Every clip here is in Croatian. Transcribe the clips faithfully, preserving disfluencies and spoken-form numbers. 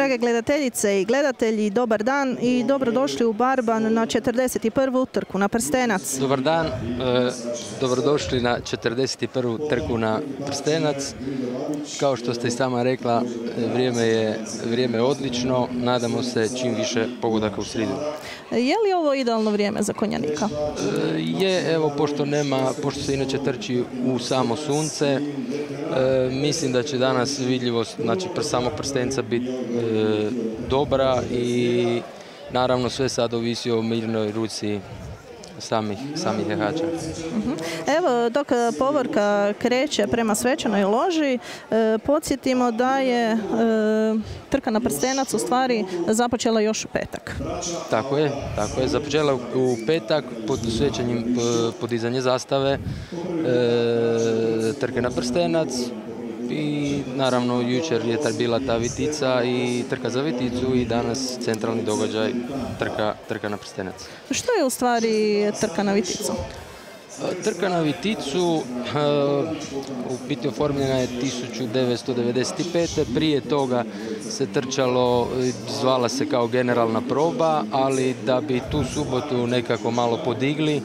Drage gledateljice i gledatelji, dobar dan i dobrodošli u Barban na četrdeset prvu trku na prstenac. Dobar dan, e, dobrodošli na četrdeset prvu trku na prstenac. Kao što ste i sama rekla, vrijeme je, vrijeme je odlično, nadamo se čim više pogodaka u sridu. Je li ovo idealno vrijeme za konjanika? E, je, evo, pošto nema, pošto se inače trči u samo sunce, e, mislim da će danas vidljivost, znači samog prstenca biti e, dobra i naravno sve sad ovisi o mirnoj ruci samih, samih jahača. Evo, dok povorka kreće prema svečanoj loži, e, podsjetimo da je e, trka na prstenac u stvari započela još u petak. Tako je, tako je. Započela u petak pod svečanim podizanje zastave e, trke na prstenac. I naravno jučer je bila ta vitica i trka za viticu i danas centralni događaj trka, trka na prstenac. Što je u stvari trka na viticu? Trka na viticu u biti oformljena je tisuću devetsto devedeset pete. Prije toga se trčalo, zvala se kao generalna proba, ali da bi tu subotu nekako malo podigli,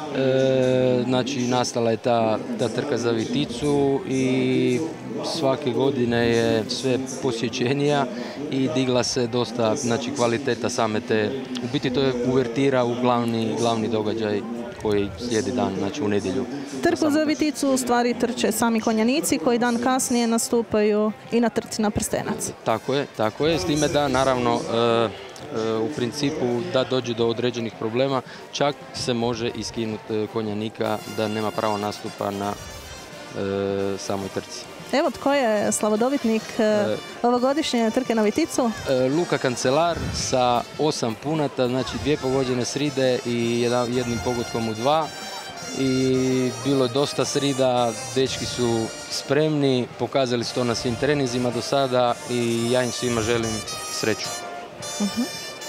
E, znači nastala je ta, ta trka za viticu i svake godine je sve posjećenija i digla se dosta, znači, kvaliteta same te, u biti to je uvertira u glavni, glavni događaj koji slijedi dan, znači u nedjelju. Trku za viticu u stvari trče sami konjanici koji dan kasnije nastupaju i na trci na prstenac. Tako je, tako je, s time da naravno e, u principu da dođe do određenih problema, čak se može iskinuti konjanika da nema pravo nastupa na e, samoj trci. Evo, tko je slavodobitnik e, ovogodišnje trke na viticu? E, Luka Kancelar sa osam punata, znači dvije pogođene sride i jedan, jednim pogodkom u dva. I bilo je dosta srida, dečki su spremni, pokazali su to na svim treninzima do sada i ja im svima želim sreću. Uh-huh.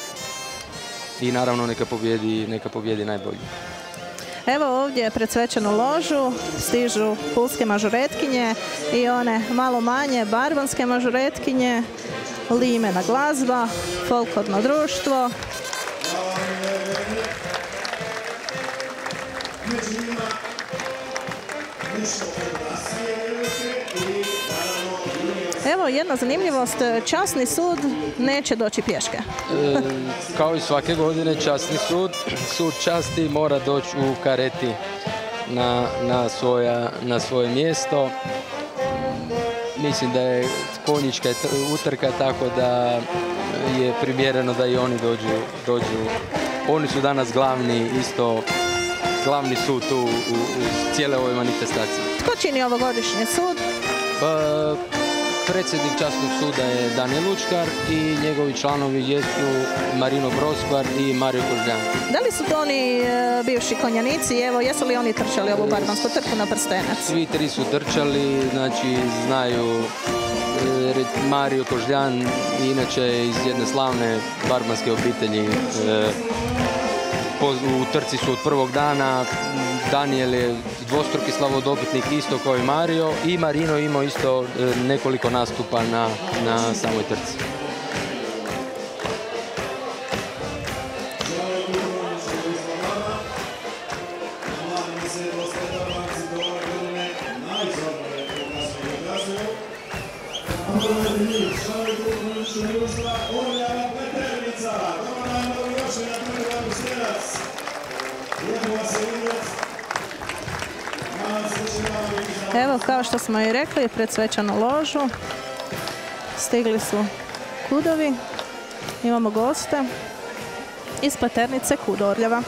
I naravno neka pobjedi, neka pobjedi najbolji. Evo ovdje pred svečanu ložu stižu pulske mažuretkinje i one malo manje barbanske mažuretkinje, limena glazba, folklorno društvo. Evo jedna zanimljivost, časni sud neće doći pješke. E, kao i svake godine časni sud, sud časti mora doći u kareti na, na, svoja, na svoje mjesto. Mislim da je konjička utrka, tako da je primjereno da i oni dođu, dođu. Oni su danas glavni, isto glavni sud tu u, u cijele ovoj manifestaciji. Tko čini ovogodišnji sud? Pa, predsjednik časnog suda je Danijel Lučkar i njegovi članovi jesu Marino Broskvar i Mario Kožljan. Da li su to oni e, bivši konjanici? Evo, jesu li oni trčali ovu barbansku trku na prstenac? Svi tri su trčali, znači znaju e, Mario Kožljan, inače iz jedne slavne barbanske obitelji. E, po, u trci su od prvog dana. Danijel je dvostruki slavodobitnik isto kao i Mario i Marino imao isto nekoliko nastupa na, na samoj trci. Evo, kao što smo i rekli, pred svečanu ložu stigli su kudovi. Imamo goste iz Pleternice Kud Orljava.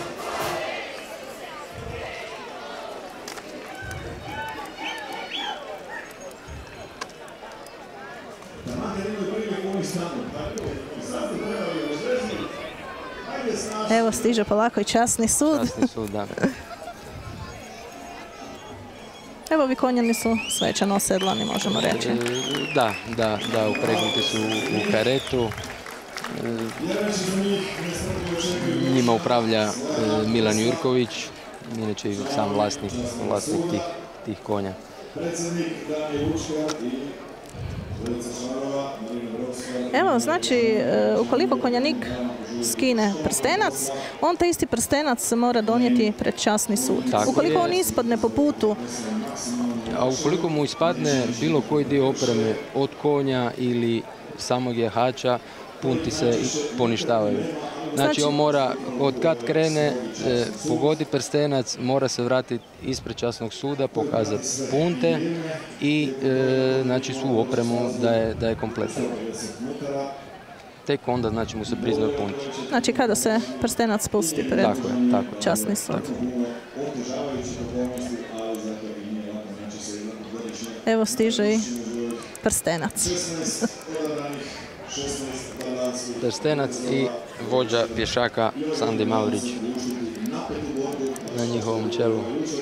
Evo stiže polako i časni sud. Časni sud, da. Evo, ovi konjani su svečano osedlani, možemo reći. E, da, da, da, upregnuti su u karetu. E, njima upravlja e, Milan Jurković, inače i sam vlasnik, vlasnik tih, tih konja. Evo, znači, e, ukoliko konjanik skine prstenac, on taj isti prstenac mora donijeti pred časni sud. Tako ukoliko je. on ispadne po putu, A ukoliko mu ispadne bilo koji dio opreme od konja ili samog jahača, punti se i poništavaju. Znači, Znači- on mora, od kad krene, e, pogodi prstenac, mora se vratiti ispred časnog suda, pokazati punte i e, znači svu opremu da je, da je kompletna. Tek onda znači mu se priznaju punti. znači kada se prstenac spusti pred Tako je, tako je. časni sud. Tako. Evo stiže i prstenac. Prstenac i vođa pješaka Sandi Mavrić na njihovom čelu.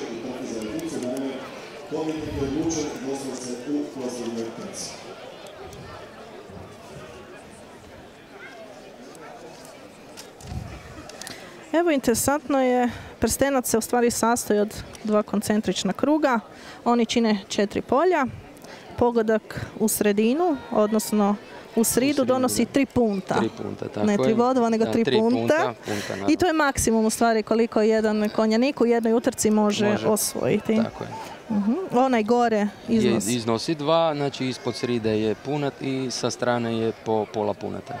Evo, interesantno je, prstenac se u stvari sastoji od dva koncentrična kruga. Oni čine četiri polja. Pogodak u sredinu, odnosno u sridu, donosi tri punta. Tri punta, tako Ne je. tri bodova, nego Da, tri tri punta. punta, punta, naravno. I to je maksimum u stvari koliko jedan konjanik u jednoj utrci može, Može. osvojiti. Tako je. Mhm. Onaj gore iznos. Je, iznosi dva, znači ispod sride je punat i sa strane je po pola punata.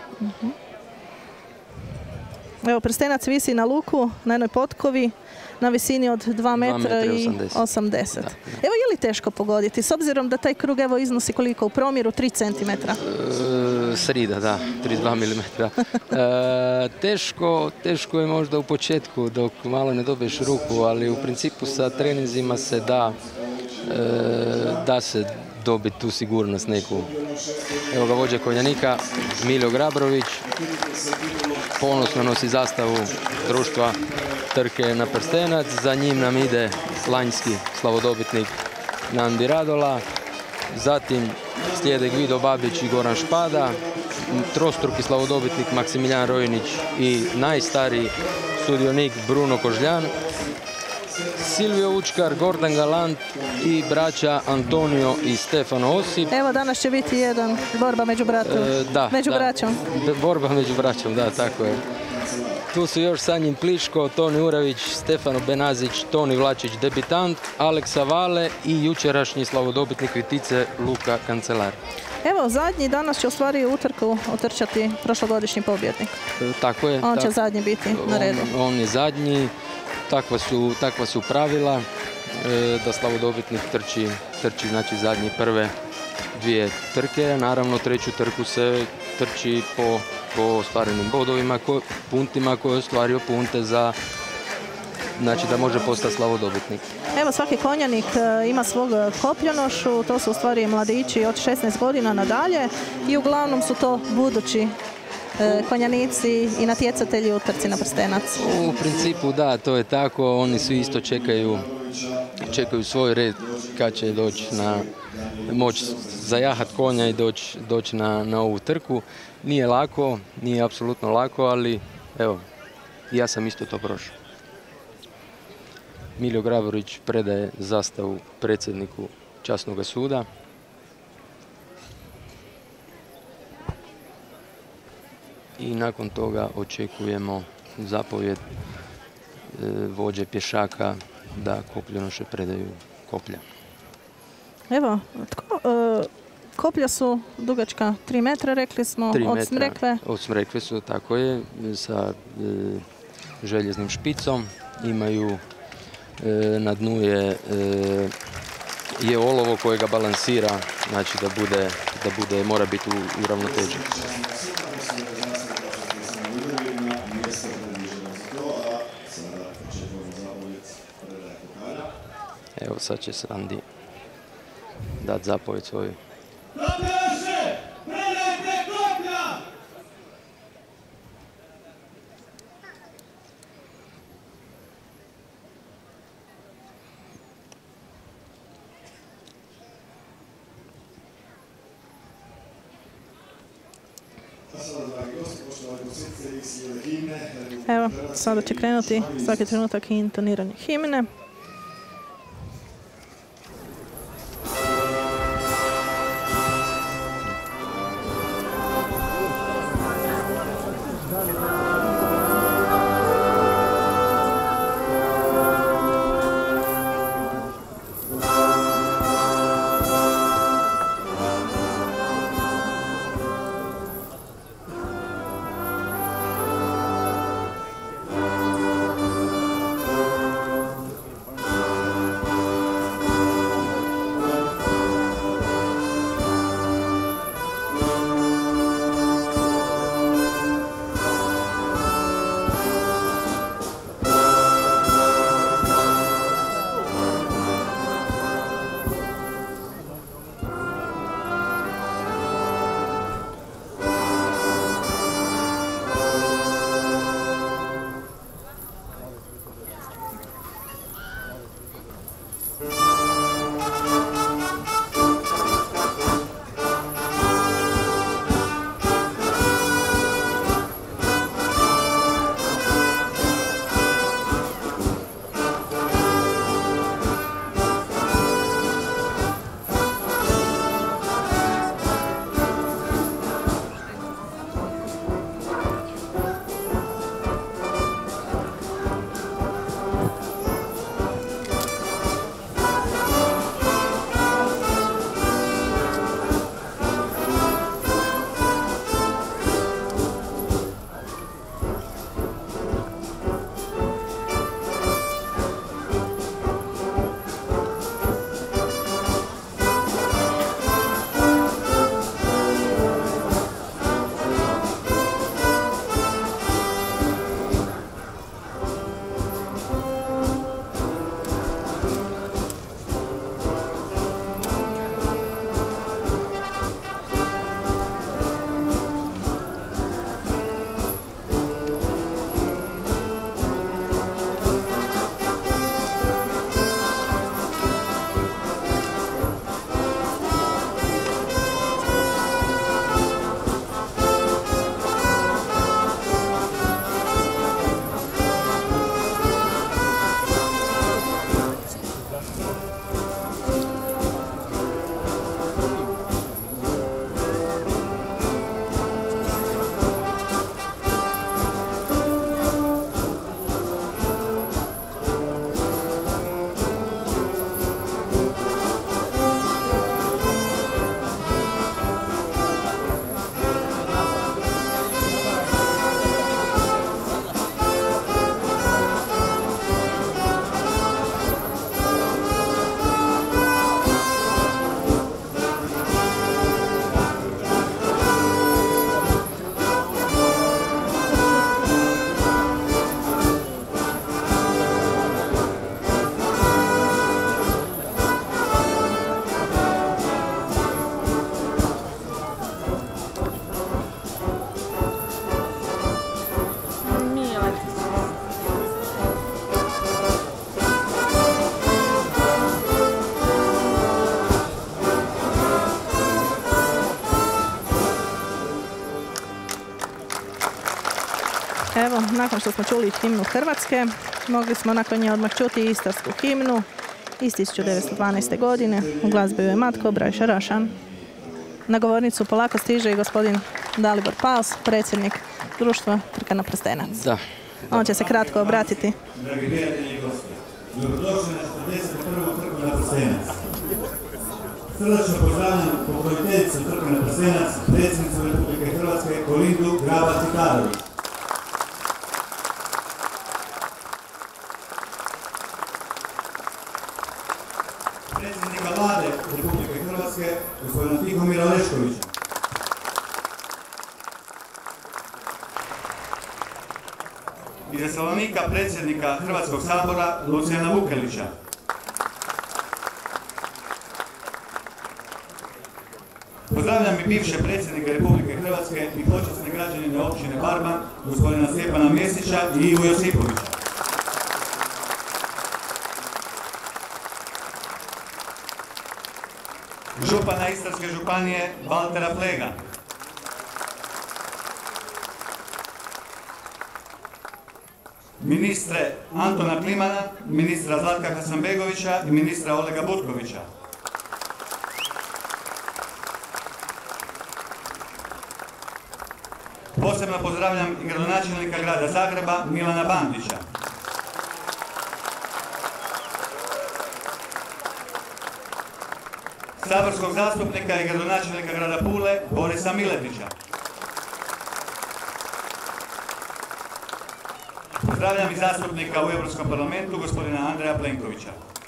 Evo, prstenac visi na luku, na jednoj potkovi, na visini od dva metra i osamdeset. Da, Evo, je li teško pogoditi, s obzirom da taj krug evo iznosi koliko u promjeru? tri centimetra. E, srida, da, trideset dva milimetra. E, teško, teško je možda u početku dok malo ne dobiješ ruku, ali u principu sa treninzima se da, e, da se dobiti tu sigurnost neku. Evo ga vođa konjanika, Miljo Grabrović, ponosno nosi zastavu društva Trke na prstenac, za njim nam ide lanjski slavodobitnik Nandi Radola, zatim slijede Gvido Babić i Goran Špada, trostruki slavodobitnik Maksimilijan Rojnić i najstariji sudionik Bruno Kožljan, Silvio Učkar, Gordan Galant i braća Antonio i Stefano Osip. Evo, danas će biti jedan borba među bratom. E, da, među da. braćom. B- Borba među braćom, da, tako je. Tu su još Sanjin Pliško, Toni Uravić, Stefano Benazić, Toni Vlačić, debitant, Aleksa Vale i jučerašnji slavodobitnik Vitice Luka Kancelar. Evo, zadnji danas će u stvari utrku otrčati prošlogodišnji pobjednik. E, tako je. On će tako. zadnji biti na redu. On, on je zadnji, takva su, takva su pravila e, da slavodobitnik trči, trči znači zadnji prve dvije trke, a naravno treću trku se trči po, po ostvarenim bodovima, ko, puntima koje je ostvario punte za, znači da može postati slavodobitnik. Evo, svaki konjanik e, ima svog kopljonošu, to su u stvari mladići od šesnaest godina nadalje i uglavnom su to budući e, konjanici i natjecatelji u trci na prstenac. U principu da, to je tako, oni svi isto čekaju, čekaju svoj red kad će doći na moć zajahat konja i doći doći na, na ovu trku. Nije lako, nije apsolutno lako, ali evo, ja sam isto to prošao. Miljo Grabrović predaje zastavu predsjedniku časnog suda. I nakon toga očekujemo zapovjed e, vođe pješaka da kopljonoše predaju koplja. Evo, tko, e, koplja su dugačka tri metra, rekli smo, Tri od metra smrekve. Od smrekve su, tako je, sa e, željeznim špicom. Imaju, e, na dnu je, e, je olovo koje ga balansira, znači da bude, da bude, mora biti u, u ravnoteži. Evo sad će Sandi dati zapovjed svoju. Evo, sada će krenuti svaki trenutak i intoniranje himne. nakon što smo čuli himnu Hrvatske, mogli smo nakon nje odmah čuti istarsku himnu iz tisuću devetsto dvanaeste. godine. U glazbi je Matko Braj Šarašan. Na govornicu polako stiže i gospodin Dalibor Pals, predsjednik društva Trka na prstenac. Da. On će se kratko obratiti. Dragi prijatelji i gosti, dobrodošli na četrdeset prvu Trku na prstenac. Srdačno pozdravljam pokroviteljicu Trka na prstenac, predsjednicu Republike Hrvatske, Kolindu Grabar-Kitarović. Predsjednika vlade Republike Hrvatske, gospodina Tihomira Oreškovića. Iz Salonika predsjednika Hrvatskog sabora Lucijana Vukelića. Pozdravljam i bivše predsjednike Republike Hrvatske i počasne građanine općine Barban, gospodina Stjepana Mesića i Ivu Josipovića. Župana Istarske županije Valtera Flega. Ministre Antona Klimana, ministra Zlatka Hasanbegovića i ministra Olega Butkovića. Posebno pozdravljam i gradonačelnika grada Zagreba Milana Bandića. Saborskog zastupnika i gradonačelnika grada Pule Borisa Miletića. Pozdravljam i zastupnika u Europskom parlamentu gospodina Andreja Plenkovića.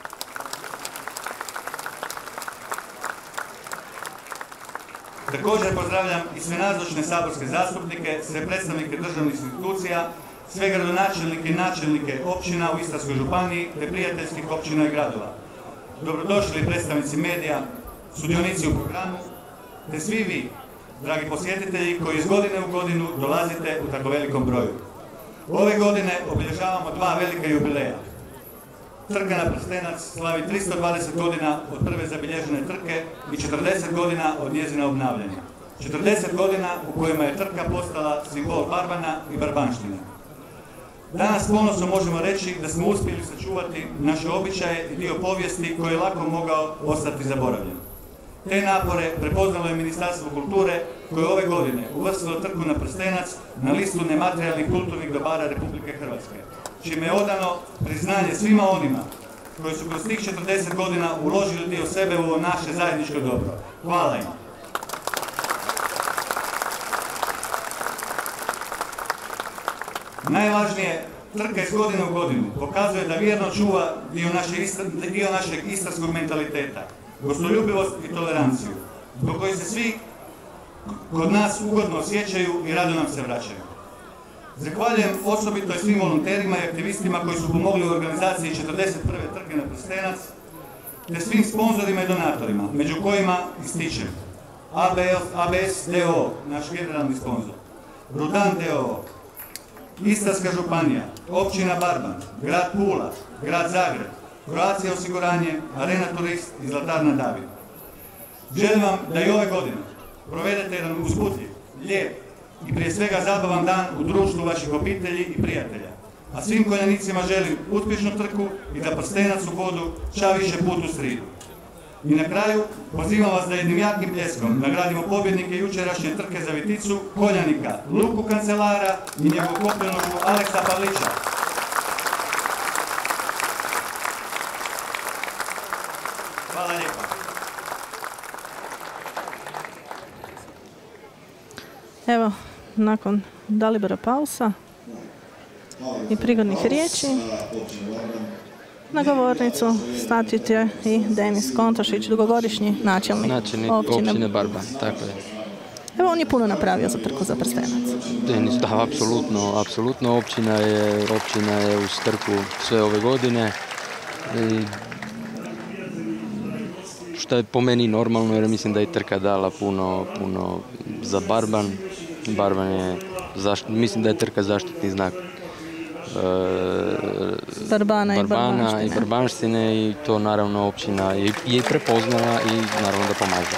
Također pozdravljam i sve nazočne saborske zastupnike, sve predstavnike državnih institucija, sve gradonačelnike i načelnike općina u Istarskoj županiji te prijateljskih općina i gradova. Dobrodošli predstavnici medija, sudionici u programu, te svi vi, dragi posjetitelji, koji iz godine u godinu dolazite u tako velikom broju. Ove godine obilježavamo dva velika jubileja. Trka na prstenac slavi tristo dvadeset godina od prve zabilježene trke i četrdeset godina od njezina obnavljanja. četrdeset godina u kojima je trka postala simbol Barbana i barbanštine. Danas ponosno možemo reći da smo uspjeli sačuvati naše običaje i dio povijesti koji je lako mogao ostati zaboravljen. Te napore prepoznalo je Ministarstvo kulture koje ove godine uvrstilo trku na prstenac na listu nematerijalnih kulturnih dobara Republike Hrvatske, čime je odano priznanje svima onima koji su kroz tih četrdeset godina uložili dio sebe u ovo naše zajedničko dobro. Hvala im. Najvažnije, trka iz godine u godinu pokazuje da vjerno čuva dio, naše, dio našeg istarskog mentaliteta, gostoljubivost i toleranciju, zbog koji se svi kod nas ugodno osjećaju i rado nam se vraćaju. Zahvaljujem osobito i svim volonterima i aktivistima koji su pomogli u organizaciji četrdeset prve trke na prstenac, te svim sponzorima i donatorima, među kojima ističem A B S D O O, naš generalni sponzor, Rudan D O O, Istarska županija, općina Barban, grad Pula, grad Zagreb, Croatia osiguranje, Arena Turist i Zlatarna David. Želim vam da i ove godine provedete jedan uzbudljiv, lijep i prije svega zabavan dan u društvu vaših obitelji i prijatelja. A svim konjanicima želim uspješnu trku i da prstenac u hodu ča više put u sridu. I na kraju pozivam vas da jednim jakim pljeskom nagradimo pobjednike jučerašnje trke za Viticu, konjanika Luku Kancelara i njegovu kopljenogu Aleksa Pavlića. Hvala lijepa. Evo, nakon Dalibora Palsa i prigodnih riječi, na govornicu stati će i Denis Kontošić, dugogodišnji načelnik, načelnik općine, općine Barban. Tako je. Evo, on je puno napravio za trku za prstenac. Denis, da, apsolutno, apsolutno. Općina je, općina je uz trku sve ove godine. I što je po meni normalno, jer mislim da je trka dala puno, puno za Barban. Barban je, zašt, mislim da je trka zaštitni znak Barbana, Barbana i i barbanštine i to naravno općina je, je prepoznala i naravno da pomaže.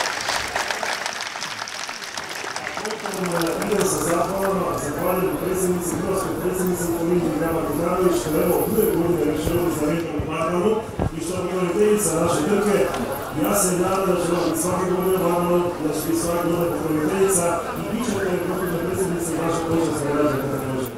Idemo sa zahvalama, zahvaljujem predsjednici Hrvatskog predsjednica Kolinda Grabar-Kitarović, što evo druge godine već rodi za regionalnu Balkanu i što je pokroviteljica naše trke. Ja se nadam da će ovo biti svake godine Balkanu, da će biti svake godine pokroviteljica i bit će to je pokrovna predsjednica i naša počasna građanka također.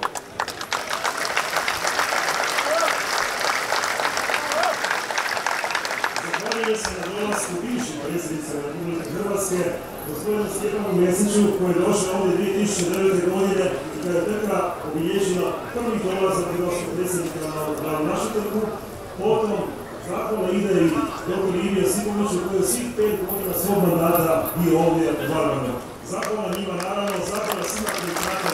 Zahvaljujem se na dolasku bivših predsjednica Republike Hrvatske, gospodinu Stjepanu Mesiću, koji je došao ovdje dvije tisuće devete. godine i kada je trka obilježila prvi dolazak hrvatskog predsjednika na našu trku. Potom zahvalna ide i doktor Ilija Simoviću, koji je svih pet godina svog mandata bio ovdje u Varvanu. Zahvalna njima naravno, zahvalna svima koji prate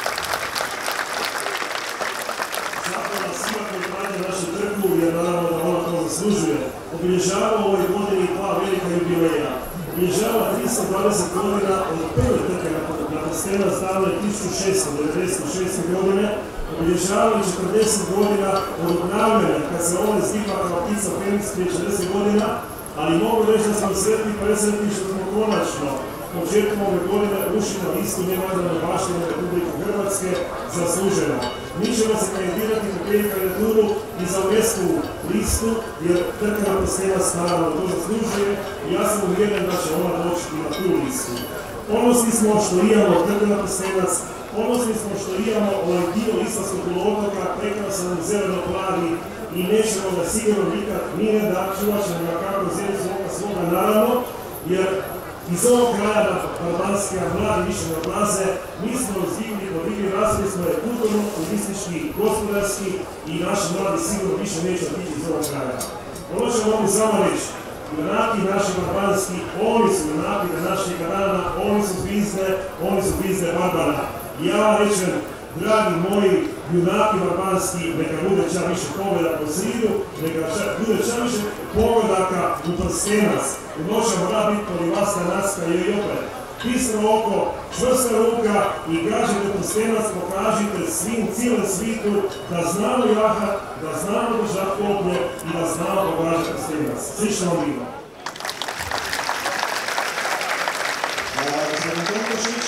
zahvalna svima koji prate našu trku, jer naravno da ona to zaslužuje. Obilježava u ovoj godini dva velika jubileja. Obilježava tristo dvadeset godina od prve trke na Trstenac davne tisuću šeststo devedeset šeste. godine, obilježava četrdeset godina od obnavljanja kad se ovdje zdiva kao ptica Feniks prije četrdeset godina, ali mogu reći da smo sretni presretni što smo konačno početkom ove godine ušli na listu nematerijalne baštine Republike Hrvatske zasluženo. Mi ćemo se kandidirati na pet kandidaturu i za UNESCO-vu listu, jer trka na Trstenac naravno to zaslužuje i ja sam uvjeren da će ona doći i na tu listu. Ponosni smo što imamo trku na Trstenac, ponosni smo što imamo ovaj dio Istarskog poluotoka, prekrasan zeleno-plavi i nećemo ga sigurno nikad ni ne da čuvat ćemo ga kako zemlju svoga svoga naravno, jer iz ovog kraja na Barbanske, a mladi više ne odlaze, mi smo razvili, odvili razvili smo je kulturno, turistički, gospodarski i naši mladi sigurno više neće biti iz ovog kraja. Ono što mogu samo reći, junaki naši barbanski, oni su junaki da naših kanana, oni su zvizde, oni su zvizde Barbara. Ja vam rečem, dragi moji junaki barbanski, neka bude čak više pogleda po sridu, neka bude čak više pogledaka u Trstenac. U noća mora biti polivaska naska i opet. Bistro oko, čvrsta ruka i gađite Trstenac, pokažite svim cijelom svijetu da znamo jahat, da znamo držati koplje i da znamo pogađati Trstenac. Slično vam bilo. Hvala, gospodin Kokošić.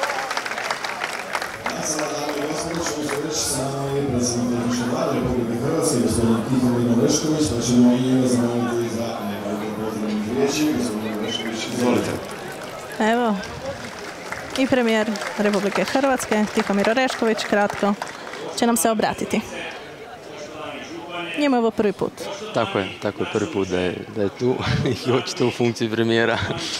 A sada, dame i gospodine, ćemo se reći sa nama je predsjednik Tehničke vlade Republike Hrvatske, gospodin Tihomir Orešković, pa ćemo i njega zamoliti za nekoliko potrebnih riječi. Gospodin Orešković, izvolite. Evo, i premijer Republike Hrvatske, Tihomir Orešković, kratko će nam se obratiti. Njemu je ovo prvi put. Tako je, tako je prvi put da je, da je tu i očito u funkciji premijera.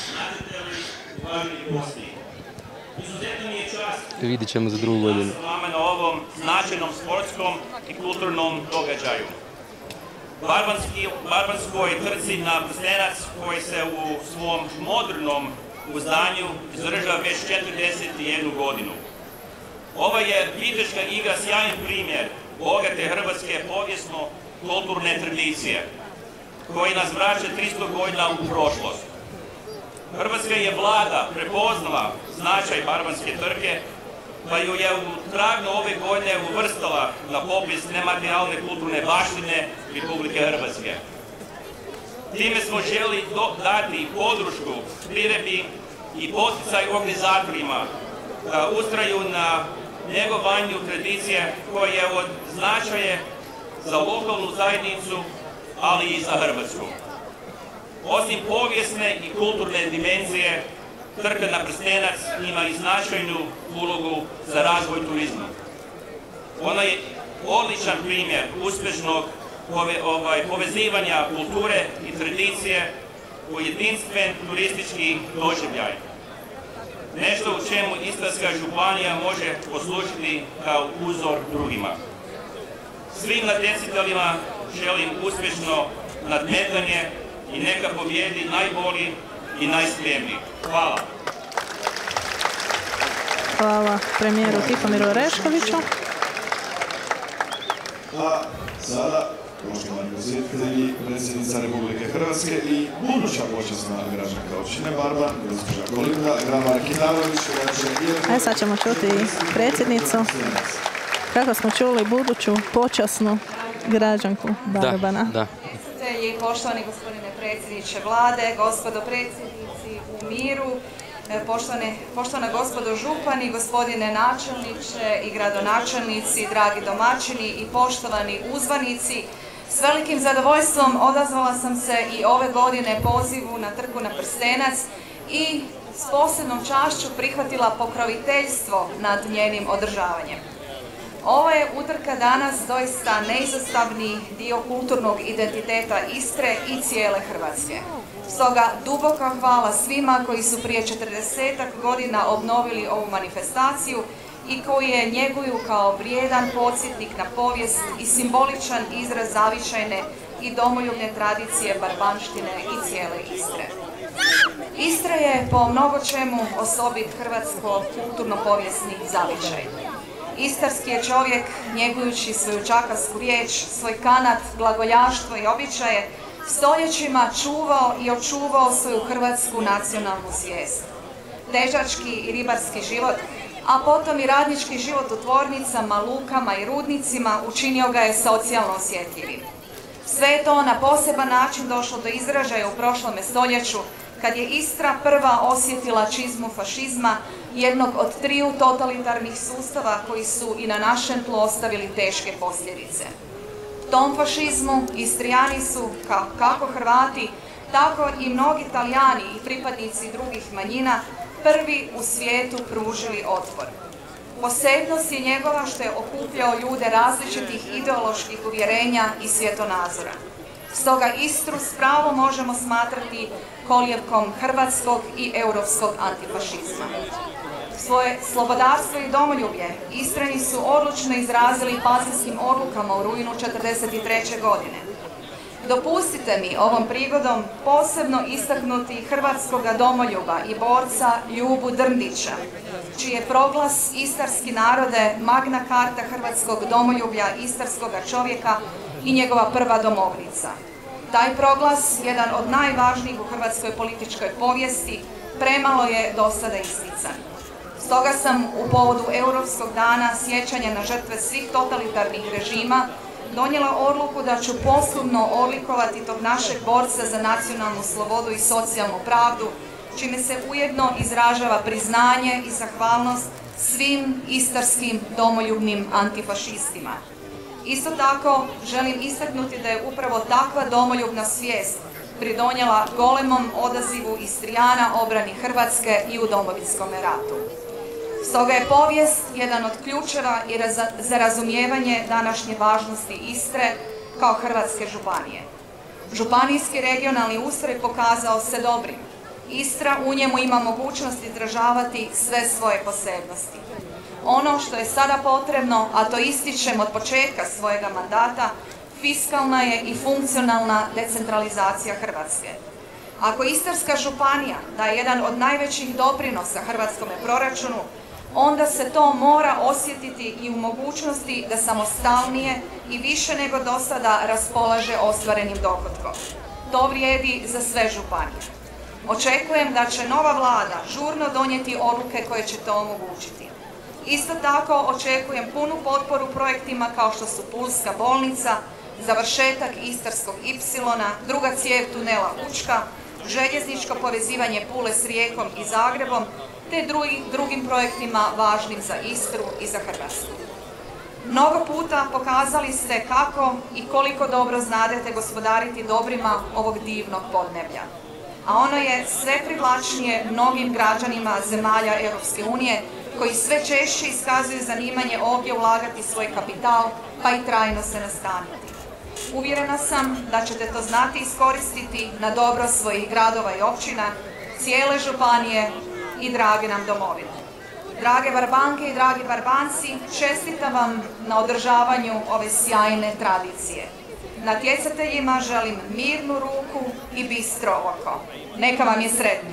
Vidit ćemo za drugu godinu. Na ovom značajnom sportskom i kulturnom događaju. Barbanski, barbanskoj trci na Trstenac koji se u svom modernom uzdanju izdržava već četrdeset jednu godinu. Ova je viteška igra sjajan primjer bogate hrvatske povijesno-kulturne tradicije koji nas vraća tristo godina u prošlost. Hrvatska je vlada prepoznala značaj barbanske trke, pa ju je u travnju ove godine uvrstala na popis nematerijalne kulturne baštine Republike Hrvatske. Time smo želi dati podršku priredbi i poticaj organizatorima da ustraju na njegovanju tradicije koje je od značaja za lokalnu zajednicu, ali i za Hrvatsku. Osim povijesne i kulturne dimenzije, trka na Trstenac ima i značajnu ulogu za razvoj turizma. Ona je odličan primjer uspješnog pove, ovaj, povezivanja kulture i tradicije u jedinstven turistički doživljaj. Nešto u čemu Istarska županija može poslužiti kao uzor drugima. Svim natjecateljima želim uspješno nadmetanje i neka pobjedi najbolji i najspremniji. Hvala. Hvala premijeru Tihomiru Oreškoviću. A sada, poštovani posjetitelji, predsjednica Republike Hrvatske i buduća počasna građanka općine Barban, gospođa Kolinda Grabar-Kitarović. E, sad ćemo čuti predsjednicu. Kako smo čuli, buduću počasnu građanku Barbana. Da, da. Poštovani gospodine predsjedniče vlade, gospodo predsjednici u miru, poštovane, poštovana gospodo župani, gospodine načelniče i gradonačelnici, dragi domaćini i poštovani uzvanici. S velikim zadovoljstvom odazvala sam se i ove godine pozivu na trku na prstenac i s posebnom čašću prihvatila pokroviteljstvo nad njenim održavanjem. Ova je utrka danas doista neizostavni dio kulturnog identiteta Istre i cijele Hrvatske. Stoga duboka hvala svima koji su prije četrdesetak godina obnovili ovu manifestaciju i koji je njeguju kao vrijedan podsjetnik na povijest i simboličan izraz zavičajne i domoljubne tradicije barbanštine i cijele Istre. Istra je po mnogo čemu osobit hrvatsko kulturno-povijesni zavičaj. Istarski je čovjek, njegujući svoju čakavsku riječ, svoj kanat, glagoljaštvo i običaje, stoljećima čuvao i očuvao svoju hrvatsku nacionalnu svijest. Težački i ribarski život, a potom i radnički život u tvornicama, lukama i rudnicima učinio ga je socijalno osjetljivim. Sve je to na poseban način došlo do izražaja u prošlome stoljeću, kad je Istra prva osjetila čizmu fašizma, jednog od triju totalitarnih sustava koji su i na našem tlu ostavili teške posljedice. Tom fašizmu Istrijani su, kako Hrvati, tako i mnogi Talijani i pripadnici drugih manjina, prvi u svijetu pružili otpor. Posebnost je njegova što je okupljao ljude različitih ideoloških uvjerenja i svjetonazora. Stoga Istru s pravom možemo smatrati kolijevkom hrvatskog i europskog antifašizma. Svoje slobodarstvo i domoljublje Istrani su odlučno izrazili pacifskim odlukama u rujnu četrdeset treće godine. Dopustite mi ovom prigodom posebno istaknuti hrvatskoga domoljuba i borca Ljubu Drndića, čiji je proglas Istarski narode magna karta hrvatskog domoljublja istarskoga čovjeka i njegova prva domovnica. Taj proglas, jedan od najvažnijih u hrvatskoj političkoj povijesti, premalo je do sada istican. Stoga sam u povodu Europskog dana sjećanja na žrtve svih totalitarnih režima donijela odluku da ću posebno odlikovati tog našeg borca za nacionalnu slobodu i socijalnu pravdu, čime se ujedno izražava priznanje i zahvalnost svim istarskim domoljubnim antifašistima. Isto tako želim istaknuti da je upravo takva domoljubna svijest pridonijela golemom odazivu Istrijana obrani Hrvatske i u Domovinskom ratu. Stoga je povijest jedan od ključeva i za razumijevanje današnje važnosti Istre kao Hrvatske županije. Županijski regionalni ustroj pokazao se dobrim. Istra u njemu ima mogućnost izražavati sve svoje posebnosti. Ono što je sada potrebno, a to ističem od početka svojega mandata, fiskalna je i funkcionalna decentralizacija Hrvatske. Ako Istarska županija daje jedan od najvećih doprinosa hrvatskome proračunu, onda se to mora osjetiti i u mogućnosti da samostalnije i više nego do sada raspolaže ostvarenim dohotkom. To vrijedi za sve županije. Očekujem da će nova vlada žurno donijeti odluke koje će to omogućiti. Isto tako očekujem punu potporu projektima kao što su Pulska bolnica, završetak Istarskog ipsilona, druga cijev tunela Učka, željezničko povezivanje Pule s Rijekom i Zagrebom, te drugi, drugim projektima važnim za Istru i za Hrvatsku. Mnogo puta pokazali ste kako i koliko dobro znadete gospodariti dobrima ovog divnog podneblja. A ono je sve privlačnije mnogim građanima zemalja Europske unije koji sve češće iskazuju zanimanje ovdje ulagati svoj kapital pa i trajno se nastaniti. Uvjerena sam da ćete to znati iskoristiti na dobro svojih gradova i općina, cijele županije i drage nam domovine. Drage Barbanke i dragi Barbanci, čestitam vam na održavanju ove sjajne tradicije. Natjecateljima želim mirnu ruku i bistro oko. Neka vam je sretno.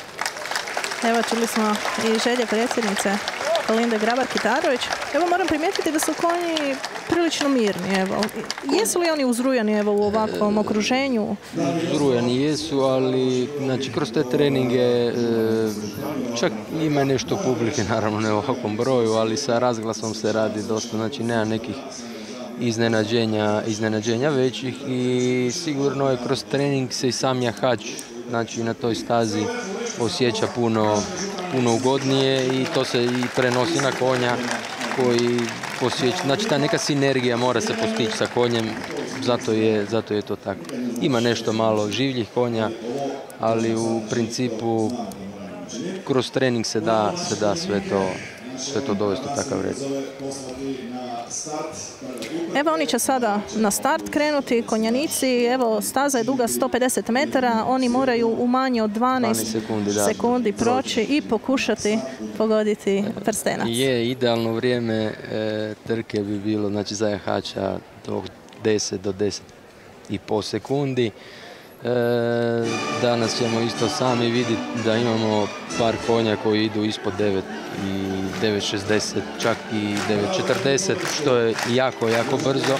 Evo, čuli smo i želje predsjednice Kolinde Grabar-Kitarović. Evo, moram primijetiti da su konji prilično mirni. Evo. Jesu li oni uzrujani evo, u ovakvom okruženju? Uzrujani jesu, ali znači, kroz te treninge e, čak ima nešto publike, naravno ne u ovakvom broju, ali sa razglasom se radi dosta, znači nema nekih iznenađenja, iznenađenja većih i sigurno je kroz trening se i sam jahač, znači na toj stazi osjeća puno, puno ugodnije i to se i prenosi na konja koji osjeća. Znači ta neka sinergija mora se postići sa konjem, zato je, zato je to tako. Ima nešto malo življih konja, ali u principu kroz trening se da, se da sve to, sve to dovesti u takav red. Evo oni će sada na start krenuti, konjanici, evo staza je duga sto pedeset metara, oni moraju u manje od dvanaest sekundi, da, sekundi proći i pokušati pogoditi prstenac. Je, idealno vrijeme e, trke bi bilo, znači za jahača do deset do deset i po sekundi. E, danas ćemo isto sami vidjeti da imamo par konja koji idu ispod devet i devet šezdeset, čak i devet četrdeset, što je jako, jako brzo,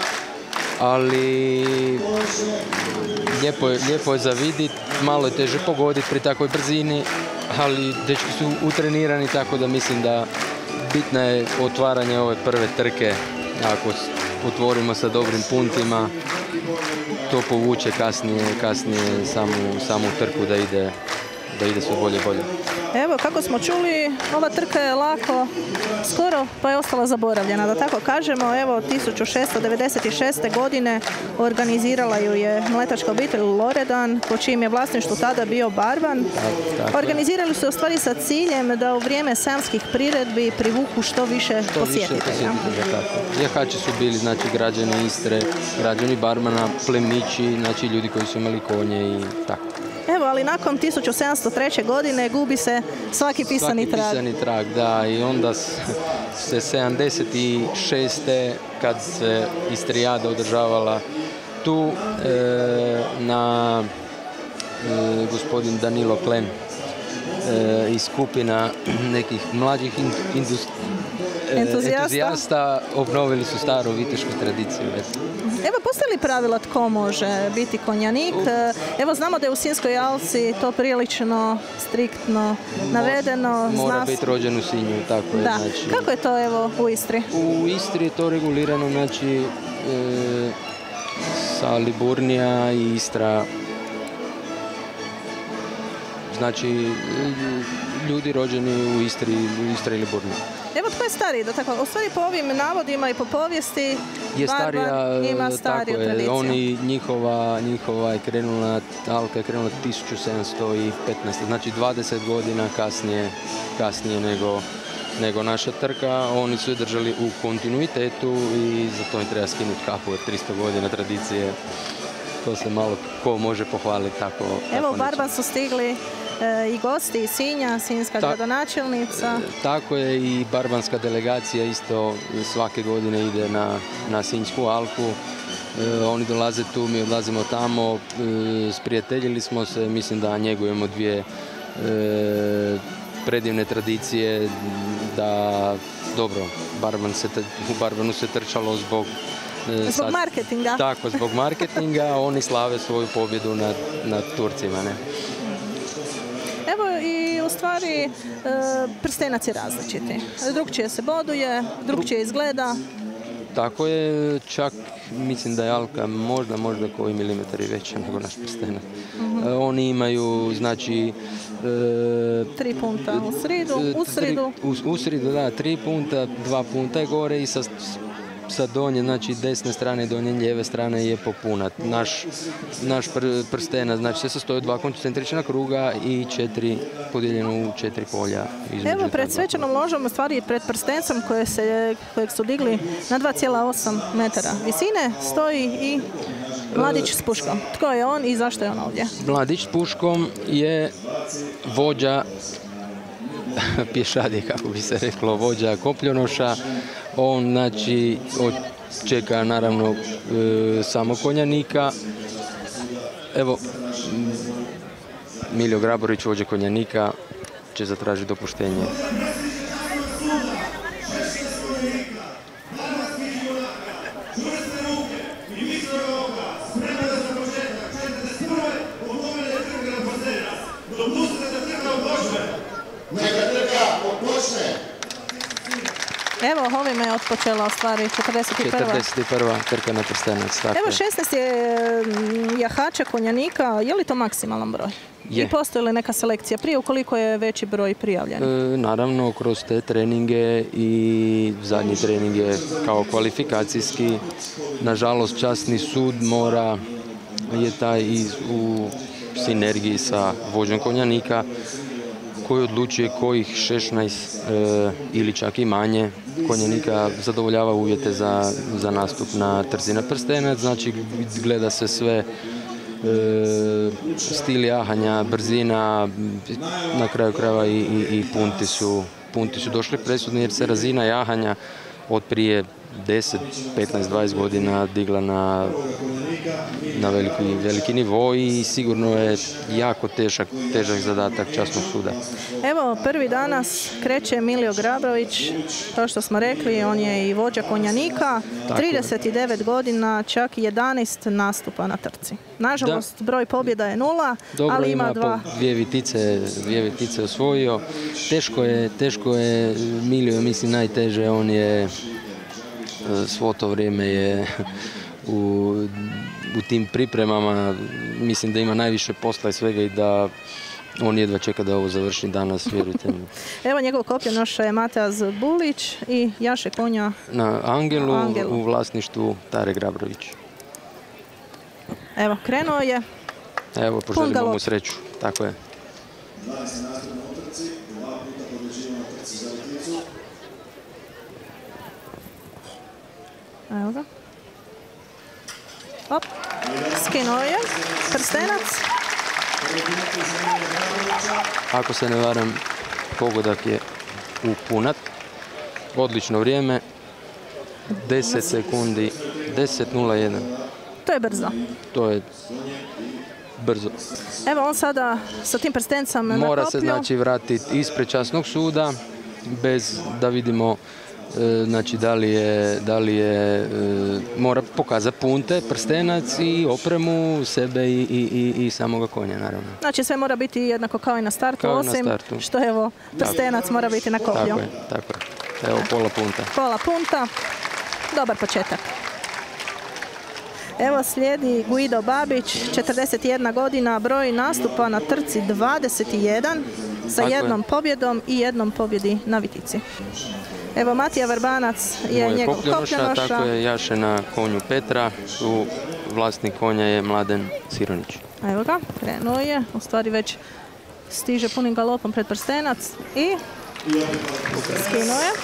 ali lijepo je, lijepo je za vidjeti, malo je teže pogoditi pri takvoj brzini, ali dečki su utrenirani, tako da mislim da bitno je otvaranje ove prve trke. Ako otvorimo sa dobrim puntima, to povuče kasnije, kasnije samu, samu trku da ide, da ide sve bolje i bolje. Evo, kako smo čuli, ova trka je lako, skoro pa je ostala zaboravljena, da tako kažemo. Evo, tisuću šesto devedeset šeste. godine organizirala ju je mletačka obitelj Loredan, po čijim je vlasništvu tada bio Barban. Organizirali su u stvari sa ciljem da u vrijeme sajamskih priredbi privuku što više posjetitelja. Jahači su bili, znači, građani Istre, građani Barbana, plemnići, znači ljudi koji su imali konje i tako. Evo, ali nakon tisuću sedamsto treće. godine gubi se svaki pisani trag. Svaki pisani trag, da, i onda se sedamdeset šeste. kad se Istrijada održavala tu, e, na e, gospodin Danilo Klen e, iz skupina nekih mlađih indust, e, entuzijasta. entuzijasta obnovili su staru vitešku tradiciju. Evo, postoji li pravila tko može biti konjanik? Evo, znamo da je u Sinjskoj alci to prilično striktno navedeno. Mora Zna... biti rođen u Sinju, tako je. Da. Znači, kako je to evo u Istri? U Istri je to regulirano, znači e, sa Liburnija i Istra. Znači, ljudi rođeni u Istri, u Istri i Liburniji. Evo, tko je stariji? Da tako, u stvari po ovim navodima i po povijesti je starija, Barban ima stariju tradiciju. Oni, njihova, njihova je krenula, alka je krenula tisuću sedamsto petnaeste. Znači dvadeset godina kasnije, kasnije nego, nego naša trka. Oni su je držali u kontinuitetu i za to im treba skinuti kapu od tristo godina tradicije. To se malo ko može pohvaliti tako. Evo, u Barban su stigli E, i gosti iz Sinja, sinjska Ta, gradonačelnica. E, tako je, i barbanska delegacija isto svake godine ide na, na Sinjsku alku. E, oni dolaze tu, mi odlazimo tamo, e, sprijateljili smo se, mislim da njegujemo dvije e, predivne tradicije, da dobro, Barban se, u Barbanu se trčalo zbog Zbog sad, marketinga. Tako, zbog marketinga, oni slave svoju pobjedu nad, nad Turcima, ne? Evo, i u stvari e, prstenac je različiti. Drugčije se boduje, drugčije izgleda. Tako je, čak mislim da je alka možda, možda koji milimetar i veća nego naš prstenac. Mm-hmm. e, oni imaju, znači... E, tri punta u sridu, u sridu. Tri, u, u sridu, da, tri punta, dva punta je gore i sa... sa donje, znači desne strane, donje lijeve strane je popunat. Naš, naš pr, prstenac, znači se sastoji od dva koncentrična kruga i četiri, podijeljeno u četiri polja. Evo, pred svečanom ložom, u stvari pred prstencom koje se, kojeg su digli na dva zarez osam metara visine, stoji i mladić s puškom. Tko je on i zašto je on ovdje? Mladić s puškom je vođa pješadije, kako bi se reklo, vođa kopljonoša. On, znači, čeka naravno e, samo konjanika. Evo, Miljo Graborić, vođa konjanika, će zatražiti dopuštenje. Evo, ovime je otpočela u stvari četrdeset prva. četrdeset prva trka na prstenac. Evo, šesnaest je jahača konjanika. Je li to maksimalan broj? Je. I postoji li neka selekcija prije ukoliko je veći broj prijavljenih? E, naravno, kroz te treninge i zadnji trening je kao kvalifikacijski. Nažalost, časni sud mora je taj iz, u sinergiji sa vođom konjanika koji odlučuje kojih šesnaest e, ili čak i manje konjanika zadovoljava uvjete za, za nastup na trci na prstenac. Znači, gleda se sve E, stil jahanja, brzina, na kraju krajeva i, i, i punti su, punti su došli presudni jer se razina jahanja od prije deset, petnaest, dvadeset godina digla na, na veliki, veliki nivo i sigurno je jako težak, težak zadatak časnog suda. Evo, prvi danas kreće Emilio Grabrović, kao što smo rekli, on je i vođa konjanika, Tako trideset devet godina, čak jedanaest nastupa na trci. Nažalost, da. Broj pobjeda je nula, Dobro, ali ima, ima dva. Dvije vitice, dvije vitice osvojio. Teško je, teško je, Emilio, mislim, najteže, on je svo to vrijeme je u, u tim pripremama, mislim da ima najviše posla i svega i da on jedva čeka da ovo završi danas, vjerujte mi. Evo njegov kopljenoša je Mateaz Bulić i jaše konja na Angelu, Angelu u vlasništvu Tare Grabrović. Evo, krenuo je. Evo, poželimo mu sreću, tako je. Evo ga. Op, skinuo je. Prstenac. Ako se ne varam, pogodak je u punat. Odlično vrijeme. deset sekundi, deset nula jedan. To je brzo. To je brzo. Evo on sada sa tim prstencem na koplju. Mora se znači vratiti ispred časnog suda, bez da vidimo znači da li je, da li je mora pokazati punte, prstenac i opremu sebe i, i, i samoga konja, naravno. Znači sve mora biti jednako kao i na startu, kao osim na startu. Što evo, prstenac tako. Mora biti na koplju. Tako je, tako je. Evo pola punta. Pola punta, dobar početak. Evo slijedi Guido Babić, četrdeset jedna godina, broj nastupa na trci dvadeset jedan, sa tako jednom je. pobjedom i jednom pobjedi na vitici. Evo Matija Verbanac je Moje njegov kopljenoša. kopljenoša. Tako je, jaše na konju Petra, u vlasnik konja je Mladen Sironić. Evo ga, krenuo je, u stvari već stiže punim galopom pred prstenac i skinuo je.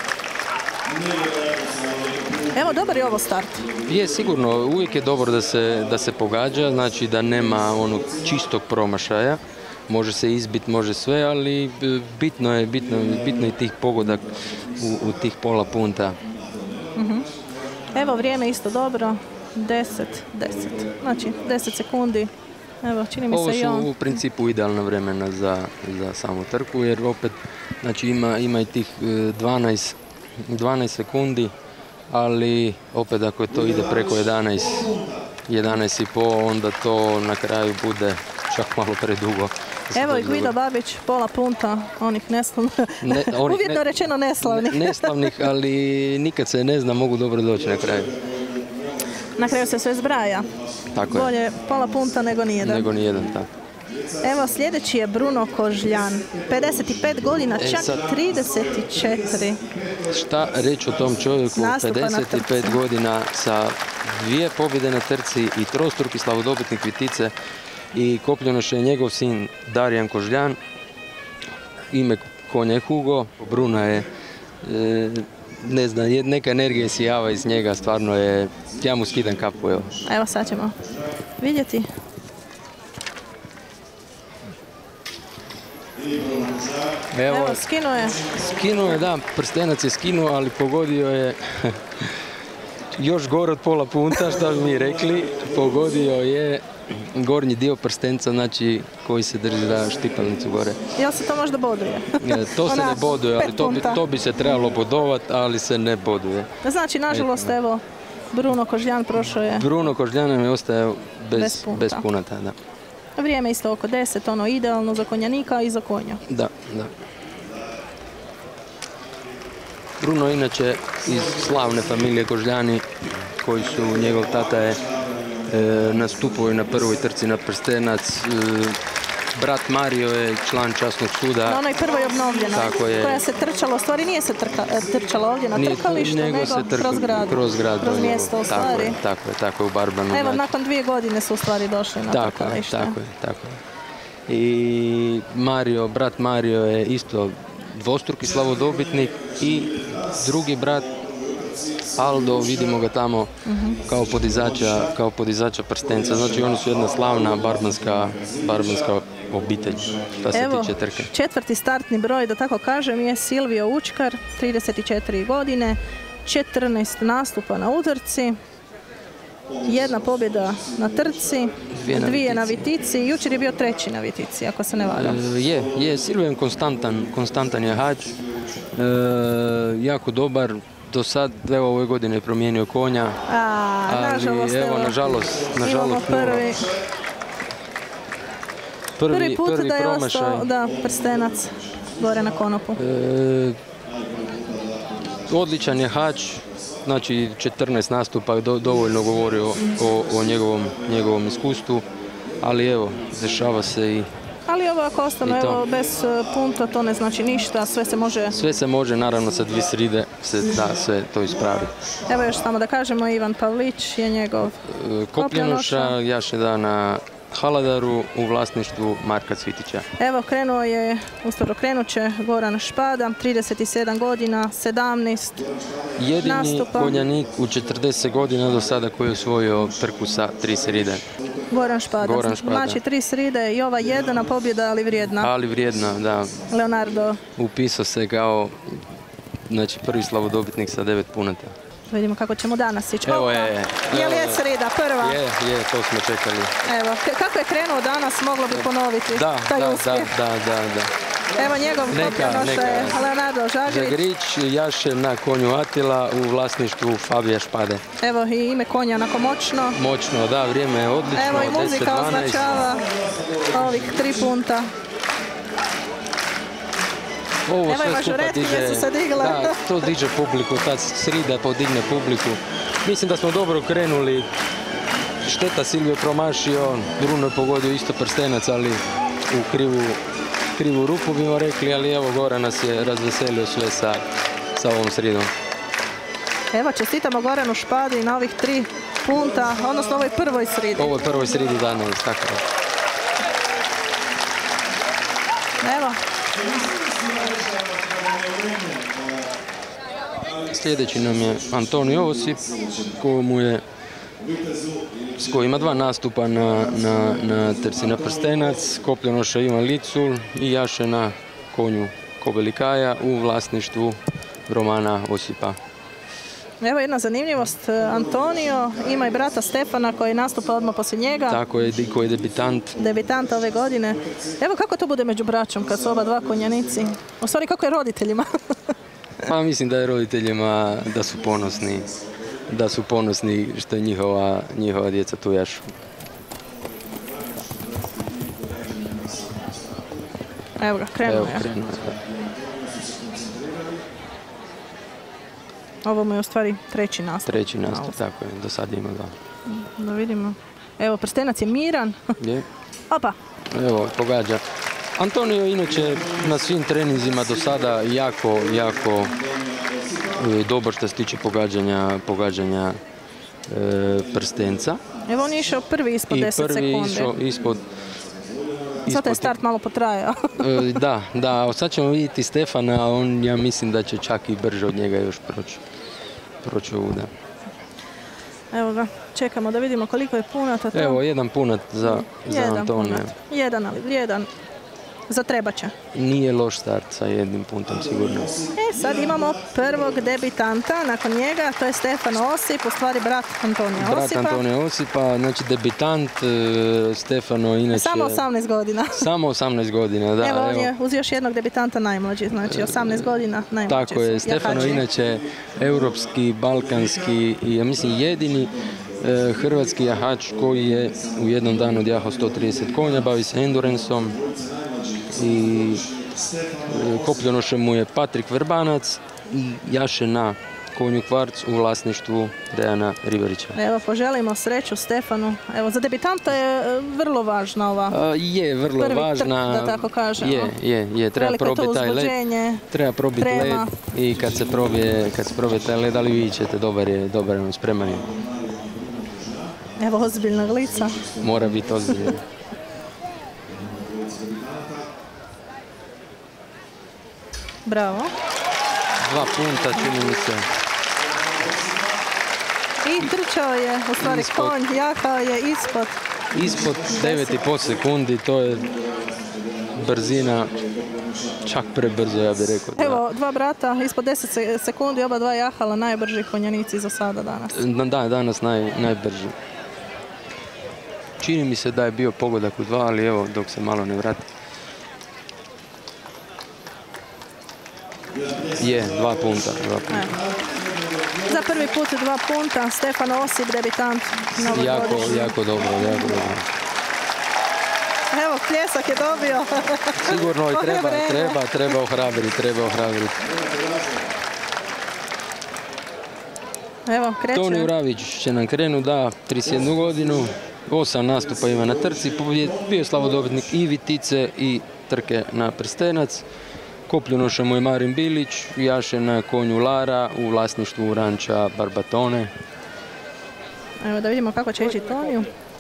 Evo, dobar je ovo start. Je, sigurno, uvijek je dobro da se, da se pogađa, znači da nema onog čistog promašaja. Može se izbiti, može sve, ali bitno je, bitno, bitno je tih pogodak u, u tih pola punta. Uh-huh. Evo, vrijeme isto dobro, deset deset. Znači, deset sekundi. Evo, čini mi Ovo se su i on. u principu idealna vremena za, za samu trku, jer opet znači, ima, ima i tih dvanaest, dvanaest sekundi, ali opet ako to ide preko jedanaest, jedanaest i pol, onda to na kraju bude čak malo predugo. Evo i Guido Babić, pola punta onih neslavnih, ne, onih uvjetno ne, rečeno neslavnih. Ne, neslavnih, ali nikad se ne zna, mogu dobro doći na kraju. Na kraju se sve zbraja. Tako je. Bolje pola punta nego nijedan. Nego nijedan, tako. Evo, sljedeći je Bruno Kožljan, pedeset pet godina, e, čak sad, trideset četiri. Šta reći o tom čovjeku, pedeset pet godina sa dvije pobjede na trci i trostruki slavodobitnik vitice i kopljenoša je njegov sin Darijan Kožljan, ime konja je Hugo, Bruno je, e, ne znam, neka energija sijava iz njega, stvarno je, ja mu skidam kapu, evo. Evo sad ćemo vidjeti. Evo, Evo, skinuo je. Skinuo je, da, prstenac je skinuo, ali pogodio je još gore od pola punta, što bi mi rekli, pogodio je gornji dio prstenca, znači koji se drži za štipalnicu gore. Jel se to možda boduje? To se ne boduje, ali to bi, to bi se trebalo bodovati, ali se ne boduje. Znači, nažalost, evo, Bruno Kožljan prošao je... Bruno Kožljan nam je ostao bez, bez, punta. bez punata, da. Vrijeme isto oko deset, ono idealno za konjanika i za konja. Da, da. Bruno inače iz slavne familije Kožljani, koji su, njegov tata je e, nastupao na prvoj trci na prstenac, e, brat Mario je član časnog suda. Na onoj prvoj obnovljenoj, Tako je. koja se trčala, u stvari nije se trka, trčala ovdje na Nije- trkalištu, nego nego se trka- kroz grad, kroz grad kroz donijelo. mjesto u Tako stvari. je, tako je, tako je u Barbanu. Evo, znači. nakon dvije godine su u stvari došli na Tako je, trkalište. tako je, tako je. I Mario, brat Mario je isto dvostruki slavodobitnik i drugi brat Aldo, vidimo ga tamo kao podizača, kao podizača prstenca. Znači oni su jedna slavna barbanska, barbanska obitelj što se Evo, tiče trke. četvrti startni broj, da tako kažem, je Silvio Učkar, trideset četiri godine, četrnaest nastupa na utrci, jedna pobjeda na trci, Dvije na dvije na Vitici. Vitici, jučer je bio treći na Vitici, ako se ne varam. E, je, je, Silvio je konstantan, konstantan je hač, e, jako dobar. Do sad, evo ove godine je promijenio konja, A, ali nažalost, evo, nažalost, imamo nažalost, nula. prvi, prvi prvi, put prvi da je promašaj. ostao, da, prstenac gore na konopu. E, odličan je hač, znači četrnaest nastupa do, dovoljno govori o, o, o njegovom, njegovom iskustvu, ali evo, dešava se i Ali ovo ako ostane I to. evo, bez e, punta, to ne znači ništa, sve se može. sve se može, naravno sa dvije sride se da sve to ispravi. Evo još samo da kažemo, Ivan Pavlić je njegov E, Kopljenoša, jaše da na Haladaru u vlasništvu Marka Cvitića. Evo, krenuo je, uskoro krenut će Goran Špada, trideset sedam godina, sedamnaest Jedini nastupa. konjanik u četrdeset godina do sada koji je osvojio trku sa tri sride. Goran Špada. Goran Špada. Znači, tri sride i ova jedina pobjeda, ali vrijedna. Ali vrijedna, da. Leonardo, Upisao se kao znači, prvi slavodobitnik sa devet punata. vidimo kako ćemo danas ići. Evo Opa, je, je li evo je je. srida, prva? Je, je, to smo čekali. Evo, k- kako je krenuo danas, moglo bi ponoviti Da, taj da, da, uspjeh. da, da, da. Evo njegov Neka, kopljenoša neka. je Leonardo Žagrić. Žagrić jaše na konju Atila u vlasništvu Fabija Špade. Evo i ime konja onako moćno. Moćno, da, vrijeme je odlično. Evo i deset muzika dvanaest. označava ovih tri punta. Ovo Evo i sve skupa mažoretkinje diže, su se digle. da, to diže publiku, ta srida podigne publiku. Mislim da smo dobro krenuli. Šteta, Silvio je promašio, Bruno je pogodio isto prstenac, ali u krivu, krivu rupu bimo rekli, ali evo Goran nas je razveselio sve sa, sa ovom sridom. Evo, čestitamo Goranu Špadi na ovih tri punta, odnosno ovoj prvoj sridi. Ovo je prvoj sridi danas, tako je. Evo, Sljedeći nam je Antonio Osip, kojemu je, s kojim ima dva nastupa na, na, na trci na prstenac, kopljenoša Ivan Licul i jaše na konju Kobelikaja u vlasništvu Romana Osipa. evo jedna zanimljivost. Antonio ima i brata Stefana koji nastupa odmah poslije njega. Tako je, koji je debitant. Debitant ove godine. Evo kako to bude među braćom kad su oba dva konjanici. U stvari kako je roditeljima. Pa mislim da je roditeljima da su ponosni, da su ponosni što je njihova, njihova djeca tu jašu. Evo ga, krenuo Evo, je. krenuo je. Ovo mu je u stvari treći nastup. Treći nastup, tako je, do sad ima dva. Da vidimo. Evo, prstenac je miran. Je. Opa, Evo, pogađa. Antonio inače na svim treninzima do sada jako, jako e, dobar što se tiče pogađanja, pogađanja e, prstenca. evo on je išao prvi ispod I deset prvi sekundi. išao ispod... Sad je ispod- start malo potrajao. E, Da, da, sad ćemo vidjeti Stefana, on ja mislim da će čak i brže od njega još proći. Proći ovuda. Evo ga, čekamo da vidimo koliko je punata to. Evo, jedan punat za, za Jedan Antonija. punat. Jedan, ali vrijedan. Za trebaće. Nije loš start sa jednim puntom sigurno. E, sad imamo prvog debitanta nakon njega, to je Stefan Osip, u stvari brat Antonija Brat Osipa. Antonija Osipa, znači debitant, e, Stefano inače... Samo osamnaest godina. Samo osamnaest godina, da. Evo, on je uz još jednog debitanta najmlađi, znači osamnaest godina najmlađi. Tako je, su Stefano jahači. inače europski, balkanski i ja mislim jedini e, hrvatski jahač koji je u jednom danu odjahao sto trideset konja, bavi se enduranceom i e, kopljenošem mu je Patrik Verbanac i jaše na konju Kvarc u vlasništvu Dejana Ribarića. Evo, poželimo sreću Stefanu. Evo, za debitanta je e, vrlo važna ova. A, je, vrlo Prvi važna. trk, da tako kažemo. Je, je, je. Treba Veliko to probiti taj led. uzbuđenje, Treba probiti trema. led i kad se probije, kad se probije taj led, ali vidjet ćete, dobar je, dobar je, spreman je. Evo, ozbiljna lica. Mora biti ozbiljno. Bravo. Dva punta, čini mi se. I trčao je, u stvari Ispod. konj, jahao je ispod. Ispod devet i pol sekundi, to je brzina čak prebrzo, ja bih rekao. Da. Evo, dva brata, ispod deset se- sekundi, oba dva jahala, najbrži konjanici za sada danas. Da, danas naj, najbrži. Čini mi se da je bio pogodak u dva, ali evo, dok se malo ne vrati. Je, dva punta. Dva punta. Evo. Za prvi put dva punta, Stefan Osip, debitant. Jako, novogodišnji. jako dobro, jako dobro. Evo, pljesak je dobio. Sigurno i treba, Ohrabreno. treba, treba ohrabriti, treba ohrabriti. Evo, kreće. Toni Uravić će nam krenu, da, trideset jednu godinu, osam nastupa ima na trci, pobjed- bio je slavodobitnik i Vitice i trke na prstenac. Kopljunoša mu je Marin Bilić, jaše na konju Lara u vlasništvu ranča Barbatone. Evo da vidimo kako će ići Toniju.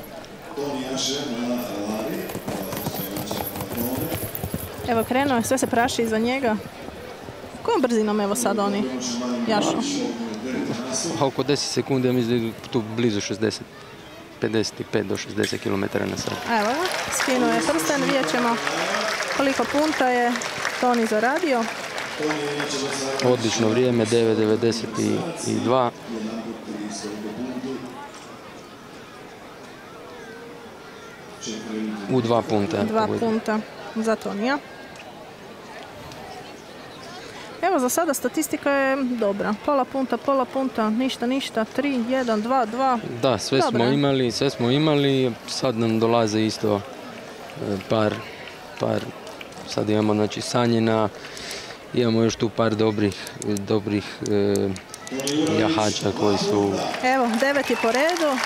Evo krenuo je, sve se praši iza njega. Kojom brzinom evo sad oni jašu? A oko deset sekundi, ja mislim da je tu blizu šezdeset, pedeset pet do šezdeset kilometara na sat. Evo ga, skinuo je prsten, vidjet ćemo koliko punta je Toni zaradio. Odlično vrijeme, devet devedeset dva. U dva punta. Dva punta za Tonija. Evo za sada statistika je dobra. Pola punta, pola punta, ništa, ništa, tri, jedan, dva, dva. Da, sve Dobro. smo imali, sve smo imali. Sad nam dolaze isto e, par, par, sad imamo znači Sanjina, imamo još tu par dobrih, dobrih e, jahača koji su Evo, deveti po redu.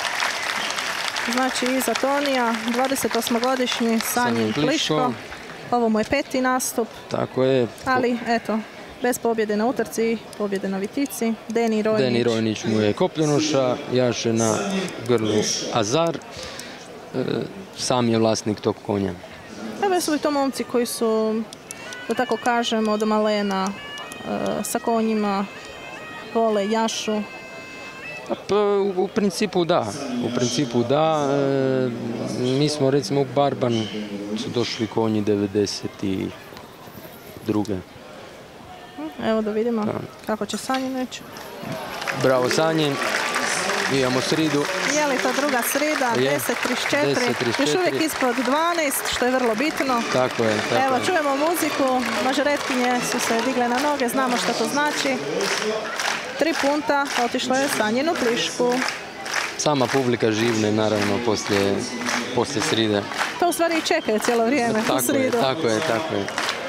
Znači iza Tonija, dvadeset osmogodišnji Sanjin Sanjin Pliško. Pliško. Ovo mu je peti nastup, tako je. ali eto, bez pobjede na utrci, pobjede na Vitici. Deni Rojnić. Deni Rojnić mu je Kopljunoša, jaše na grlu Azar. E, sam je vlasnik tog konja. Evo su i to momci koji su, da tako kažem, od malena e, sa konjima, vole, jašu. Pa, u, u principu da, u principu da. E, mi smo recimo u Barban su došli konji devedeset druge. Evo da vidimo kako će Sanjin ići. Bravo Sanjin, imamo sridu. Je li to druga srida, Je. deset trideset četiri, deset trideset još četiri. uvijek ispod dvanaest, što je vrlo bitno. Tako je, tako Evo, je. čujemo muziku, mažoretkinje su se digle na noge, znamo što to znači. Tri punta, otišlo je Sanjinu Plišku. Sama publika živne naravno poslije, poslije sride. To u stvari i čekaju cijelo vrijeme, u Tako je, sridu. tako je, tako je.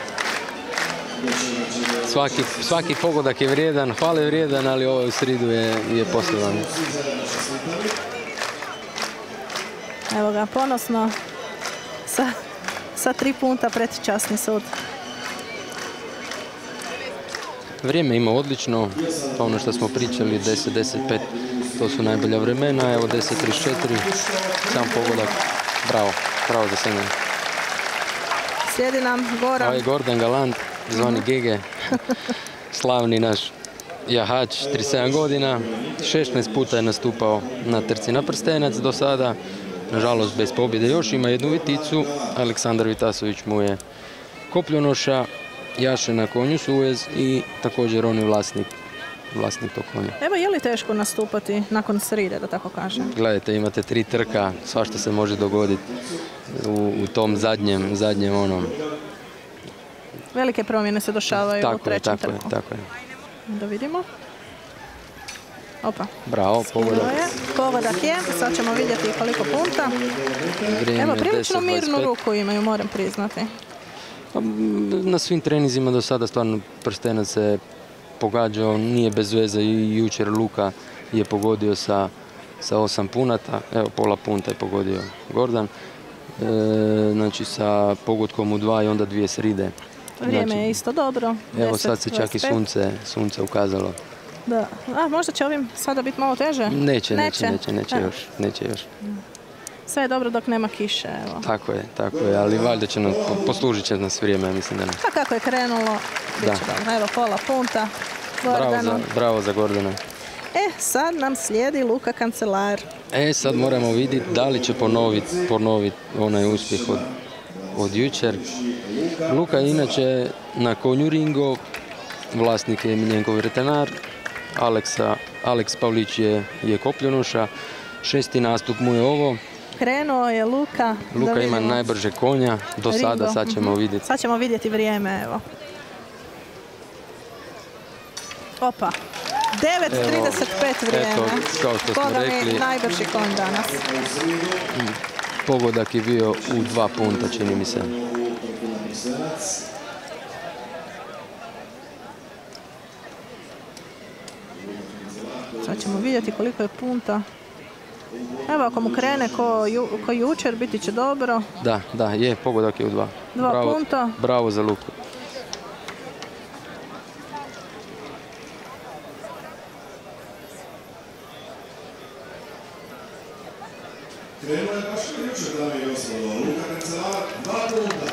Svaki, svaki pogodak je vrijedan, hvale je vrijedan, ali ovo u sridu je, je poseban. Evo ga, ponosno sa, sa tri punta pred časni sud. Vrijeme ima odlično, pa ono što smo pričali, deset deset pet, to su najbolja vremena, evo deset trideset četiri, sam pogodak, bravo, bravo za Senja. Slijedi nam Goran. Ovo je Gordan Galant, zvani Gege, slavni naš jahač, trideset sedam godina, šesnaest puta je nastupao na trci na prstenac do sada, nažalost bez pobjede, još ima jednu Viticu, Aleksandar Vitasović mu je Kopljunoša, jaše na konju Suez i također on je vlasnik, vlasnik tog konja. Evo, je li teško nastupati nakon sride, da tako kažem? Gledajte, imate tri trka, svašta se može dogoditi u, u tom zadnjem, zadnjem onom. Velike promjene se dešavaju u Tako je, trećem tako je, trku. tako je. Da vidimo. Opa. Bravo, pogodak. Ovo je. Pogodak je, sad ćemo vidjeti koliko punta. Vrijeme Evo, prilično deset mirnu dvadeset pet. ruku imaju, moram priznati. Pa, m, na svim trenizima do sada stvarno prstenac se pogađao, nije bez veze i jučer Luka je pogodio sa, sa osam punata, evo pola punta je pogodio Gordan, e, znači sa pogodkom u dva i onda dvije sride. Vrijeme Znači, je isto dobro. evo sad se čak i sunce, sunce ukazalo. Da. A, možda će ovim sada biti malo teže? Neće, neće, neće, neće još, neće još. Sve je dobro dok nema kiše, evo. Tako je, tako je, ali valjda će nam, poslužit će nas vrijeme, mislim da ne. A kako je krenulo, bit će dobro. Evo pola punta, Bravo za, Gordanu. bravo za Gordana. E, sad nam slijedi Luka Kancelar. E, sad moramo vidjeti da li će ponoviti ponovit onaj uspjeh od, od jučer. Luka je inače na konju Ringo, vlasnik je Miljenko Vretenar, Aleksa, Aleks Pavlić je, je kopljonoša, šesti nastup mu je ovo. Krenuo je Luka. Luka da ima vidimo. najbrže konja, do Ringo, sada, sad ćemo mhm. vidjeti. Sad ćemo vidjeti vrijeme, evo. Opa, devet trideset pet vrijeme. Eto, kao što smo Boga mi, rekli, najbrži konj danas. pogodak je bio u dva punta, čini mi se. Sad ćemo vidjeti koliko je punta. Evo, ako mu krene ko, ju, ko jučer, biti će dobro. Da, da, je, pogodak je u dva. Dva bravo, punta. Bravo za Luku. Krenuo je baš i jučer, dame i gospodo. Luka Kancelar, dva punta.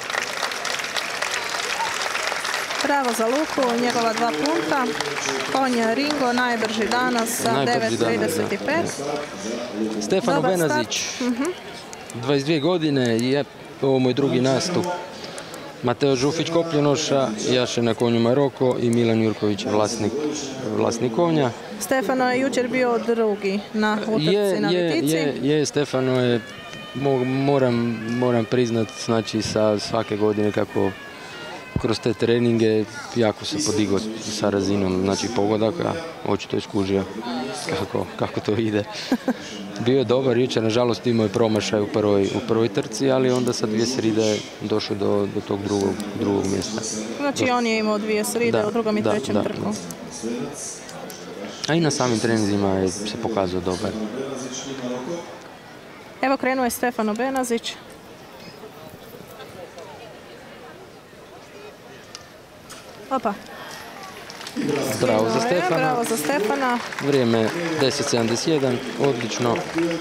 Bravo za Luku, njegova dva punta. Konj Ringo, najbrži danas sa Najbrži devet danas, trideset pet. Stefano Dobar start. Benazić, dvadeset dvije godine, je ovo moj drugi nastup. Mateo Žufić kopljonoša, Jaše na konju Maroko i Milan Jurković vlasnik, vlasnik konja. Stefano je jučer bio drugi na utrci Je, na je, Vitici. je, je, Stefano je, mo- moram, moram priznat, znači sa svake godine kako kroz te treninge jako se podigao sa razinom, znači pogodaka, očito je skužio kako, kako to ide. Bio je dobar jučer, nažalost imao je promašaj u prvoj, u prvoj trci, ali onda sa dvije sride došao do, do tog drugog, drugog mjesta. Znači on je imao dvije sride Da, u drugom i da, trećem da, trku. A i na samim treninzima je se pokazao dobar. Evo krenuo je Stefano Benazić. Opa. Bravo za Krenuo je, Stefana. Bravo za Stefana. Vrijeme deset sedamdeset jedan, odlično.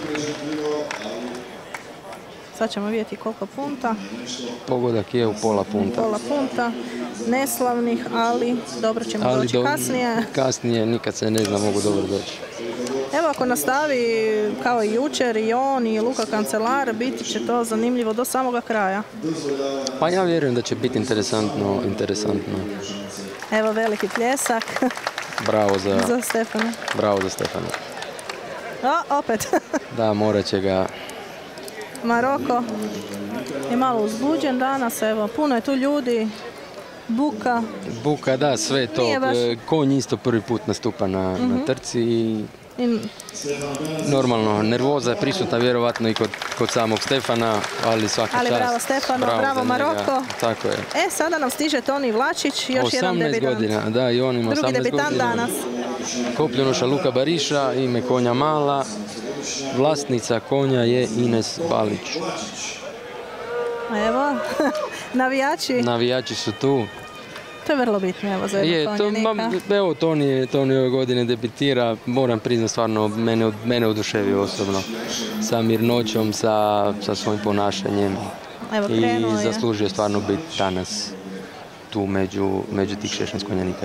Sad ćemo vidjeti koliko punta. Pogodak je u pola punta. Pola punta. Neslavnih, ali dobro ćemo Ali doći do- kasnije. Kasnije nikad se ne zna, mogu dobro doći. Evo ako nastavi kao i jučer i on i Luka Kancelar, biti će to zanimljivo do samoga kraja. Pa ja vjerujem da će biti interesantno, interesantno. Evo veliki pljesak Bravo za, za Stefana. bravo za Stefana. A, opet. Da, morat će ga. Maroko je malo uzbuđen danas, evo, puno je tu ljudi, buka. Buka, da, sve to. Nije baš- E, Konj isto prvi put nastupa na, na trci i I normalno, nervoza je prisutna vjerovatno i kod, kod samog Stefana, ali svaka Ali čast. bravo Stefano, bravo za njega. Maroko. Tako je. E, sada nam stiže Toni Vlačić, još jedan osamnaest debitant. godina, da, i on ima Drugi osamnaest debitant godina. danas. Kopljonoša Luka Bariša, ime konja Mala, vlasnica konja je Ines Balić. Evo, navijači, Navijači su tu. to je vrlo bitno, evo, za Je, jednog to, konjanika. ma, evo, Toni, je- Toni ove godine debitira, moram priznat stvarno, mene, mene oduševio osobno. Sa mirnoćom, sa, sa svojim ponašanjem. Evo, I krenuo je. zaslužio stvarno biti danas tu među, među tih šesnaest konjanika.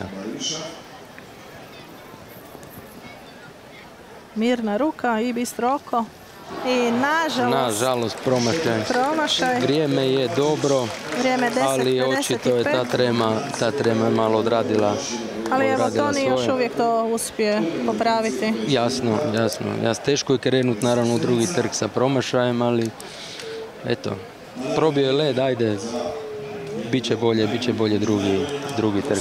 Mirna ruka i bistro oko. I nažalost, Nažalost, promašaj. promašaj. Vrijeme je dobro, Vrijeme deset ali očito je ta pedeset pet. trema, ta trema je malo odradila. Ali evo, odradila Toni još svoje. uvijek to uspije popraviti. Jasno, jasno. Jas, teško je krenut naravno u drugi trk sa promašajem, ali eto, probio je led, ajde, bit će bolje, bit će bolje drugi, drugi trk.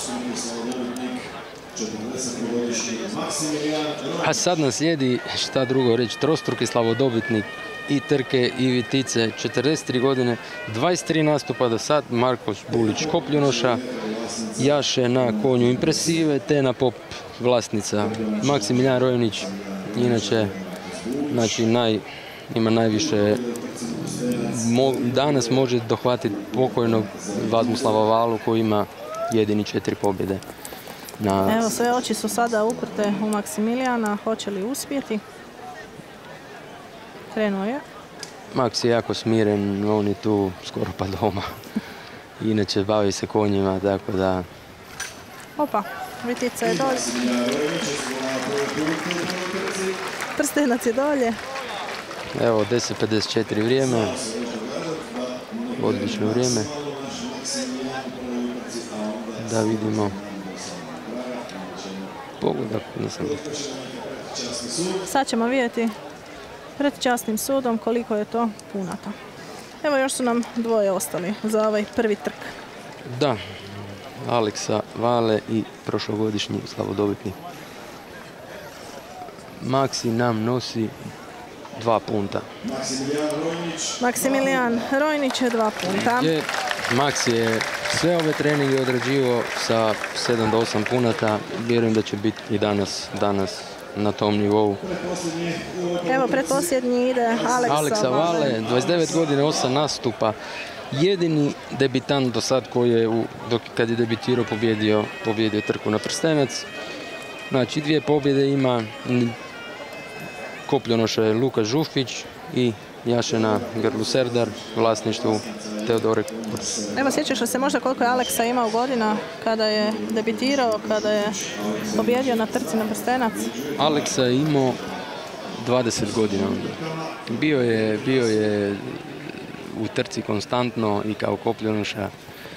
A sad nam slijedi, šta drugo reći, trostruki slavodobitnik i trke Ivitice, četrdeset tri godine, dvadeset tri nastupa do sad, Marko Bulić Kopljunoša, jaše na konju Impresive, te na pop vlasnica Maksimilijan Rojnić, inače znači, naj, ima najviše, mo, danas može dohvatiti pokojnog Vazmuslava Valu koji ima jedini četiri pobjede. Na... Evo, sve oči su sada uprte u Maksimilijana, hoće li uspjeti? Krenuo je. Maks je jako smiren, on je tu skoro pa doma. Inače bavi se konjima, tako da... Opa, Vitica je dolje. Prstenac je dolje. Evo, deset pedeset četiri vrijeme. Odlično vrijeme. Da vidimo. Pogodak, nisam vidio. Sad ćemo vidjeti pred časnim sudom koliko je to punata. Evo, još su nam dvoje ostali za ovaj prvi trk. Da, Aleksa Vale i prošlogodišnji slavodobitni. Maksi nam nosi dva punta. Maksimilijan Rojnić je dva punta. Je, Maks je sve ove treninge odrađivao sa sedam do osam punata. Vjerujem da će biti i danas, danas na tom nivou. Evo, predposljednji ide Aleksa, Aleksa Vale, dvadeset devet godine, osam nastupa. Jedini debitant do sad koji je, u, dok, kad je debitirao, pobjedio, pobjedio trku na prstenac. Znači, dvije pobjede ima. Kopljunoša je Luka Žufić i Jašena Grlu Serdar, vlasništvu Teodore. Evo, sjećaš li se možda koliko je Aleksa imao godina kada je debitirao, kada je pobjedio na trci na prstenac? Aleksa je imao dvadeset godina. Bio je, bio je u trci konstantno i kao Kopljunoša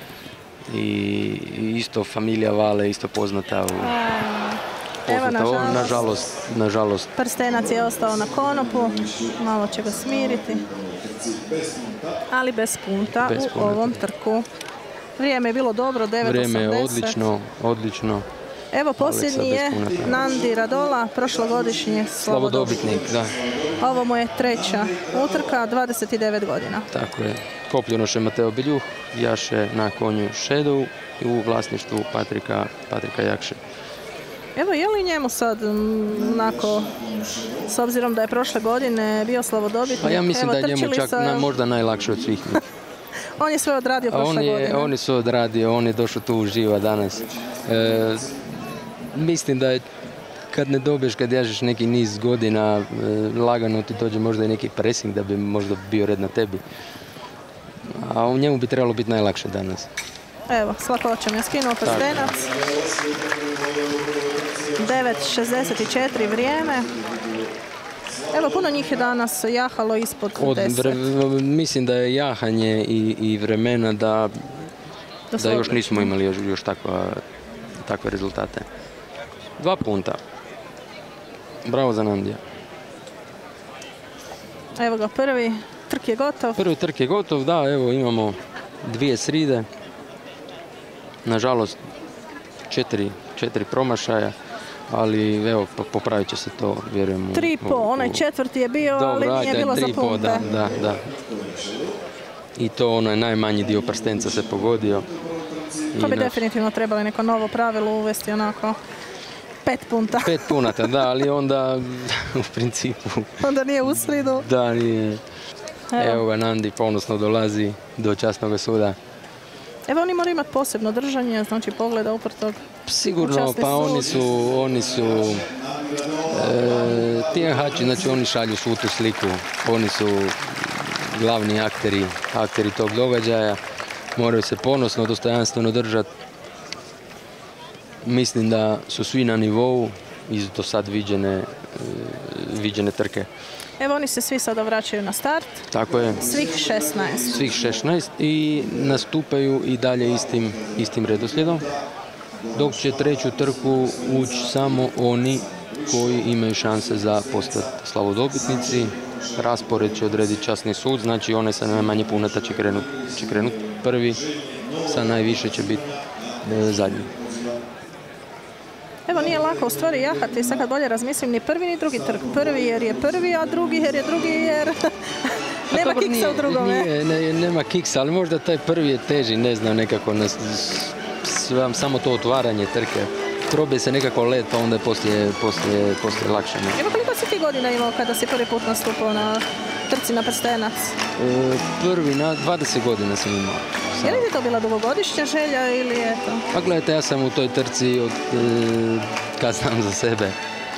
i isto familija Vale, isto poznata u... Evo, nažalost, nažalost, nažalost. Prstenac je ostao na konopu, malo će ga smiriti, ali bez punta bez u punata. Ovom trku. Vrijeme je bilo dobro, devet osamdeset. Vrijeme je odlično, odlično. Evo, posljednji je Nandi Radola, prošlogodišnji slavodobitnik. Da. Ovo mu je treća utrka, dvadeset devet godina. Tako je. Kopljunoše Mateo Biljuh, jaše na konju Shadow i u vlasništvu Patrika, Patrika Jakše. Evo, je li njemu sad, onako, s obzirom da je prošle godine bio slavodobitnik? Pa ja mislim evo, da je njemu čak sa... na, možda najlakše od svih. On je sve odradio prošle on je, godine. On je sve odradio, on je došao tu uživa danas. E, mislim da je, kad ne dobiješ, kad jažeš neki niz godina, e, lagano ti dođe možda i neki pressing da bi možda bio red na tebi. A u njemu bi trebalo biti najlakše danas. Evo, s lakoćom je skinuo prstenac. devet šezdeset četiri vrijeme. Evo, puno njih je danas jahalo ispod Od deset. vre, mislim da je jahanje i, i vremena da, da, da još nismo imali još, još takva, takve rezultate. Dva punta. Bravo za Nandija. Evo ga, prvi trk je gotov. Prvi trk je gotov, da, evo imamo dvije sride. Nažalost, četiri, četiri promašaja, ali evo, popravit će se to, vjerujem. Tri po, onaj četvrti je bio, dobro, ali nije bilo za po, punte. da, da, da. I to onaj najmanji dio prstenca se pogodio. To bi I definitivno trebali neko novo pravilo uvesti, onako, pet punta. Pet punata, da, ali onda u principu... Onda nije u sridu. Da, nije. Evo, Evo ga, Nandi ponosno dolazi do časnog suda. Evo, oni moraju imati posebno držanje, znači pogleda uprtog. Sigurno, pa oni su, oni su e, tijahači, znači oni šalju svu tu sliku, oni su glavni akteri, akteri tog događaja, moraju se ponosno, dostojanstveno držati. Mislim da su svi na nivou iz do sad viđene, e, viđene trke. Evo, oni se svi sada vraćaju na start. Tako je. Svih šesnaest. Svih šesnaest i nastupaju i dalje istim, istim redoslijedom. Dok će treću trku ući samo oni koji imaju šanse za postati slavodobitnici. Raspored će odrediti časni sud, znači one sa najmanje punata će krenuti će krenut prvi, sa najviše će biti e, zadnji. Evo, nije lako u stvari jahati, sad kad bolje razmislim, ni prvi ni drugi trk. Prvi jer je prvi, a drugi jer je drugi jer nema dobro, kiksa nije, u drugome. Nije, ne, nema kiksa, ali možda taj prvi je teži, ne znam, nekako nas, s- samo to otvaranje trke. Probije se nekako led, pa onda je poslije, poslije, poslije lakše. Ne? Evo, koliko si ti godina imao kada si prvi put nastupao na trci na prstenac? E, prvi na dvadeset godina sam imao. Je li ti to bila dugogodišnja želja ili eto? Pa gledajte, ja sam u toj trci od e, kad znam za sebe.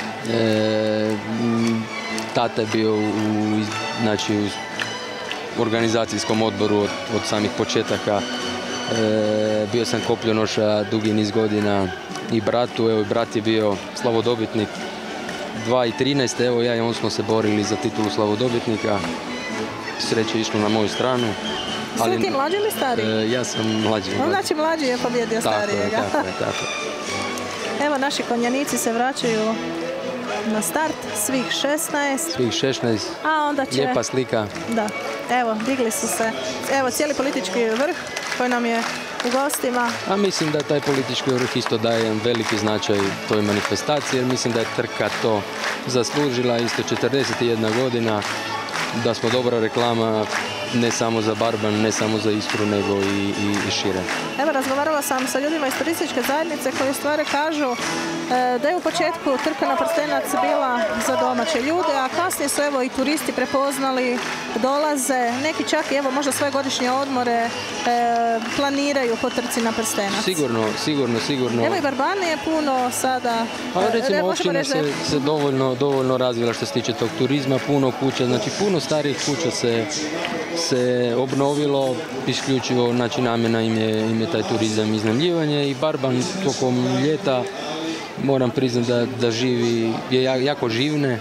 E, m, tata je bio u, znači, u organizacijskom odboru od, od samih početaka. E, bio sam kopljonoša dugi niz godina i bratu, evo i brat je bio slavodobitnik dva tisuće trinaeste. Evo ja i on smo se borili za titulu slavodobitnika. Sreće je išlo na moju stranu. Su li ti mlađi ili stari? E, ja sam mlađi. On znači mlađi je pobjedio Tako je, starijega. tako je, tako je. Evo, naši konjanici se vraćaju na start, svih šesnaest, Svih šesnaest, a onda će... lijepa slika. Da, evo, digli su se. Evo, cijeli politički vrh koji nam je u gostima. A mislim da taj politički vrh isto daje jedan veliki značaj toj manifestaciji, jer mislim da je trka to zaslužila, isto četrdeset jedna godina, da smo dobra reklama ne samo za Barban, ne samo za Istru, nego i, i, i šire. Evo, razgovarala sam sa ljudima iz turističke zajednice koji u stvari kažu e, da je u početku trka na prstenac bila za domaće ljude, a kasnije su evo i turisti prepoznali, dolaze, neki čak i evo možda svoje godišnje odmore e, planiraju po trci na prstenac. Sigurno, sigurno, sigurno. Evo i Barbani je puno sada... Pa e, recimo možemo općina reći da se, je- se dovoljno, dovoljno razvila što se tiče tog turizma, puno kuća, znači puno starih kuća se, se obnovilo, isključivo znači namjena im je, im je taj turizam i iznajmljivanje i Barban tokom ljeta moram priznati da, da živi, je ja- jako živne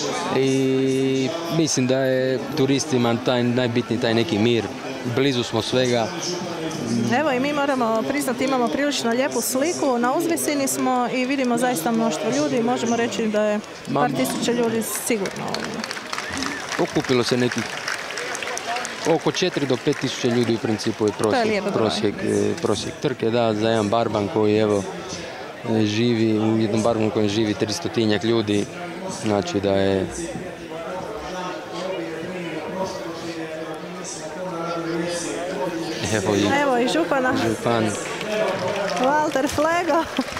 i mislim da je turistima taj najbitniji taj neki mir, blizu smo svega. Evo i mi moramo priznati, imamo prilično lijepu sliku, na uzvisini smo i vidimo zaista mnoštvo ljudi, možemo reći da je par Ma- tisuća ljudi sigurno ovdje. Okupilo se nekih oko četiri do pet tisuća ljudi u principu je To je prosjek, lijep broj. prosjek, e, prosjek trke, da, za jedan Barban koji evo e, živi, u jednom Barbanu kojem živi tristotinjak ljudi, znači da je evo i Evo i župana župan. Walter Flego.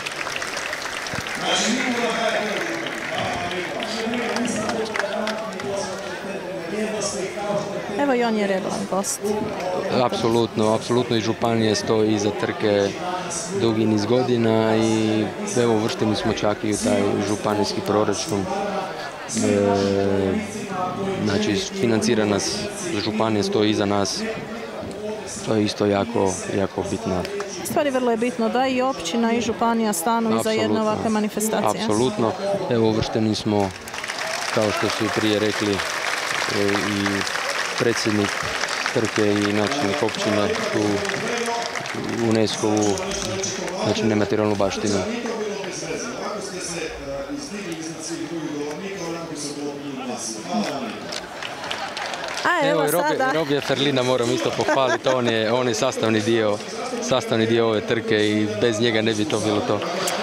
Evo i on je redovan gost. Apsolutno, apsolutno i županije stoji iza trke dugi niz godina i evo uvršteni smo čak i u taj županijski proračun. E, znači financira nas, županije stoji iza nas. To je isto jako, jako bitno. Stvari vrlo je bitno da i općina i županija stanu iza jedne Apsolutno. ovakve manifestacije. Apsolutno. Evo uvršteni smo, kao što su i prije rekli, e, i predsjednik trke i načelnik općine u UNESCO-vu, znači nematerijalnu baštinu. A evo, Evo i Robija, sada, Robija Ferlina moram isto pohvaliti, on je, on je sastavni dio, sastavni dio ove trke i bez njega ne bi to bilo to.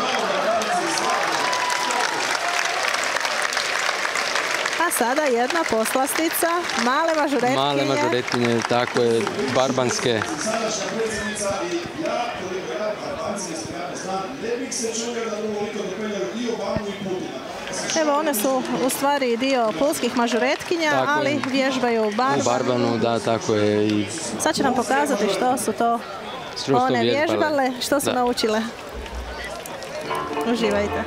a sada jedna poslastica, male mažuretkinje. Male mažuretkinje, tako je, barbanske. Evo, one su u stvari dio pulskih mažuretkinja, Tako je. ali vježbaju u Barbanu. U Barbanu, da, tako je i Sad će nam pokazati što su to što su one vježbale. vježbale, što su Da. naučile. Uživajte.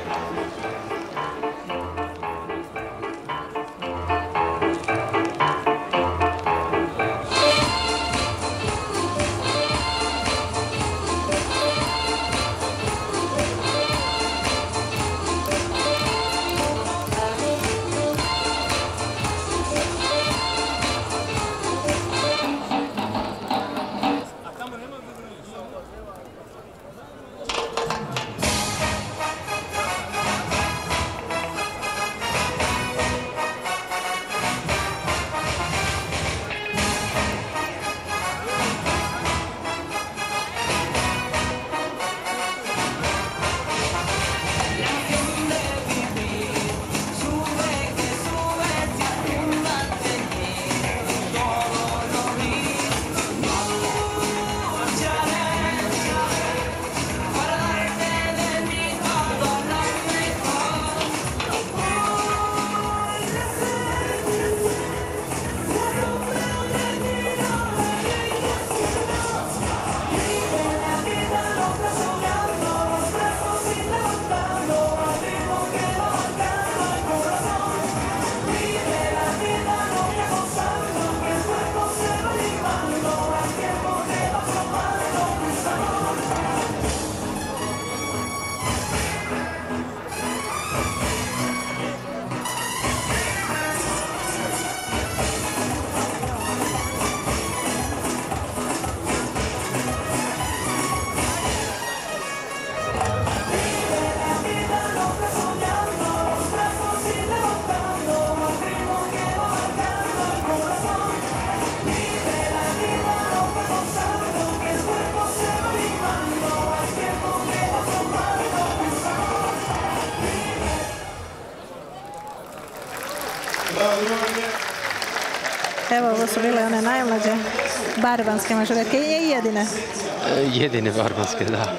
Evo, ovo su bile one najmlađe barbanske mažuretke i jedine. E, jedine barbanske, da.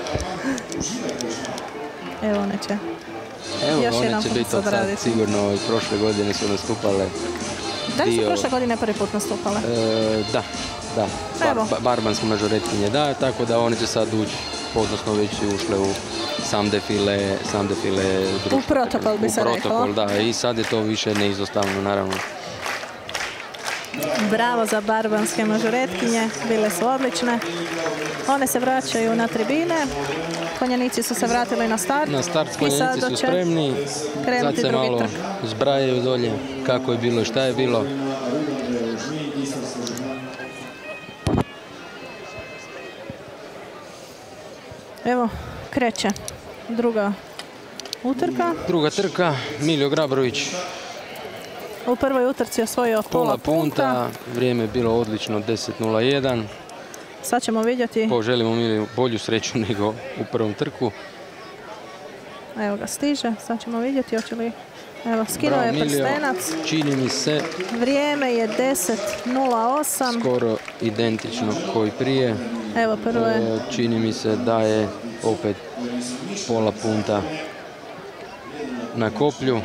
Evo one će. Evo, Još one jedan će put biti se od sad odraditi. sigurno i prošle godine su nastupale. Da li su dio- prošle godine prvi put nastupale? E, da, da. Bar, Evo. ba- barbanske mažuretkinje, da, tako da one će sad ući, odnosno već i ušle u sam defile, sam defile društva. U protokol bi se U protokol, reklo. da, i sad je to više neizostavno, naravno. Bravo za barbanske mažuretkinje, bile su odlične. One se vraćaju na tribine, konjanici su se vratili na start. Na start I konjanici sada su će spremni, krenuti sad se drugi malo trk. zbrajaju dolje kako je bilo i šta je bilo. Evo, kreće druga utrka. Druga trka, Miljo Grabrović, U prvoj utrci osvojio pola, pola punta. punta, vrijeme je bilo odlično, deset nula jedan. Sad ćemo vidjeti, Poželimo Milju bolju sreću nego u prvom trku. evo ga stiže, sad ćemo vidjeti hoće li, evo skinuo Bravo je Miljo, prstenac, čini mi se vrijeme je deset nula osam, skoro identično koji prije. evo prvo je, E, Čini mi se da je opet pola punta na koplju.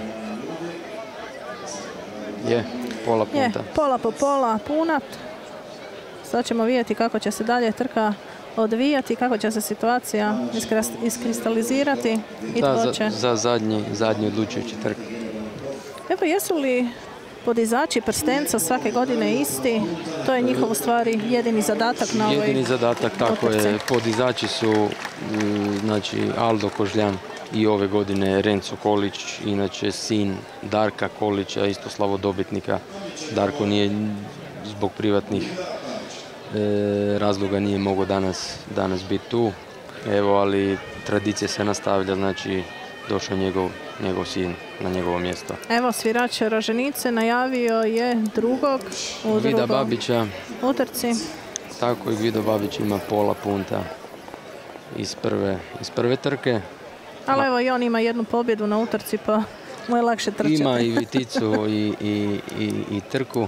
Je, pola je, punta. pola po pola, punat. Sad ćemo vidjeti kako će se dalje trka odvijati, kako će se situacija iskras- iskristalizirati i Da, tko za, će. za zadnji, zadnji odlučujući trk. Evo, jesu li podizači prstenca svake godine isti? To je njihov u stvari jedini zadatak na ovoj Jedini zadatak, tako utrci. je, podizači su mm, znači Aldo Kožljan i ove godine Renzo Kolić, inače sin Darka Kolića, isto slavodobitnika. Darko nije zbog privatnih e, razloga nije mogao danas, danas biti tu. Evo, ali tradicija se nastavlja, znači došao njegov, njegov sin na njegovo mjesto. Evo, svirač Roženice najavio je drugog u Vida drugom Babića, utrci. tako i Gvido Babić ima pola punta iz prve, iz prve trke. Ali evo i on ima jednu pobjedu na utrci, pa mu je lakše trčati. Ima i Viticu i, i, i, i trku.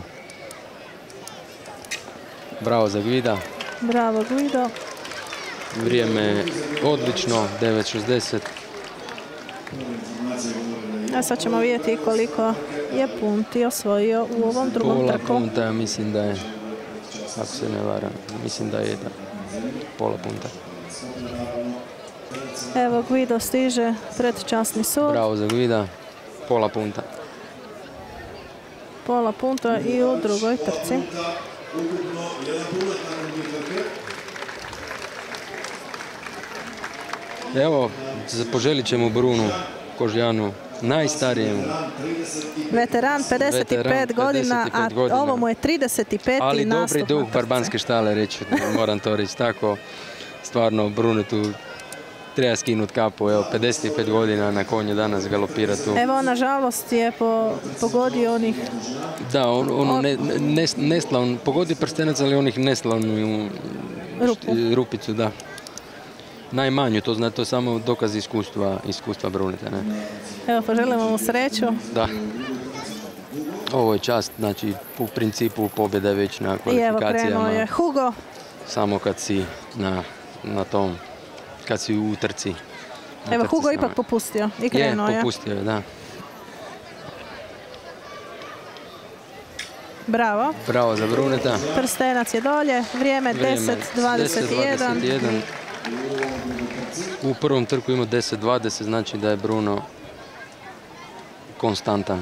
Bravo za Gvida. Bravo Guido. Vrijeme je odlično, devet šezdeset. A sad ćemo vidjeti koliko je punti osvojio u ovom drugom Pola trku. punta, ja mislim da je, ako se ne varam, mislim da je da. Pola punta. Evo Guido stiže pred časni sud. Bravo za Gvida. Pola punta. Pola punta i u drugoj trci. Evo, poželit ćemo Brunu Kožljanu, najstarijemu, Veteran pedeset pet Veteran, godina, pedeset pet a godina. ovo mu je trideset peti ali nastup dobri na duh trci. barbanske štale, reći, moram to reći tako. Stvarno, Brunetu treba skinuti kapu, evo, pedeset pet godina na konju danas galopira tu. Evo, nažalost je po, pogodio onih, Da, on, ono ne, ne, neslavno, pogodi prstenac, ali onih neslavnu Rupu. št- rupicu, da. Najmanju, to zna, to je samo dokaz iskustva, iskustva Bruneta, ne? evo poželimo mu sreću. Da. Ovo je čast, znači u principu pobjeda je već na I evo krenuo kvalifikacijama, je Hugo. samo kad si na, na tom, kad si u trci. na Evo trci Hugo sama. ipak popustio i Je, krenuo je. popustio je, da. Bravo. Bravo za Bruneta. Prstenac je dolje. Vrijeme Vrijeme deset dvadeset jedan. deset dvadeset jedan. U prvom trku ima deset dvadeset, znači da je Bruno konstantan.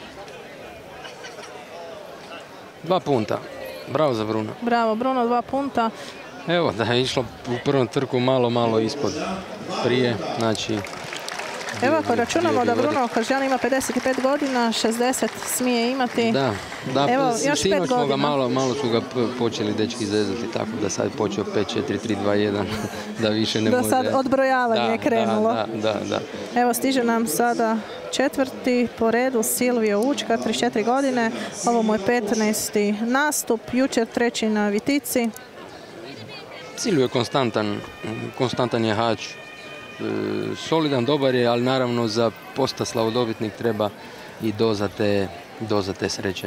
Dva punta. Bravo za Bruno. Bravo Bruno, dva punta. Evo, da je išlo u prvom trku malo, malo ispod prije, znači... Evo ako računamo bio da bi Bruno Kožljana ima pedeset pet godina, šezdeset smije imati. Da, da, Evo, s- još sinoć pet smo ga godina. malo, malo su ga p- počeli dečki zezati, tako da sad je počeo pet četiri tri dva jedan, da više ne Da može. sad odbrojavanje Da, je krenulo. Da, da, da. Evo stiže nam sada četvrti po redu Silvio Učka, trideset četiri godine. Ovo mu je petnaesti nastup, jučer treći na Vitici. Silvio je konstantan, konstantan je hač, e, solidan, dobar je, ali naravno za posta slavodobitnik treba i doza te doza te sreće.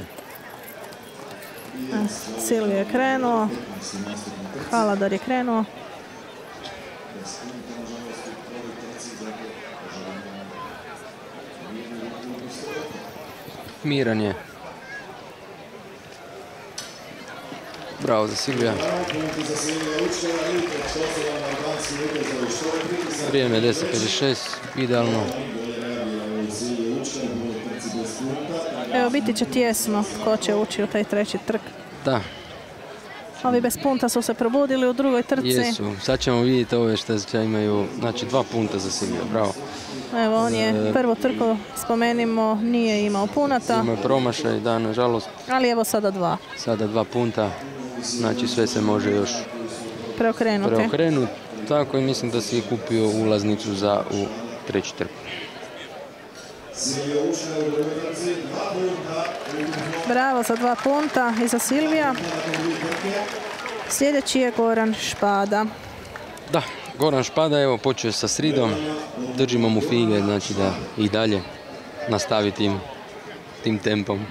Silvio je krenuo. Haladar je krenuo. Miran je. Bravo za Silvija. Vrijeme je deset pedeset šest, idealno. Evo, biti će tjesno ko će ući u taj treći trk. Da. Ovi bez punta su se probudili u drugoj trci. Jesu. Sad ćemo vidjeti ove što imaju, znači dva punta za Silvija, bravo. Evo, on je prvu trku, spomenimo, nije imao punata. Imao promašaj, da, nažalost. Ali evo sada dva. Sada dva punta, znači sve se može još preokrenuti. Preokrenuti, tako i mislim da si je kupio ulaznicu za u treći trk. Bravo za dva punta i za Silvija. Sljedeći je Goran Špada. Da, Goran Špada, evo, počeo sa sridom. Držimo mu fige, znači da i dalje nastavi tim, tim tempom.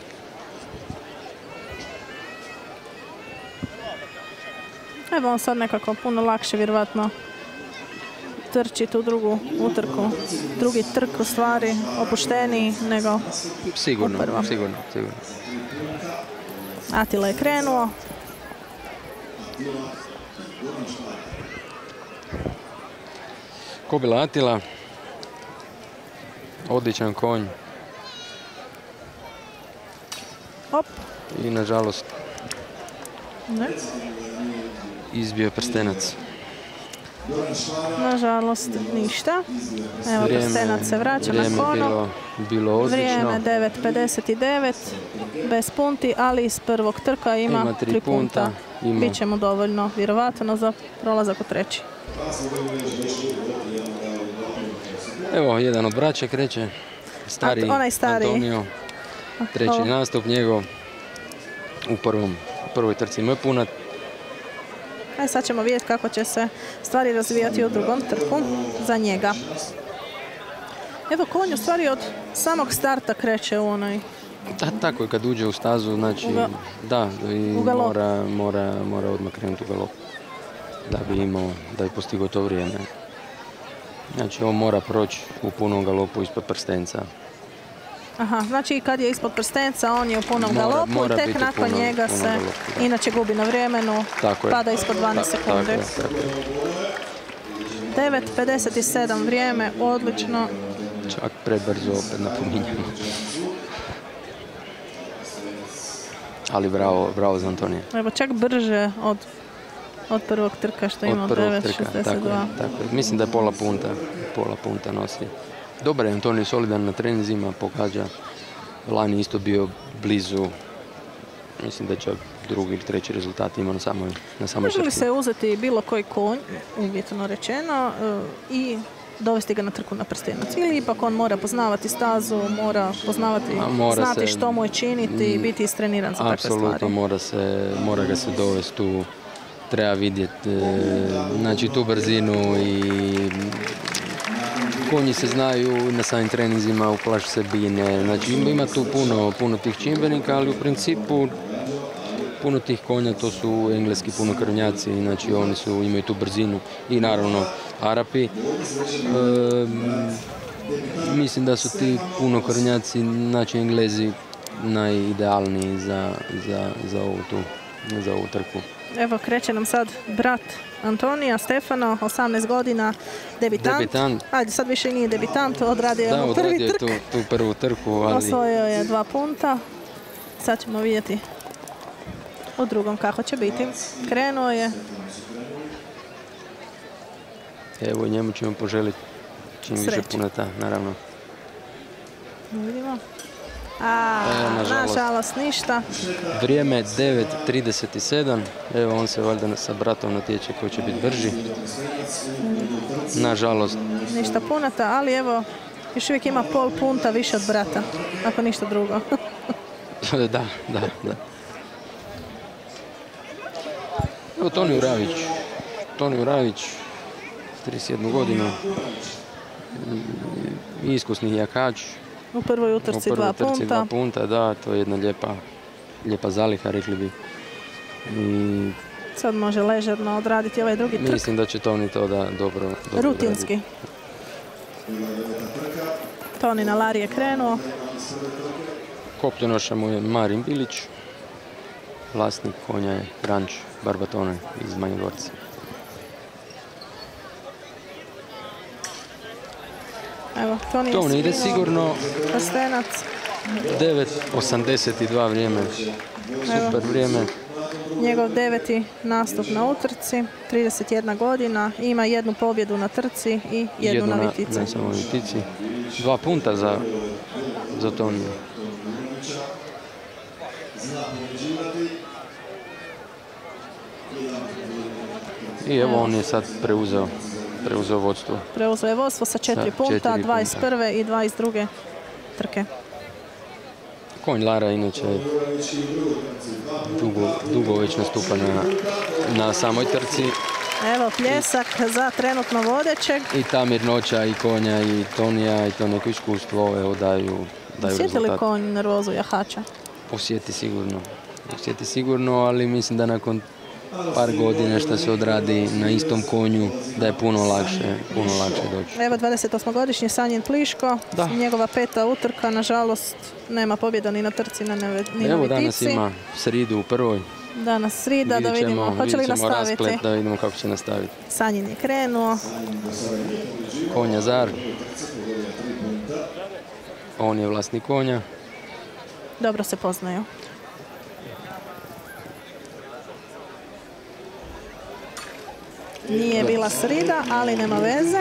Evo on sad nekako puno lakše, vjerovatno, trči tu drugu utrku. Drugi trk u stvari opušteniji nego sigurno, u prvom. Sigurno, sigurno. Atila je krenuo. Kobila Atila. Odličan konj. Op. I nažalost Ne. izbio je prstenac. Nažalost ništa. Evo, Vrijeme- prstenac se vraća na vrijeme kono. bilo, bilo odlično. Vrijeme devet pedeset devet, bez punti, ali iz prvog trka ima, Ima tri tri punta. punta, ima- Biće mu dovoljno, vjerovatno, za prolazak u treći. Evo, jedan od braća kreće. Stari, Ant- onaj stariji. Antonio. Treći Ovo. nastup njegov. U prvom, u prvoj trci imao je punat. E, sad ćemo vidjeti kako će se stvari razvijati u drugom trku za njega. Evo, konj u stvari od samog starta kreće u onoj... Da, tako je, kad uđe u stazu, znači, U ga- da, i u galop. mora, mora, mora odmah krenuti u galop. Da bi imao, da bi postigao to vrijeme. Znači, on mora proći u punom galopu ispod prstenca. Aha, znači kad je ispod prstenca, on je u punom Mora- galopu mora i tek biti u nakon punom- njega punom se galopu, da. inače gubi na vremenu, Tako je. pada ispod dvanaest Ta- sekundi. Tako je, tako je. devet pedeset sedam vrijeme, odlično. Čak prebrzo opet napominjamo. Ali bravo, bravo za Antonija. Evo, čak brže od, od prvog trka što ima Od od prvog devet trka, šezdeset tako je, dva. tako je. Mislim da je pola punta, pola punta nosi. Dobar je Antonij, solidan na treninzima, pogađa. Lani isto bio blizu, mislim da će drugi ili treći rezultat ima na samoj, na samoj Može li trci. se uzeti bilo koji konj, uvjetno rečeno, e, i dovesti ga na trku na prstenac? Ili ipak on mora poznavati stazu, mora poznavati, A mora znati se- što mu je činiti i biti istreniran za takve Apsolutno stvari? mora, se, mora ga se dovesti tu, treba vidjeti e, znači, tu brzinu i konji se znaju na samim treninzima, uplaši se bine, znači ima, ima tu puno, puno tih čimbenika, ali u principu puno tih konja to su engleski punokrvnjaci, znači oni su, imaju tu brzinu i naravno Arapi. E, mislim da su ti punokrvnjaci, znači Englezi, najidealniji za, za, za, ovu, tu, za ovu trku. Evo, kreće nam sad brat Antonija, Stefano, osamnaest godina, debitant. Debitant. Ajde, sad više i nije debitant, odradio Da, je prvi odradio je trk. tu, tu prvu trku, ali Osvojio je dva punta. Sad ćemo vidjeti u drugom kako će biti. Krenuo je. evo njemu ćemo poželiti čim više Sreće. punata, naravno. Da vidimo. A, E, nažalost. nažalost ništa. Vrijeme je devet trideset sedam, evo on se valjda sa bratom natječe koji će biti brži. Nažalost, Ništa punata, ali evo, još uvijek ima pol punta više od brata, ako ništa drugo. da, da, da. Evo Toni Uravić, Toni Uravić, trideset jednu godinu, i- iskusni jakač, U prvoj utrci U dva prvoj trci punta. dva punta, da, to je jedna lijepa, lijepa zaliha, rekli bi. I Sad može ležerno odraditi ovaj drugi trk. mislim da će Toni to da dobro, dobro Rutinski. Toni na Lari je krenuo. Kopljonoša mu je Marin Bilić. Vlasnik konja je Ranč Barbatone iz Manje Gorce. Evo, Toni je Toni ide skinuo sigurno. prstenac. devet osamdeset dva vrijeme. Super vrijeme. Njegov deveti nastup na utrci, trideset jedna godina, ima jednu pobjedu na trci i jednu na Vitici. Ne samo na Vitici. Dva punta za, za Toniju. I evo on je sad preuzeo, preuzeo vodstvo. Preuzeo je vodstvo sa četiri Sa punta, četiri dvadeset prve i dvadeset druge trke. Konj Lara inače dugo, dugo već nastupa na, na samoj trci. Evo pljesak za trenutno vodećeg. I ta mirnoća i konja i Tonija i to neko iskustvo evo daju, daju Osjeti li rezultat. konj nervozu jahača? Osjeti sigurno. Osjeti sigurno, ali mislim da nakon par godina što se odradi na istom konju da je puno lakše, puno lakše doći. Evo dvadeset osmogodišnji Sanjin Pliško, Da. njegova peta utrka, nažalost nema pobjeda ni na trci, ni na ni na Evo danas Vitici. ima sridu u prvoj. Danas srida, da Vidjet vidimo ćemo- hoće li vidjet ćemo nastaviti. rasplet, da vidimo kako će nastaviti. Sanjin je krenuo, Konja Zar. On je vlasnik konja. dobro se poznaju. Nije bila srida, ali nema veze.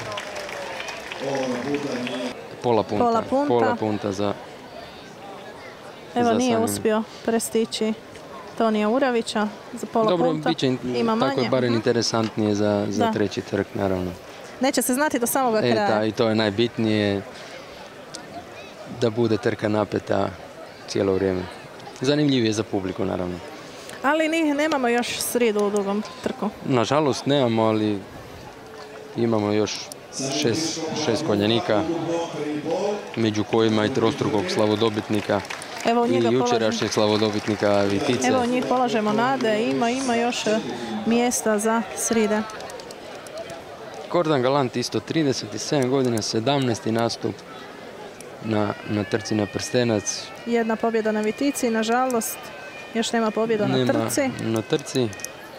Pola punta. Pola punta. Pola punta za... Evo za nije Sanjina. uspio prestići Tonija Uravića za pola Dobro, punta. bit će in- Ima tako je manje. barem Mhm. interesantnije za, za Da. treći trk, naravno. Neće se znati do samoga E, kraja. da, i to je najbitnije, da bude trka napeta cijelo vrijeme. Zanimljivije za publiku, naravno. Ali ni, nemamo još sridu u drugom trku. Nažalost nemamo, ali imamo još šest, šest konjanika, među kojima i trostrukog slavodobitnika Evo u i njega polažemo, jučerašnjeg slavodobitnika Vitice. evo u njih polažemo nade. Ima, ima još e, mjesta za sride. Kordan Galant isto trideset sedam godina, sedamnaesti nastup na, na trci na prstenac. Jedna pobjeda na Vitici, nažalost. Još nema pobjeda na Nema trci. na trci,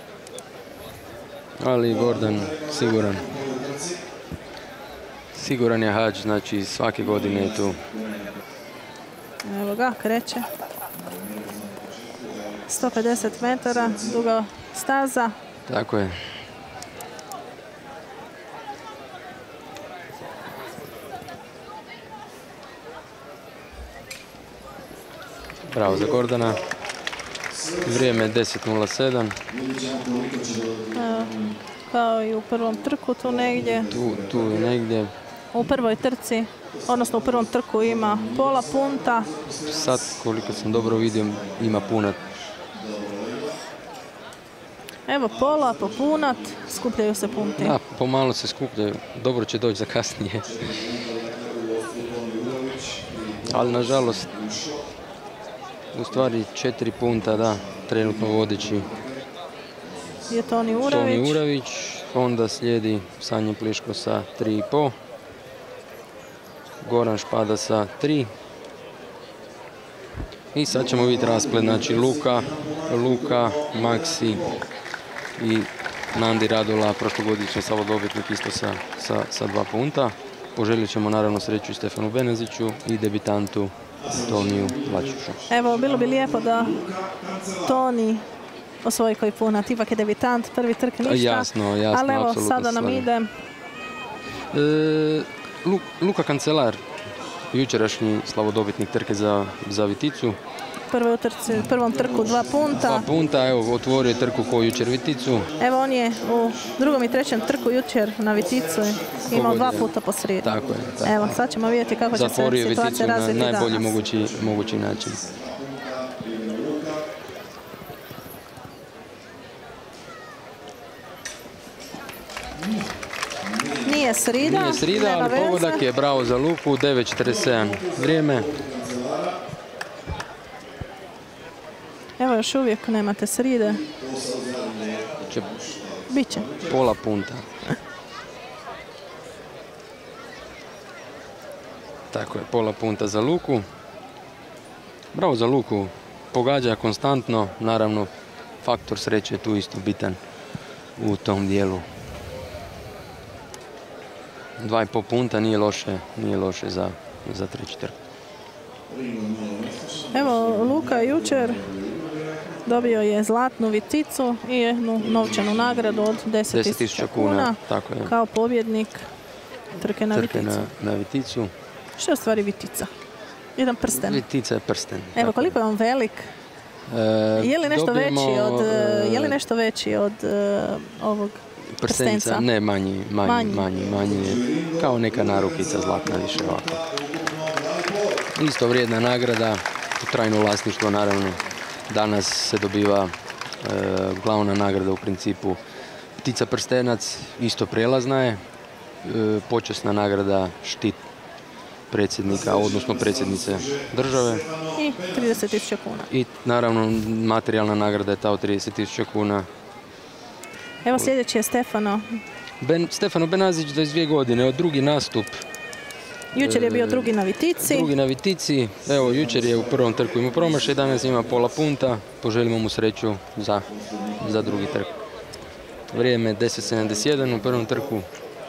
ali Gordan siguran. Siguran je hađ, znači svake godine je tu. Evo ga, kreće. sto pedeset metara, duga staza. Tako je. Bravo za Gordana. Vrijeme je deset nula sedam. Evo, kao i u prvom trku tu negdje. Tu, tu je negdje. U prvoj trci, odnosno u prvom trku ima pola punta. Sad, koliko sam dobro vidio, ima punat. Evo pola, popunat, skupljaju se punti. Da, pomalo se skupljaju. Dobro će doći za kasnije. Ali, nažalost, u stvari četiri punta, da, trenutno vodeći Je Toni Toni Uravić. Uravić. Onda slijedi Sanjin Pliško sa tri i pol. Goran Špada sa tri. I sad ćemo vidjeti rasplet, znači Luka, Luka, Maksi i Nandi Radula, prošlogodišnji slavodobitnik isto sa, sa, sa dva punta. Poželjit ćemo naravno sreću i Stefanu Beneziću i debitantu Toniju Lačiću. Evo, bilo bi lijepo da Toni osvoji koji punat. Ipak je debitant, prvi trk ništa. Jasno, jasno, Ali evo, apsolutno sada nam slažem. ide E, Lu- Luka Kancelar, jučerašnji slavodobitnik trke za, za Viticu. prvoj utrci, prvom trku dva punta. Dva punta, evo, otvorio je trku ko jučer Viticu. Evo on je u drugom i trećem trku jučer na Viticu imao dva Pogodio. puta po sridu. Tako je. Tako. Evo, sad ćemo vidjeti kako će se Zatvorio je situacija Viticu na razviti najbolji danas. mogući, mogući način. Nije srida. Nije srida, nema ali veze. pogodak je, bravo za Luku, devet četrdeset sedam vrijeme. Evo, još uvijek nemate sride. Će Biće. pola punta. Tako je, pola punta za Luku. Bravo za Luku, pogađa konstantno, naravno faktor sreće je tu isto bitan u tom dijelu. Dva i pol punta nije loše, nije loše za, za treći trk. Evo, Luka jučer dobio je zlatnu viticu i jednu novčanu nagradu od deset tisuća kuna tako je. kao pobjednik trke na Trke viticu. na, na viticu. Što je u stvari vitica? Jedan prsten. Vitica je prsten. Evo, tako koliko je on velik? je. E, Je li nešto dobijemo, veći od, e, je li nešto veći od e, ovog prstenca? prstenca? Ne, manji, manji, Manji. manji, manji je kao neka narukica zlatna više ovako. Isto vrijedna nagrada, trajno vlasništvo naravno. Danas se dobiva e, glavna nagrada u principu ptica prstenac, isto prijelazna je. E, počasna nagrada štit predsjednika, odnosno predsjednice države. I trideset tisuća kuna. I naravno materijalna nagrada je ta od trideset tisuća kuna. Evo, sljedeći je Stefano. Ben, Stefano Benazić, dvadeset dvije godine, od drugi nastup. Jučer je bio drugi na vitici. Drugi na vitici. Evo, jučer je u prvom trku imao promašaj, danas ima pola punta. Poželimo mu sreću za, za drugi trk. Vrijeme deset sedamdeset jedan u prvom trku.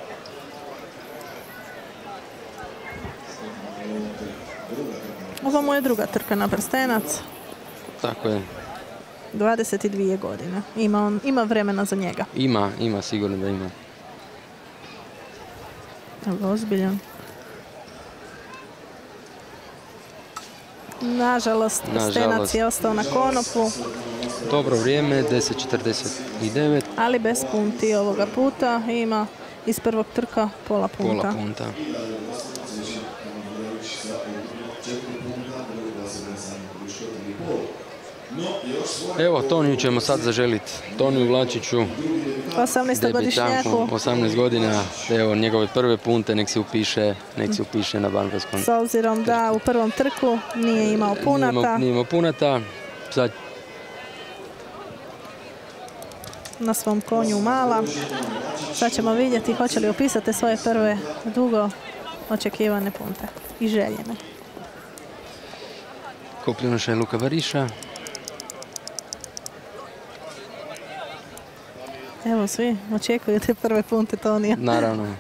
Ovo mu je druga trka na prstenac. Tako je. dvadeset dvije godine. Ima, on, ima vremena za njega. Ima, ima, sigurno da ima. Evo, ozbiljan. Nažalost, prstenac Nažalost. je ostao na konopu, Dobro vrijeme, deset četrdeset devet. ali bez punti ovoga puta. Ima iz prvog trka pola punta. Pola punta. Evo, Toniju ćemo sad zaželiti. Toniju Vlačiću, osamnaestogodišnjaku. debitanku, osamnaest godina. Evo, njegove prve punte, nek se upiše, nek se upiše na bankarskom. S obzirom da u prvom trku nije imao punata. Nije imao, nije imao punata. Sad Na svom konju mala. Sad ćemo vidjeti hoće li upisati svoje prve dugo očekivane punte i željene. Kopljunoša je Luka Bariša. Evo, svi očekuju te prve punte Tonija. Naravno.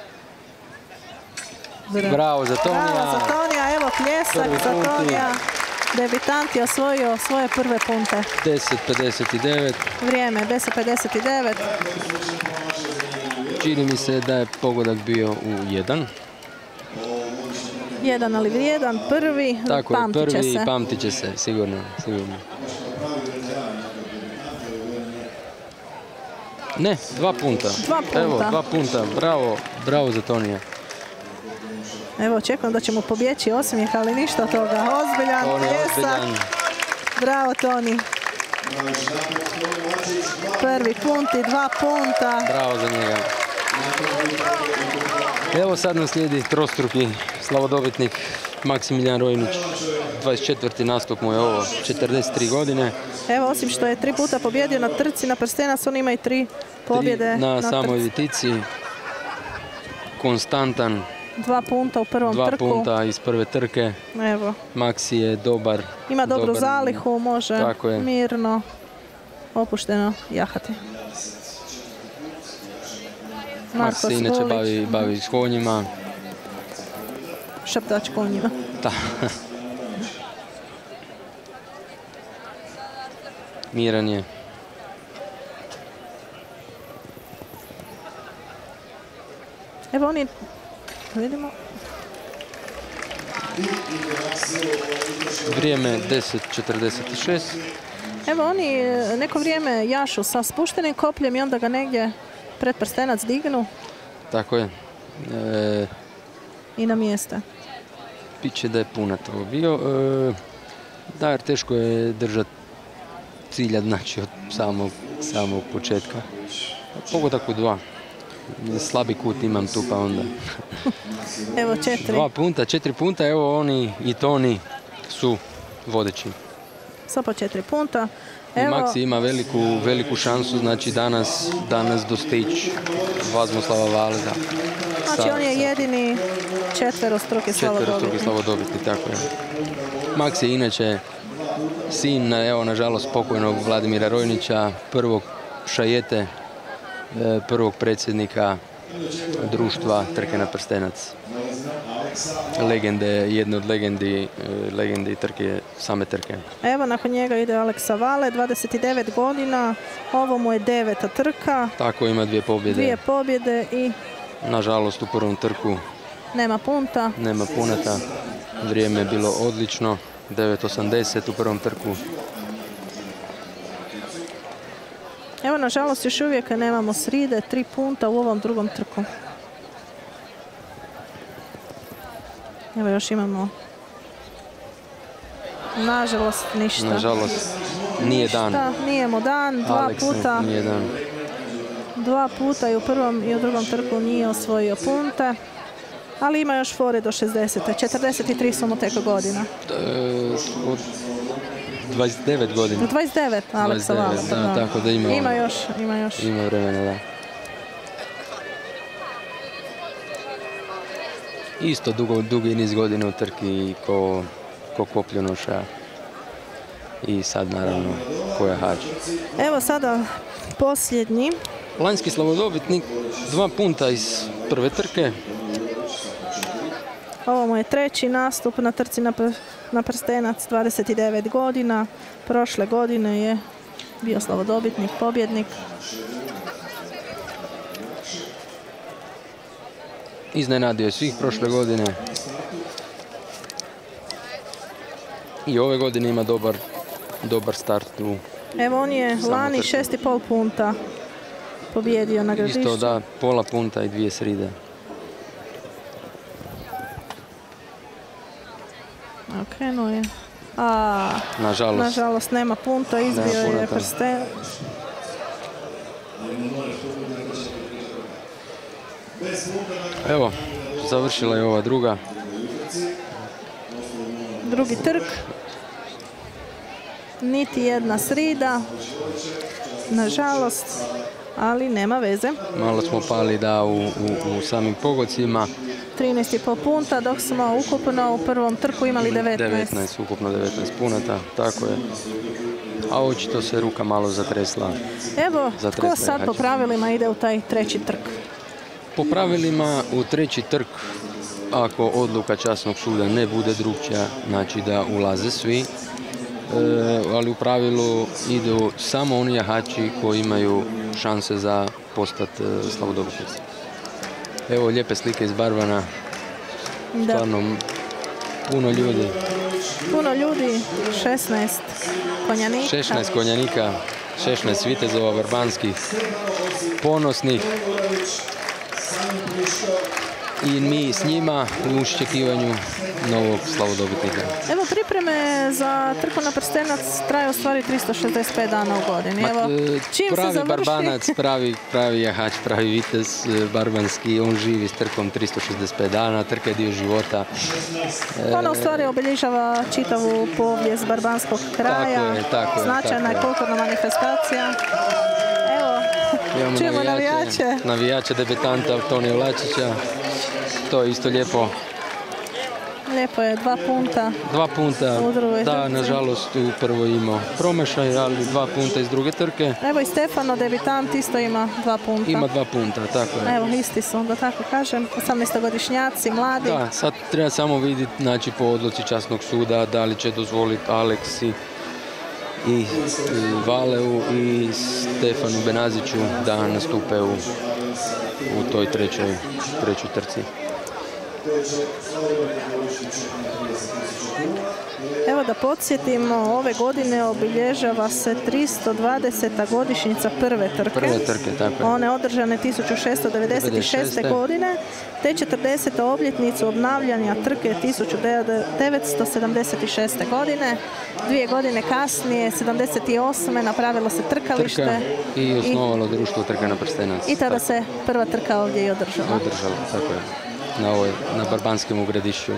Bravo. Bravo za Tonija. Bravo za Tonija, evo pljesak Prvi za punti. Tonija. Debitant je osvojio svoje prve punte. deset pedeset devet. Vrijeme deset pedeset devet. Čini mi se da je pogodak bio u jedan. Jedan, ali vrijedan, prvi, Tako je, pamtit će prvi se. i pamtit će se, sigurno, sigurno. Ne, dva punta. Dva punta. Evo, dva punta, bravo, bravo za Tonija. Evo, očekujem da će mu pobjeći osmijeh, ali ništa od toga. Ozbiljan Toni pljesak. ozbiljan. Bravo, Toni. Prvi punti, dva punta. Bravo za njega. Evo sad nam slijedi trostruki slavodobitnik Maksimilijan Rojnić. dvadeset četvrti nastup mu je ovo, četrdeset tri godine. Evo, osim što je tri puta pobjedio na trci, na prstenac, on ima i tri pobjede Tri na, na samoj trci. vitici. Konstantan, Dva punta u prvom dva trku. punta iz prve trke. Evo, Maksi je dobar. ima dobru dobar- zalihu, može Tako je. mirno, opušteno jahati. Marko Maksi se inače Skulić, bavi, bavi s konjima. šaptač konjima. Da. Miran je. Evo oni, vidimo, Vrijeme deset četrdeset šest. evo oni e, neko vrijeme jašu sa spuštenim kopljem i onda ga negdje pred prstenac dignu Tako je. E, i na mjesta. Piće da je punat ovo bio. E, da, jer teško je držati cilja, znači od samog, samog početka. Pogodak u dva. slabi kut imam tu pa onda. Evo četiri. Dva punta, četiri punta, evo oni i Toni su vodeći. Sa po četiri punta. I Evo, Maksi ima veliku, veliku šansu, znači danas, danas dostići Vazmuslava Valeda. znači on je jedini četverostruki slavodobitnik. Četverostruki slavodobitnik, tako je. Maksi je inače sin, evo, nažalost, pokojnog Vladimira Rojnića, prvog šajete, prvog predsjednika društva Trke na prstenac. Legende, jedne od legendi, legendi trke, same trke. Evo, nakon njega ide Aleksa Vale, dvadeset devet godina, ovo mu je deveta trka. Tako, ima dvije pobjede. Dvije pobjede i... Nažalost, u prvom trku nema punta. Nema punata. Vrijeme je bilo odlično. devet osamdeset u prvom trku. Evo, nažalost, još uvijek nemamo sride, tri punta u ovom drugom trku. Evo, još imamo... Nažalost, ništa. Nažalost, nije dan. Ništa, nije mu dan, dva Aleksa, puta. nije dan. Dva puta i u prvom i u drugom trku nije osvojio punte. Ali ima još fore do šezdeset. četrdeset tri su mu teko godina. E, od dvadeset devet godina. dvadeset devet, Aleksa Vala. Da, tako da ima, ima još, ima još. Ima vremena, da. Isto dugo, dugi niz godina u trki ko, ko Kopljunoša i sad naravno koja hađa. Evo sada posljednji. Lanjski slavodobitnik, dva punta iz prve trke. Ovo mu je treći nastup na trci na, pr na prstenac, dvadeset devet godina. Prošle godine je bio slavodobitnik, pobjednik. Iznenadio je svih prošle godine. I ove godine ima dobar, dobar start u... Evo, on je lani šest i pol punta pobjedio na Gradišću. Isto da, pola punta i dvije sride. Okrenuo je. A, nažalost. nažalost nema punta, izbio je prsten. Evo, završila je ova druga. Drugi trk. Niti jedna srida. Nažalost, ali nema veze. Malo smo pali da u, u, u samim pogodcima. trinaest i pol punta, dok smo ukupno u prvom trku imali devetnaest. devetnaest, ukupno devetnaest punata, tako je. A očito se ruka malo zatresla. Evo, zatresla tko sad po pravilima ide u taj treći trk? Po pravilima u treći trk, ako odluka časnog suda ne bude drukčija, znači da ulaze svi. E, ali u pravilu idu samo oni jahači koji imaju šanse za postati e, slavodobitnici. Evo lijepe slike iz Barbana. Da. Stvarno puno ljudi. Puno ljudi, šesnaest konjanika. šesnaest konjanika, šesnaest vitezova barbanskih, ponosnih. I mi s njima u iščekivanju novog slavodobitnika. Evo, pripreme za trku na prstenac traju u stvari tristo šezdeset pet dana u godini. Evo, čim pravi se završi... barbanac, pravi, pravi jahač, pravi vitez barbanski, on živi s trkom tristo šezdeset pet dana, trka je dio života. Ona u stvari obilježava čitavu povijest barbanskog kraja. Tako je, tako je. Značajna je kulturna manifestacija. Evo, imamo čujemo navijače. navijače. Navijače debitanta Tonija Vlačića. To je isto lijepo. Lijepo je, dva punta. Dva punta, u drugoj da, trci. nažalost u prvoj imao promašaj, ali dva punta iz druge trke. Evo i Stefano, debitant, isto ima dva punta. Ima dva punta, tako je. Evo, isti su, da tako kažem, osamnaestogodišnjaci, mladi. Da, sad treba samo vidjeti, znači, po odluci časnog suda, da li će dozvoliti Aleksi i Valeu i Stefanu Benaziću da nastupe u, u toj trećoj, trećoj trci. Evo da podsjetimo, ove godine obilježava se tristo dvadeseta godišnjica prve trke. Prve trke, tako je. One održane tisuću šesto devedeset šeste. godine, te četrdesetu obljetnicu obnavljanja trke tisuću devetsto sedamdeset šeste. godine. Dvije godine kasnije, sedamdeset osme. napravilo se trkalište. Trka i osnovalo društvo Trka na prstenac. I tada se prva trka ovdje i održala. Održala, tako je. Na, ovoj, na Barbanskem u Gradišću.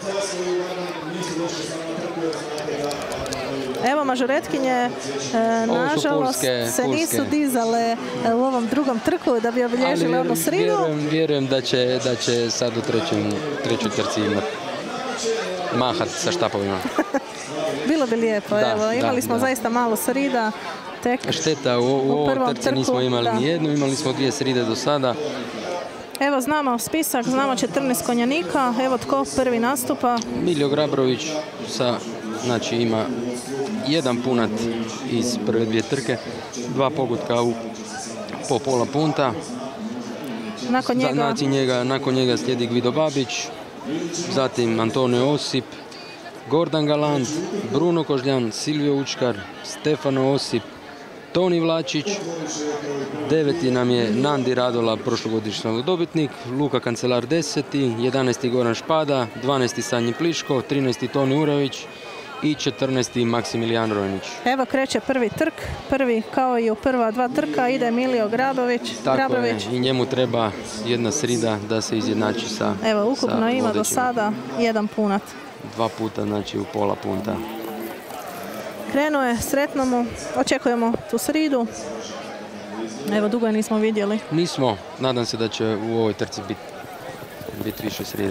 Evo, mažoretkinje, e, nažalost, pulske, se pulske. nisu dizale e, u ovom drugom trku da bi obilježile onu sridu. Vjerujem, vjerujem da, će, da će sad u trećem, trećoj trci imat mahat sa štapovima. Bilo bi lijepo, Da, evo, imali da, smo da. zaista malo srida. Tek Šteta, u, u, u ovoj prvom trci trku, nismo imali da. ni jednu, imali smo dvije sride do sada. Evo, znamo spisak, znamo četrnaest konjanika. Evo tko prvi nastupa. Miljo Grabrović sa, znači, ima jedan punat iz prve dvije trke, dva pogotka u, po pola punta. Nakon njega, Znači njega, nakon njega slijedi Gvido Babić, zatim Antonio Osip, Gordan Galant, Bruno Kožljan, Silvio Učkar, Stefano Osip, Toni Vlačić, deveti nam je Nandi Radola, prošlogodišnji dobitnik, Luka Kancelar deseti, jedanaesti Goran Špada, dvanaesti Sanji Pliško, trinaesti Toni Uravić i četrnaesti Maksimilijan Rojnić. evo kreće prvi trk, prvi kao i u prva dva trka ide Milio Grabović. Tako Grabović. je, i njemu treba jedna srida da se izjednači sa Evo, ukupno sa ima do vodećim. sada jedan punat. Dva puta, znači u pola punta. Krenuo je, sretno mu, očekujemo tu sridu. Evo, dugo je nismo vidjeli. Nismo, nadam se da će u ovoj trci biti bit više srida.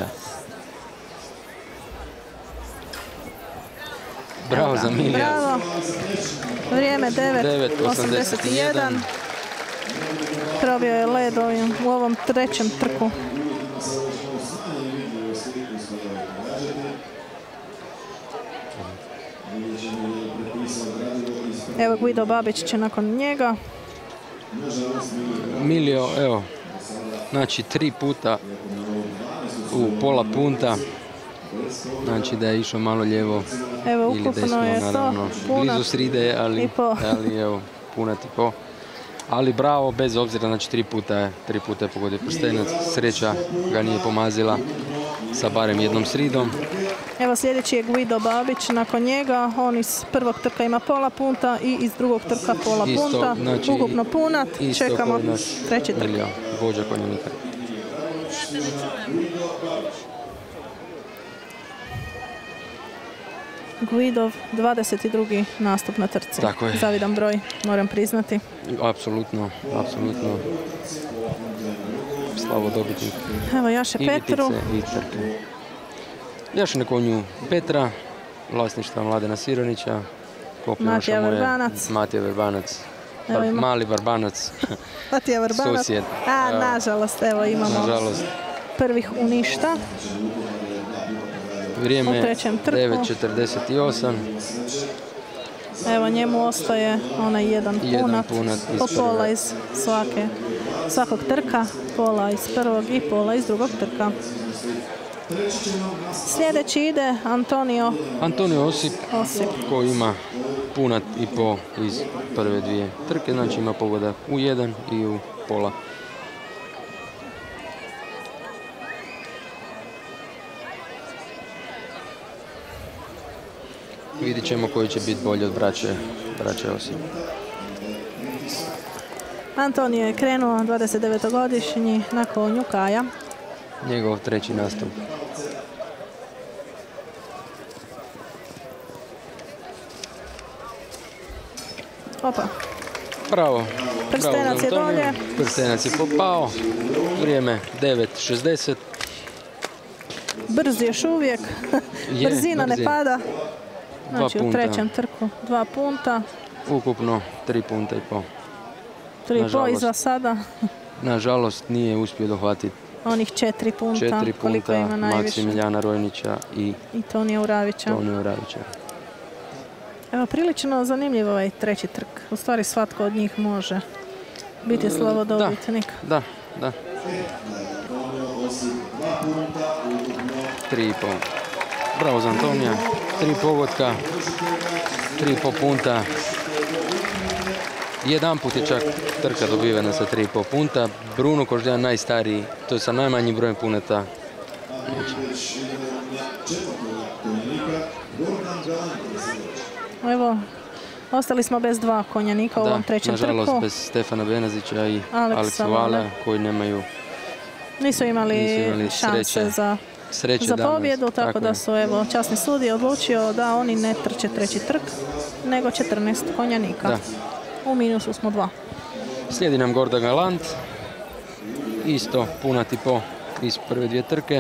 Bravo za Milija. Bravo. Vrijeme devet osamdeset jedan. Probio je led ovim, u ovom trećem trku. Evo, Gvido Babić će nakon njega. Milio, evo, znači tri puta u pola punta, znači da je išao malo lijevo Evo, ili ukupno desno, je to naravno. punat Blizu sride, ali, i po. ali evo, punat i po. Ali bravo, bez obzira, znači tri puta je, tri puta je pogodio prstenac. Sreća ga nije pomazila sa barem jednom sridom. Evo, sljedeći je Gvido Babić, nakon njega on iz prvog trka ima pola punta i iz drugog trka pola Isto, punta. znači, Ukupno punat, isto čekamo kao naš treći trk. Milija, vođa konjanika. Gvidov, dvadeset drugi nastup na trci. Tako je. Zavidan broj, moram priznati. Apsolutno, apsolutno. Slavo dobitnik. Evo, Jaše I Petru. Vitice i trke. Jaše na konju Petra, vlasništva Mladena Sironića. Kopljenoša Matija mu je Verbanac. Matija Verbanac. Evo Bar- ima- mali Verbanac. Matija Verbanac. Susjed. A, Evo. nažalost, evo imamo Nažalost. prvih u ništa. U Vrijeme trećem trku. devet četrdeset osam. Evo, njemu ostaje onaj jedan Jedan punat, punat iz po prve. pola iz svake, svakog trka, pola iz prvog i pola iz drugog trka. Sljedeći ide Antonio Antonio Osip, Osip. koji ima punat i po iz prve dvije trke, znači ima pogodak u jedan i u pola. Vidjet ćemo koji će biti bolji od braće, braće Osip. Antonio je krenuo dvadeset devetogodišnji na konju Kaja. Njegov treći nastup. Opa, Bravo. Prstenac Bravo za je Antonija. dolje. Prstenac je popao. Vrijeme devet šezdeset. brz još uvijek. Je, Brzina ne brz je. pada. Znači, u punta. trećem trku dva punta. Ukupno tri punta i po. Tri po Nažalost. iza sada. Nažalost nije uspio dohvatiti Onih četiri punta, četiri koliko punta ima najviše. Maksimilijana Rojnića i I Tonija Uravića. Tonija Uravića. Evo, prilično zanimljiv ovaj treći trk. U stvari svatko od njih može biti slavodobitnik. Da, da. Tri i po. Bravo za Antonija. tri pogotka, tri i pol punta. Jedan put je čak trka dobivena sa tri i pol punta. Bruno Kožljan najstariji, to je sa najmanjim brojem puneta. Evo, ostali smo bez dva konjanika u ovom trećem trku. Da, nažalost bez Stefana Benazića i Aleksa Vale koji nemaju Nisu imali, nisu imali šanse sreće, za, sreće za danas, pobjedu, tako, tako da je. su evo, časni sudija odlučio da oni ne trče treći trk, nego četrnaest konjanika. Da. U minusu smo dva. Slijedi nam Gorda Galant, isto punat i po iz prve dvije trke.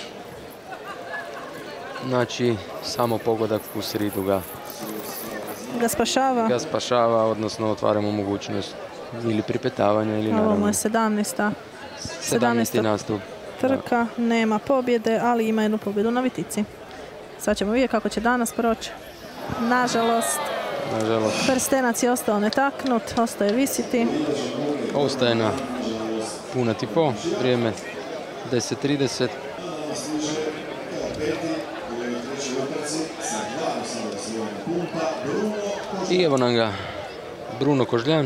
Znači, samo pogodak u sridu ga, Ga spašava. ga spašava, odnosno otvaramo mogućnost ili pripetavanja ili Ovo mu naravno je sedamnaesta. sedamnaesti nastup. Trka, nema pobjede, ali ima jednu pobjedu na Vitici. Sad ćemo vidjeti kako će danas proći. Nažalost, Nažalost, prstenac je ostao netaknut, ostaje visiti. ostaje na punat i po, vrijeme deset trideset. I evo nam ga Bruno Kožljan,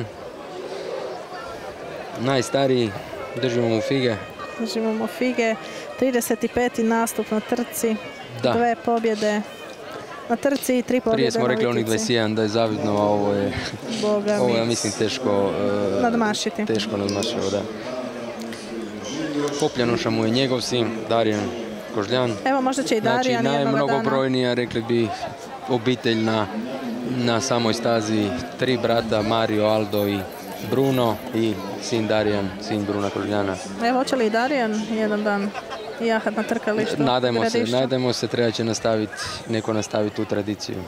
najstariji, držimo mu fige. Držimo mu fige, trideset peti nastup na trci, Da. dve pobjede na trci i tri pobjede Prije smo na rekli onih Vitici. dvadeset jedan da je zavidno, a ovo je, Boga ovo je, mi. ja mislim, teško e, Nadmašiti. Teško nadmašio, da. Popljanoša mu je njegov sin, Darijan Kožljan. Evo, možda će i Znači, Darijan jednoga dana. najmnogobrojnija, rekli bi, obitelj na, na samoj stazi. Tri brata, Mario, Aldo i Bruno i sin Darijan, sin Bruna Kožljana. Evo, hoće li i Darijan jedan dan jahat na trkalištu? Nadajmo se, Gradištu? nadajmo se, treba će nastaviti, neko nastaviti tu tradiciju.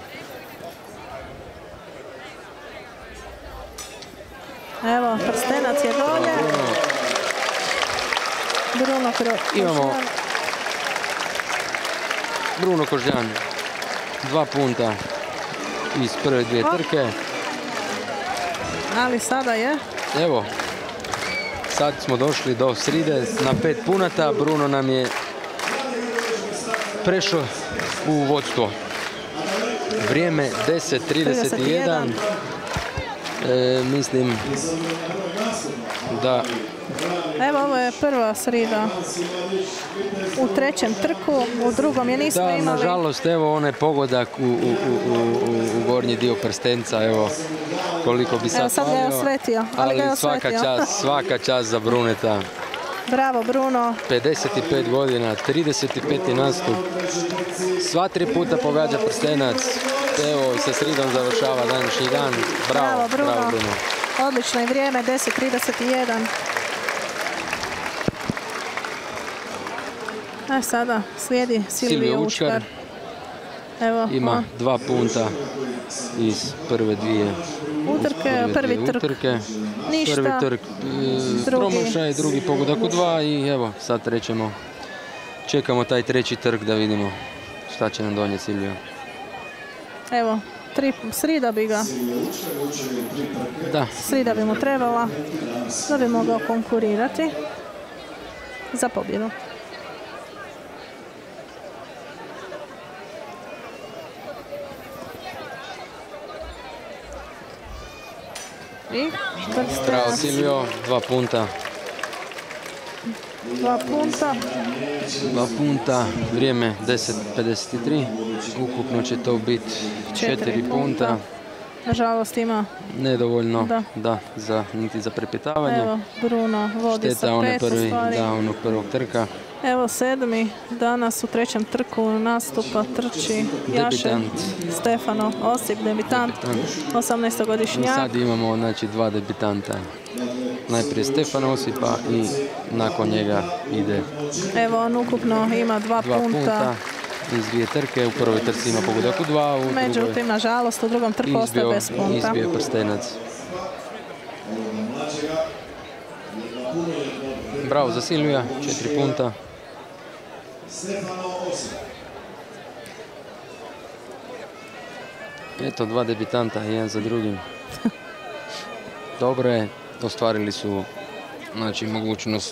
Evo, prstenac je dolje. Bruno Kro- Imamo Kožljan. Bruno Kožljan, dva punta iz prve dvije trke. Ali sada je Evo, sad smo došli do sride na pet punata. Bruno nam je prešao u vodstvo. Vrijeme deset trideset jedan. E, mislim da Evo, ovo je prva srida u trećem trku, u drugom je nismo Da, imali. nažalost, evo onaj pogodak u, u, u, u, u gornji dio prstenca, evo koliko bi sad Evo, sad ga je falio, osvetio, ali ga je svaka osvetio. čast, svaka čast za Bruneta. Bravo, Bruno. pedeset pet godina, trideset peti nastup. Sva tri puta pogađa prstenac. Evo i sa sridom završava današnji dan. Bravo, Bravo, Bruno. bravo Bruno. Odlično je vrijeme, deset trideset jedan. A sada slijedi Silvio Silvio Učkar. Učkar Evo, ima on, dva punta iz prve dvije utrke, prve prvi dvije trk. utrke. Ništa. Prvi trk, e, Drugi. promašaj, drugi pogodak u dva i evo sad trećemo. Čekamo taj treći trk da vidimo šta će nam donijeti Silvio. Evo, tri, srida bi ga, Da, srida bi mu trebala da bi mogao konkurirati za pobjedu. I bravo prstenac, Silvio, dva punta. dva punta. Dva punta, vrijeme deset pedeset tri, ukupno će to biti četiri punta, Nažalost ima, nedovoljno Da. da, za, niti za prepetavanje. evo, Bruno vodi Šteta sa one pet u prvi, stvari. da, onog prvog trka. Evo sedmi, danas u trećem trku nastupa trči Jaše Debitant. Stefano Osip, debitant, I osamnaestogodišnjak. sad imamo znači, dva debitanta. Najprije Stefana Osipa i nakon njega ide Evo, on ukupno ima dva, dva punta. punta iz dvije trke. U prvoj trci ima pogodak u dva, u drugoj Međutim, nažalost, u drugom trku ostaje izbio, bez punta. izbio prstenac. Bravo za Silvija, četiri punta. Eto, dva debitanta, jedan za drugim. Dobro je, ostvarili su znači, mogućnost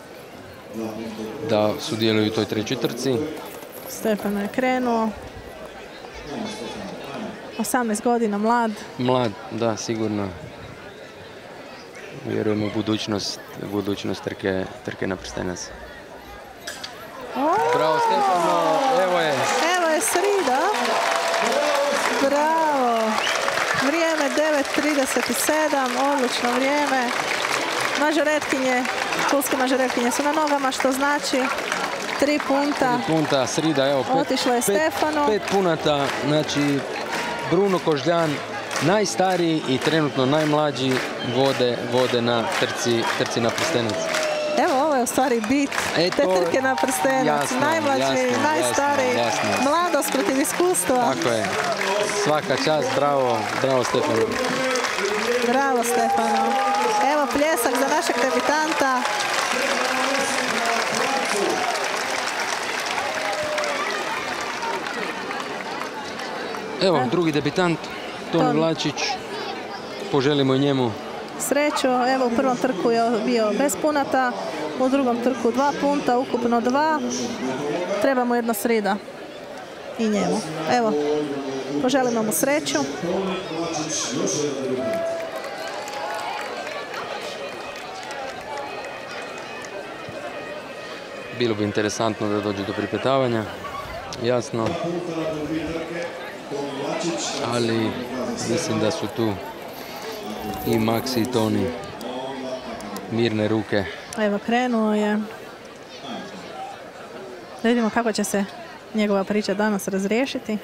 da sudjeluju u toj trećoj trci. Stefano je krenuo. osamnaest godina, mlad. Mlad, da, sigurno. Vjerujem u budućnost, budućnost trke, trke na prstenac. Bravo Stefano, evo je. Evo je srida. Bravo. Vrijeme devet trideset sedam, odlično vrijeme. Mažoretkinje, pulske mažoretkinje su na nogama, što znači tri punta. Tri punta, srida, evo. Pet, Otišlo je pet, Stefano. Pet punata, znači Bruno Kožljan, najstariji i trenutno najmlađi vode, vode na trci, trci na prstenac. Evo, ovo je u stvari bit E, te to- trke na prstenac. jasno, Najmlađi, jasno, najstariji, jasno, jasno. mladost protiv iskustva. Tako je. Svaka čast, bravo, bravo Stefano. Bravo Stefano. Evo pljesak za našeg debitanta. Evo, drugi debitant, Toni Ton. Vlačić. Poželimo i njemu Sreću, evo u prvom trku je bio bez punata, u drugom trku dva punta, ukupno dva. Treba mu jedna srida i njemu. Evo, poželimo mu sreću. bilo bi interesantno da dođe do pripetavanja, jasno. Ali mislim da su tu i Maxi i Toni mirne ruke. Evo, krenuo je. Da vidimo kako će se njegova priča danas razriješiti.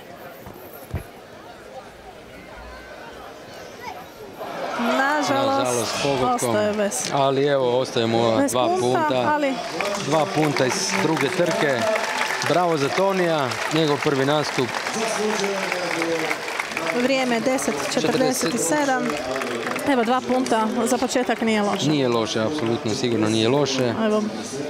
Nažalost, Nažalost, pogodkom. ostaje bez, Ali evo, ostajemo ova bez dva punta, punta. ali Dva punta iz druge trke. Bravo za Tonija, njegov prvi nastup. vrijeme je deset četrdeset sedam. Evo, dva punta za početak nije loše. Nije loše, apsolutno, sigurno nije loše. Evo,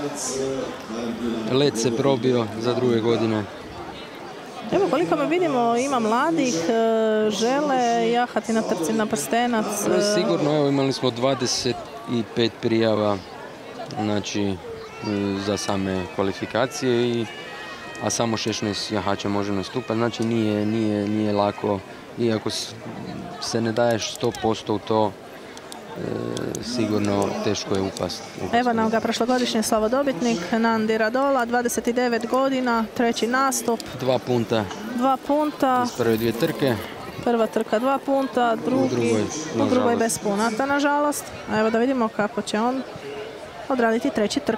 Led se probio za druge godine. evo koliko me vidimo, ima mladih, e, žele jahati na trci na prstenac. e, Sigurno, evo, imali smo dvadeset pet prijava, znači, e, za same kvalifikacije, i, a samo šesnaest jahača može nastupati, znači nije, nije, nije lako, iako s- se ne daješ sto posto u to, e, sigurno teško je upast. upast. Evo nam ga prošlogodišnji slavodobitnik Nandi Radola, dvadeset devet godina, treći nastup, Dva punta dva punta, iz prve dvije trke. prva trka dva punta, drugi, drugoj, u drugoj nažalost. bez punata, nažalost. A evo da vidimo kako će on odraditi treći trk.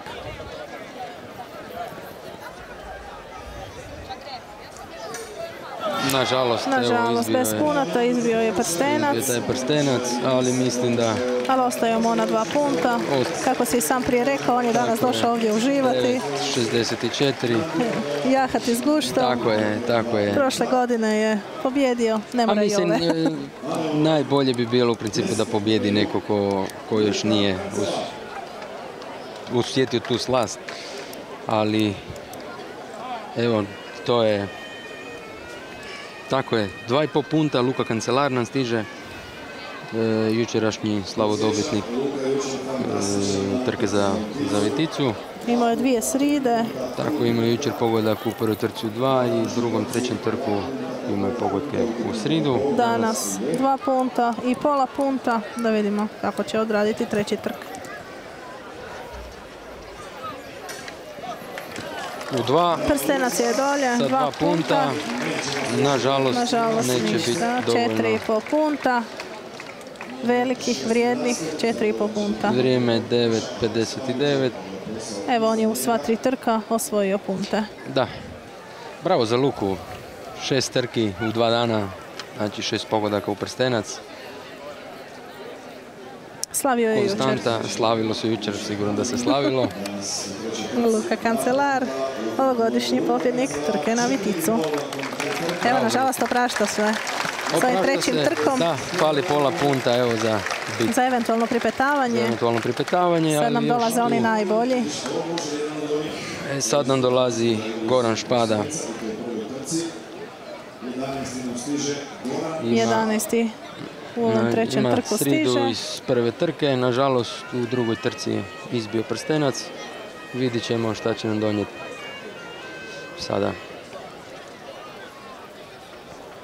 Nažalost, evo, Nažalost, izbio bez je- punata, izbio je prstenac, izbio taj prstenac, ali mislim da ali ostaje mu ona dva punta. Ost- Kako si i sam prije rekao, on je danas Tako je. došao ovdje uživati, devet šezdeset četiri. jahati s guštom. Tako je, tako je. Prošle godine je pobjedio, ne A mora i mislim, ove. e, najbolje bi bilo u principu da pobjedi neko ko, ko još nije us- osjetio tu slast. Ali, evo, to je, tako je, dva i pol punta, Luka Kancelar nam stiže, e, jučerašnji slavodobitnik e, trke za, za Viticu. Imao je dvije sride, Tako imao je jučer pogodak u prvoj trci u dva i u drugom, trećem trku imao je pogodke u sridu. danas dva punta i pola punta, da vidimo kako će odraditi treći trk. U dva, Prstenac je dolje, sa dva dva punta, nažalost, nažalost neće biti ništa, dovoljno. četiri i pol punta, velikih, vrijednih, četiri i pol punta. Vrijeme je devet pedeset devet. Evo, on je u sva tri trka osvojio punte. Da, bravo za Luku. Šest trki u dva dana, znači šest pogodaka u prstenac. Slavio je jučer Konstanta, slavilo se jučer, sigurno da se slavilo. Luka Kancelar, ovogodišnji pobjednik trke na Viticu. Evo, nažalost, oprašta sve. S ovim Oprašta trećim se, trkom Da, fali pola punta, evo, za bit, za eventualno pripetavanje. eventualno pripetavanje. Sad ali nam još dolaze oni tu- najbolji. E, sad nam dolazi Goran Špada. Ima- jedanaesti u ovom Na- trećem ima trku sridu stiže. iz prve trke, nažalost u drugoj trci izbio prstenac. Vidit ćemo šta će nam donijeti sada.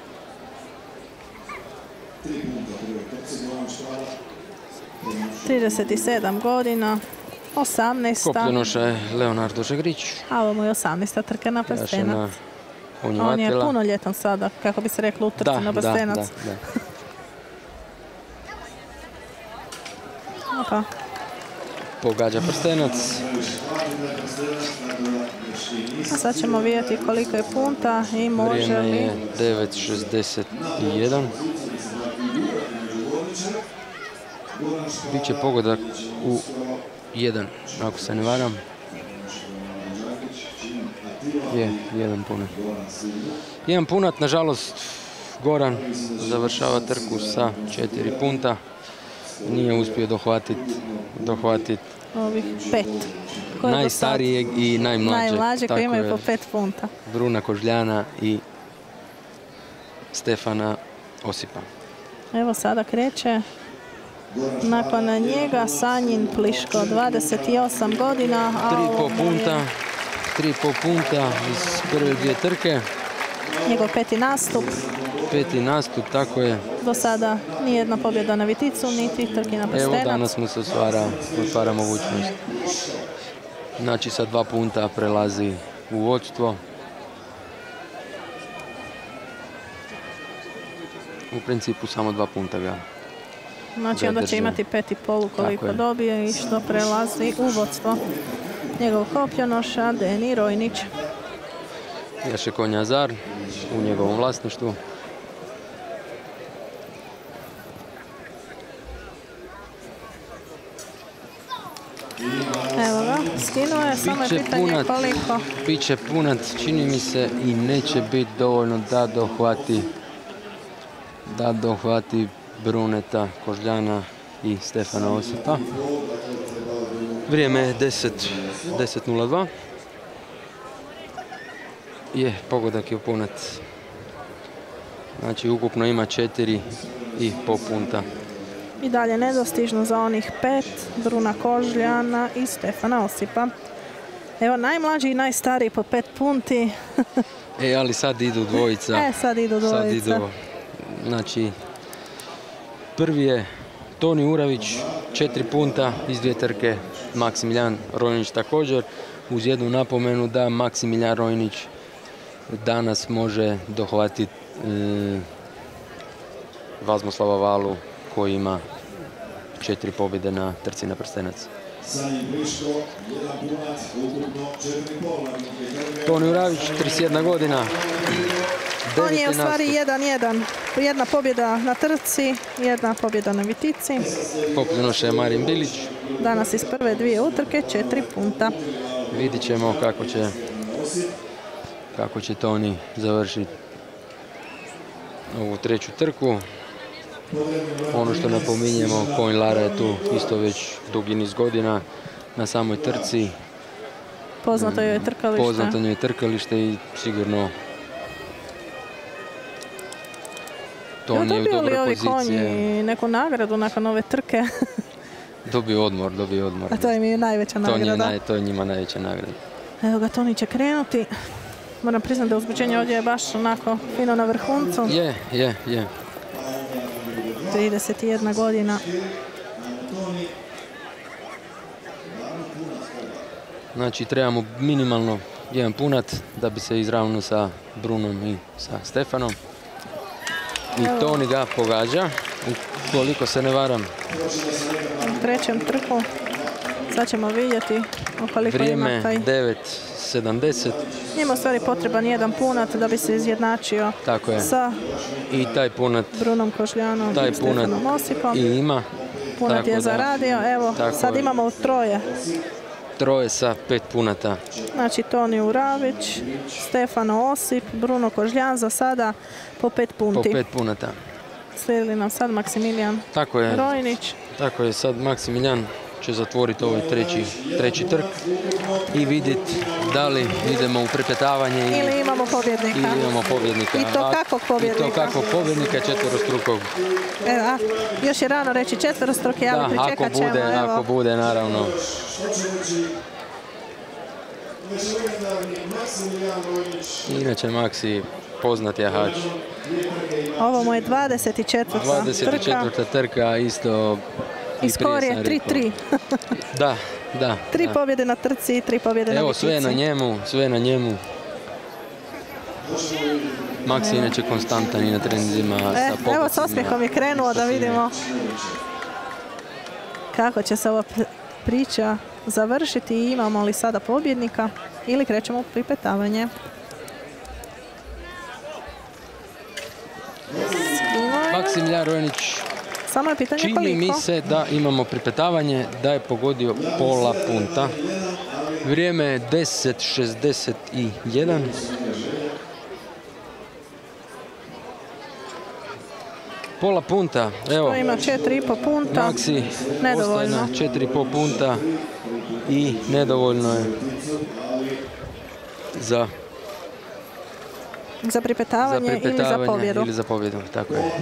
trideset sedam godina, osamnaesta. Kopljenoša je Leonardo Žegrić. A ovo mu je osamnaesta trka na prstenac. On je Unjvatila. punoljetan sada, kako bi se reklo, u trci na prstenac. Da, da, da. Opa. Pogađa prstenac. A sad ćemo vidjeti koliko je punta i može Vrijeme li... je devet šezdeset jedan. Biće pogodak u jedan, ako se ne varam. Je, jedan punat. Jedan punat, nažalost, Goran završava trku sa četiri punta. Nije uspio dohvatiti dohvatit ovih pet. Koje najstarijeg i najmlađeg. Najmlađe koji imaju po pet punta. Bruna Kožljana i Stefana Osipa. Evo sada kreće. Nakon njega Sanjin Pliško, dvadeset osam godina. A Tri po ovo mu je punta, tri po punta iz prve dvije trke. Njegov peti nastup. Peti nastup, tako je. Do sada nijedna pobjeda na Viticu, niti trki na Evo prstenac. danas mu se otvara, otvara mogućnost. Znači sa dva punta prelazi u vodstvo. U principu samo dva punta ga. Znači onda će imati pet i pol koliko dobije i što prelazi u vodstvo. Njegov kopljenoša Deni Rojnić. Jaše Konjazar u njegovom vlasništvu. Evo ga, skinuo je, samo je pitanje koliko. Biće punat, čini mi se, i neće biti dovoljno da dohvati da dohvati Bruneta Kožljana i Stefana Osipa. Vrijeme je deset nula dva. Je, pogodak je punat. Znači ukupno ima četiri i po punta. I dalje nedostižno za onih pet, Bruna Kožljana i Stefana Osipa. Evo najmlađi i najstariji po pet punti. E, ali sad idu dvojica. E, sad idu dvojica. Sad idu, znači, prvi je Toni Uravić, četiri punta iz dvije trke. Maksimilijan Rojnić također, uz jednu napomenu da Maksimilijan Rojnić danas može dohvatiti e, Vazmoslava Valu koji ima četiri pobjede na trci na prstenac. Toni Uravić, trideset jedna godina. On je u stvari jedan jedan. Jedna pobjeda na trci, jedna pobjeda na Vitici. Kopljenoša je Marin Bilić. Danas iz prve dvije utrke, četiri punta. Vidit ćemo kako će kako će Toni završiti ovu treću trku. Ono što napominjemo, Konj Lara je tu isto već dugi niz godina na samoj trci. Poznato joj je trkalište. Poznato joj je trkalište i sigurno Toni je u dobroj poziciji. Dobio li ovi konji neku nagradu nakon ove trke? Dobio odmor, dobio odmor. A to im je najveća nagrada. To je, to je njima najveća nagrada. Evo ga, Toni će krenuti. Moram priznati da uzbuđenje ovdje je baš onako fino na vrhuncu. Je, je, je. trideset jedna godina. Znači trebamo minimalno jedan punat da bi se izravnio sa Brunom i sa Stefanom. I Toni ga pogađa, ukoliko se ne varam. U trećem trku. Sad ćemo vidjeti koliko Vrijeme ima taj... devet sedamdeset. Njima u stvari potreban jedan punat da bi se izjednačio Tako je. sa I taj punat, Brunom Kožljanom taj i Stefanom Osipom. I ima. Punat Tako je da, zaradio. Evo, sad je. imamo troje. Troje sa pet punata. Znači Toni Uravić, Stefano Osip, Bruno Kožljan za sada po pet punti. Po pet punata. Slijedi nam sad Maksimilijan Tako je. Rojnić. Tako je, sad Maksimilijan će zatvoriti ovaj treći, treći trk i vidjeti da li idemo u prepetavanje ili imamo pobjednika. Ili imamo pobjednika. I to kakvog pobjednika? I to kakvog pobjednika, četverostrukog. E, a, još je rano reći četverostruki, ali pričekat ćemo. Ako bude, evo. ako bude, naravno. Inače, Maksi poznat jahač. Ovo mu je dvadeset četvrta dvadeset četvrta trka. trka, isto i I skor prije je sam tri tri. rekao. Da, da. Tri da. pobjede na trci i tri pobjede na Evo, Vitici. sve je na njemu, sve je na njemu. Max je inače konstantan i na treninzima E, sa pobacima. evo, s osmijehom je krenuo da vidimo kako će se ova pr- priča završiti i imamo li sada pobjednika ili krećemo u pripetavanje. Maksimilijan Rojnić, Samo je pitanje čini koliko. mi se da imamo pripetavanje, da je pogodio pola punta. Vrijeme je deset šezdeset jedan. Pola punta, evo. To ima četiri i pol punta. Maxi ostaje Nedovoljno. na četiri i pol punta i nedovoljno je za, Za za pripetavanje ili za pripetavanje pobjedu. ili za pobjedu, tako je.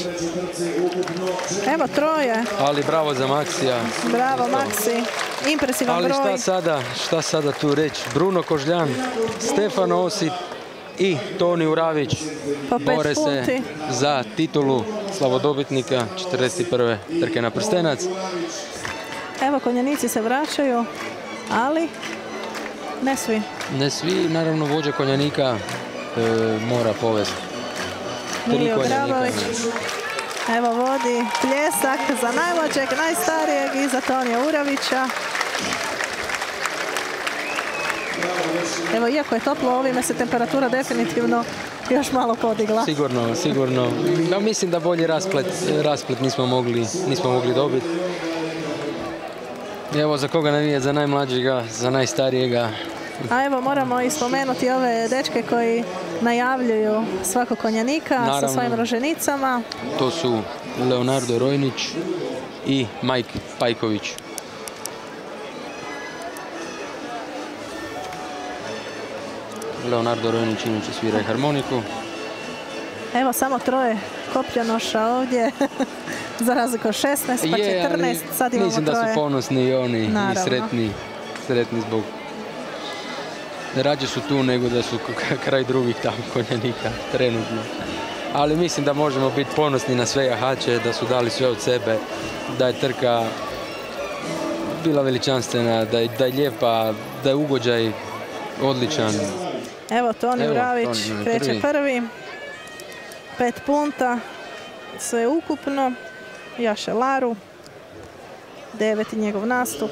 Evo troje. Ali bravo za Maxija. Bravo, Maksi. Impresivan Ali broj. šta sada, šta sada tu reći? Bruno Kožljan, Stefan Osip i Toni Uravić Po pet bore se punti. za titulu slavodobitnika četrdeset prve trke na prstenac. Evo, konjanici se vraćaju, ali ne svi. Ne svi, naravno vođa konjanika e, mora povesti. Tri Milio konjanika, Grabović. ne. Evo vodi pljesak za najmlađeg, najstarijeg i za Tonija Uravića. Evo, iako je toplo, ovime se temperatura definitivno još malo podigla. Sigurno, sigurno. Ja mislim da bolji rasplet, rasplet nismo mogli, nismo mogli dobiti. Evo, za koga navije, za najmlađega, za najstarijega. A evo, moramo i spomenuti ove dečke koji najavljuju svakog konjanika Naravno. sa svojim roženicama. To su Leonardo Rojnić i Mike Pajković. Leonardo Rojnić inače svira i harmoniku. Evo, samo troje kopljanoša ovdje, za razliku od šesnaest, pa Je, ali četrnaest, sad imamo mislim da troje. su ponosni i oni i Naravno. sretni, sretni zbog rađe su tu nego da su k- kraj drugih tamo konjanika trenutno. Ali mislim da možemo biti ponosni na sve jahače, da su dali sve od sebe, da je trka bila veličanstvena, da je, da je lijepa, da je ugođaj odličan. Evo, Toni Evo, Uravić Toni kreće prvi. prvi. Pet punta, sve ukupno. Jaše Laru. Deveti njegov nastup.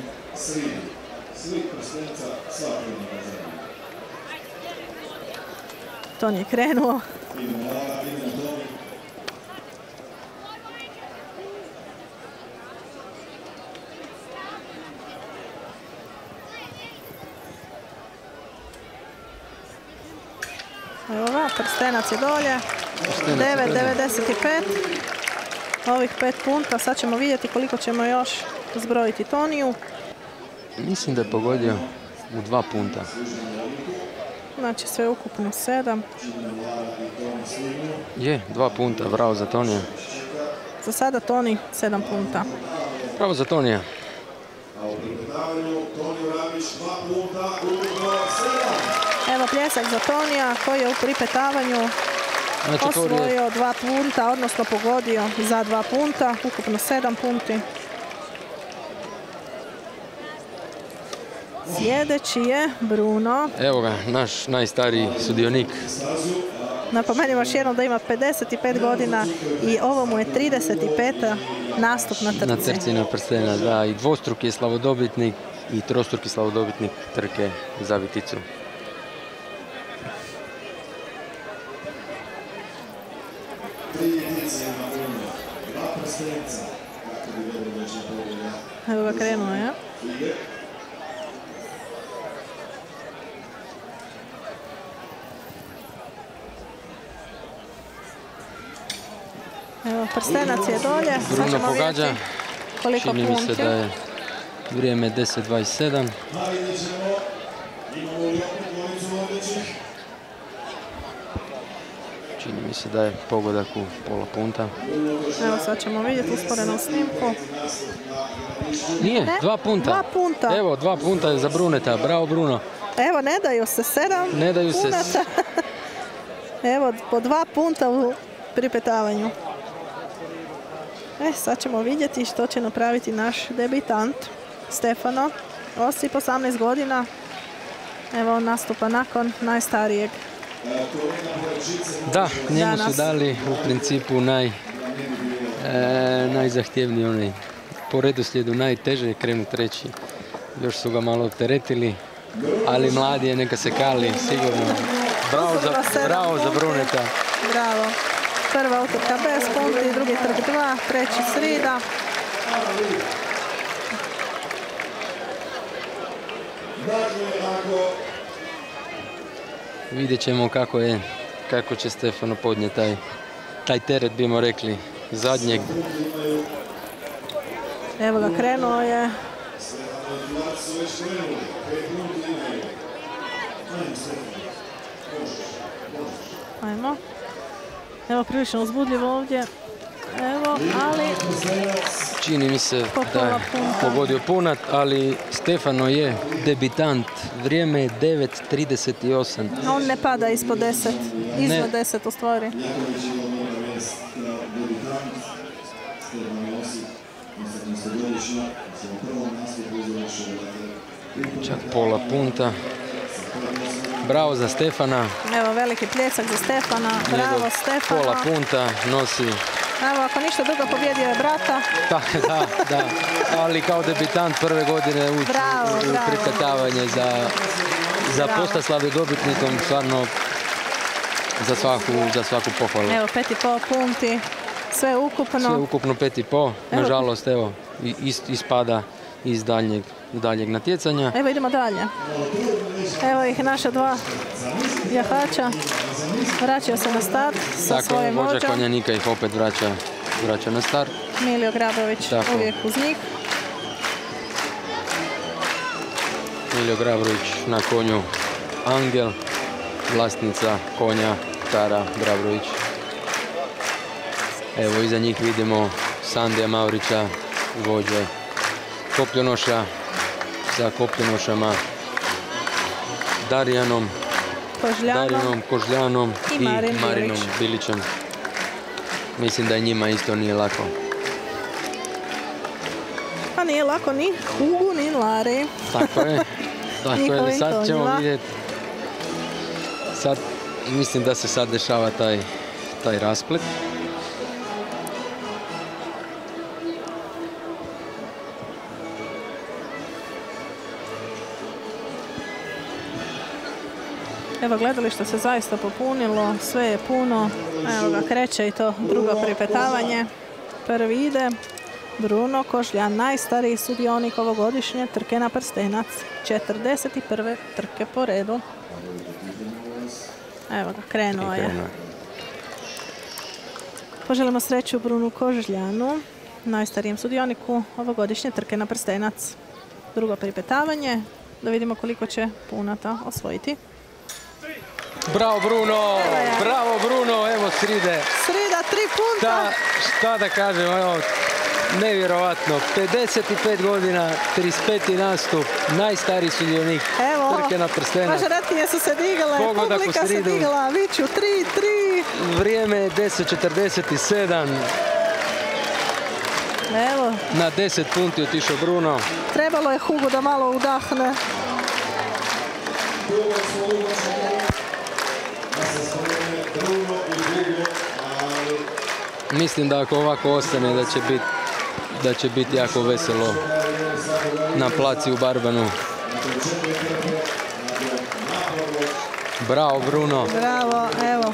Toni je krenuo. Evo ga, prstenac je dolje. devet devedeset pet. Ovih pet punta. Sad ćemo vidjeti koliko ćemo još zbrojiti Toniju. Mislim da je pogodio u dva punta. Znači sve ukupno sedam. Je, dva punta, bravo za Tonija. Za sada Toni sedam punta. Bravo za Tonija. Evo pljesak za Tonija koji je u pripetavanju Znači, to je osvojio dva punta, odnosno pogodio za dva punta, ukupno sedam punti. Sljedeći je Bruno. Evo ga, naš najstariji sudionik. Napomenim još jednom da ima pedeset pet godina i ovo mu je trideset peta nastup na trci. Na trci na prstenac, da, i dvostruki je slavodobitnik i trostruki slavodobitnik trke za Viticu. Evo ga, krenuo je. Evo, prstenac je dolje. Sad Bruno ćemo pogađa. vidjeti koliko Čini mi se punti. da je vrijeme deset dvadeset sedam. Čini mi se da je pogodak u pola punta. Evo, sad ćemo vidjeti usporenu snimku. Nije, Ne, dva punta. dva punta. Evo, dva punta je za Bruneta. Bravo, Bruno. Evo, ne daju se sedam Ne daju se. punata. Evo, po dva punta u pripetavanju. E, sad ćemo vidjeti što će napraviti naš debitant, Stefano. Osip, osamnaest godina. Evo, on nastupa nakon najstarijeg. Da, njemu su Danas. dali u principu naj, e, najzahtjevniji onaj po redoslijedu, najteže je krenut treći. Još su ga malo opteretili, ali mladi je, neka se kali, sigurno. Bravo za, bravo za Bruneta. Bravo. Prva utrka bez punti, drugi trk dva, treći Srida. Vidjet ćemo kako je, kako će Stefano podnijeti taj, taj teret, bimo rekli, zadnjeg. Evo ga, krenuo je. Ajmo. Evo, prilično uzbudljivo ovdje. Evo, ali... Čini mi se da je pogodio punat, ali Stefano je debitant. Vrijeme je devet trideset osam. On ne pada ispod deset. Iznad deset u stvari. Čak pola punta. Bravo za Stefana. Evo, veliki pljesak za Stefana. Bravo, Stefana. Pola punta nosi. Evo, ako ništa drugo, pobjedio je brata. Da, da, da. Ali kao debitant prve godine ući Bravo, u bravo. pripetavanje za, za Bravo. Postaslavi dobitnikom, stvarno za svaku, za svaku pohvalu. Evo, pet i pol punti. Sve ukupno. Sve ukupno pet i pol. Nažalost, evo, is, ispada iz daljnjeg, daljnjeg natjecanja. Evo, idemo dalje. Evo ih naša dva jahača. Vraćaju se na start sa Tako, svojim vođa vođom. konjanika ih opet vraća, vraća na start. Milio Grabović Tako. uvijek uz njih. Milio Grabović na konju Angel, vlasnica konja Tara Grabović. Evo, iza njih vidimo Sandija Maurića, vođe kopljonoša, sa kopljonošama Darijanom, Kožljanom. Darijanom Kožljanom I i, Marin Marinom Bilić. Bilićem. Mislim da i njima isto nije lako. Pa nije lako ni Hugu, ni Lari. Tako je. Tako je. Njihovim Sad ćemo konjima. vidjeti. Sad, mislim da se sad dešava taj, taj rasplet. Evo, gledalište se zaista popunilo, sve je puno. Evo ga, kreće i to drugo pripetavanje. Prvi ide Bruno Kožljan, najstariji sudionik ovogodišnje trke na prstenac. četrdeset prve trke po redu. Evo ga, krenuo je. Poželimo sreću Brunu Kožljanu, najstarijem sudioniku ovogodišnje trke na prstenac. Drugo pripetavanje, da vidimo koliko će punata osvojiti. Bravo Bruno, bravo Bruno, evo Sride. Srida, tri punta. Šta, šta da kažem, evo, nevjerovatno, pedeset pet godina, trideset peti nastup, najstariji sudionik Evo, trke na prstenac. mažoretkinje su se digale, Pogodak u publika se Sridu. digla, viču tri tri. Vrijeme je deset četrdeset sedam, Evo, na deset punti otišao Bruno. trebalo je Hugo da malo udahne. Mislim da ako ovako ostane da će biti da će biti jako veselo na placi u Barbanu. Bravo Bruno. Bravo, evo.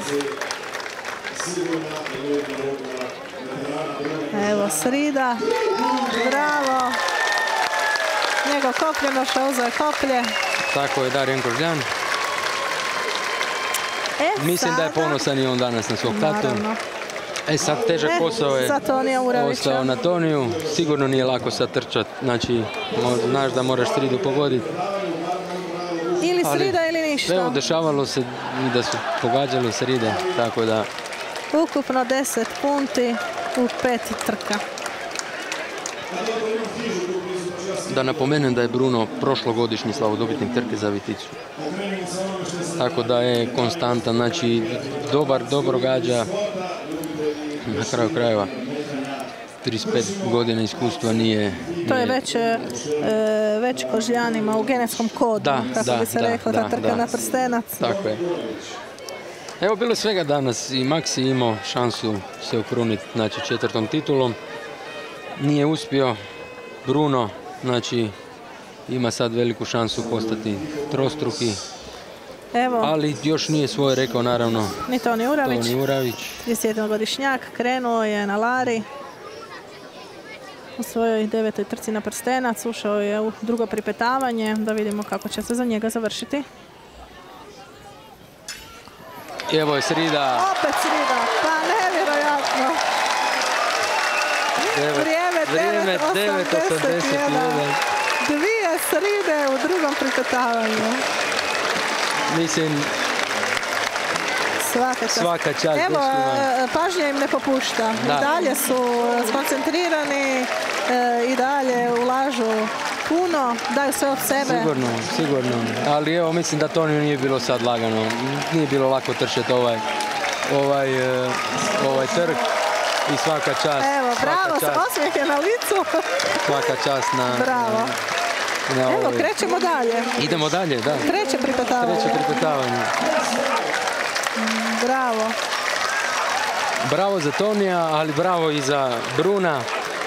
Evo, Srida. Bravo. Njegov kopljenoša uzeo je koplje. Tako je Darijan Kožljan. E, Mislim da je sada- ponosan i on danas na svog tatu. Naravno. E sad težak E, posao je za Tonija Uravića. ostao na Toniju. Sigurno nije lako sad trčat. Znači, mo- znaš da moraš Sridu pogoditi. Ili Ali, Srida ili ništa. Evo, dešavalo se i da su pogađali Sride, tako da Ukupno deset punti u pet trka. da napomenem da je Bruno prošlogodišnji slavodobitnik trke za Viticu. Tako da je konstantan, znači dobar, dobro gađa, na kraju krajeva. trideset pet godina iskustva nije... To je već, e, već Kožljanima u genetskom kodu, da, kako da, bi se da, rekla, da, ta trka da. na prstenac. Tako je. Evo, bilo svega danas i Maxi imao šansu se okruniti, znači, četvrtom titulom. Nije uspio. Bruno, znači, ima sad veliku šansu postati trostruki. Evo, Ali još nije svoje rekao, naravno, ni Toni Uravić, Toni Uravić. trideset jedan godišnjak, krenuo je na Lari. U svojoj devetoj trci na prstenac, ušao je u drugo pripetavanje, da vidimo kako će se za njega završiti. I evo je srida. Opet srida, pa nevjerojatno. Vrijeme devet osamdeset jedan. Dvije sride u drugom pripetavanju. Mislim, Svaka čast. Svaka čast. Evo, dečkima. pažnja im ne popušta. Da. I dalje su skoncentrirani, e, i dalje ulažu puno, daju sve od sebe. Sigurno, sigurno. Ali evo, mislim da to nije bilo sad lagano. Nije bilo lako trčati ovaj, ovaj, e, ovaj trk. I svaka čast. Evo, bravo, svaka čast, osmijeh je na licu. svaka čast na... Bravo. na Evo, ovoj- krećemo dalje. Idemo dalje, da. Treće pripetavanje. Treće pripetavanje. Bravo. Bravo za Tonija, ali bravo i za Bruna.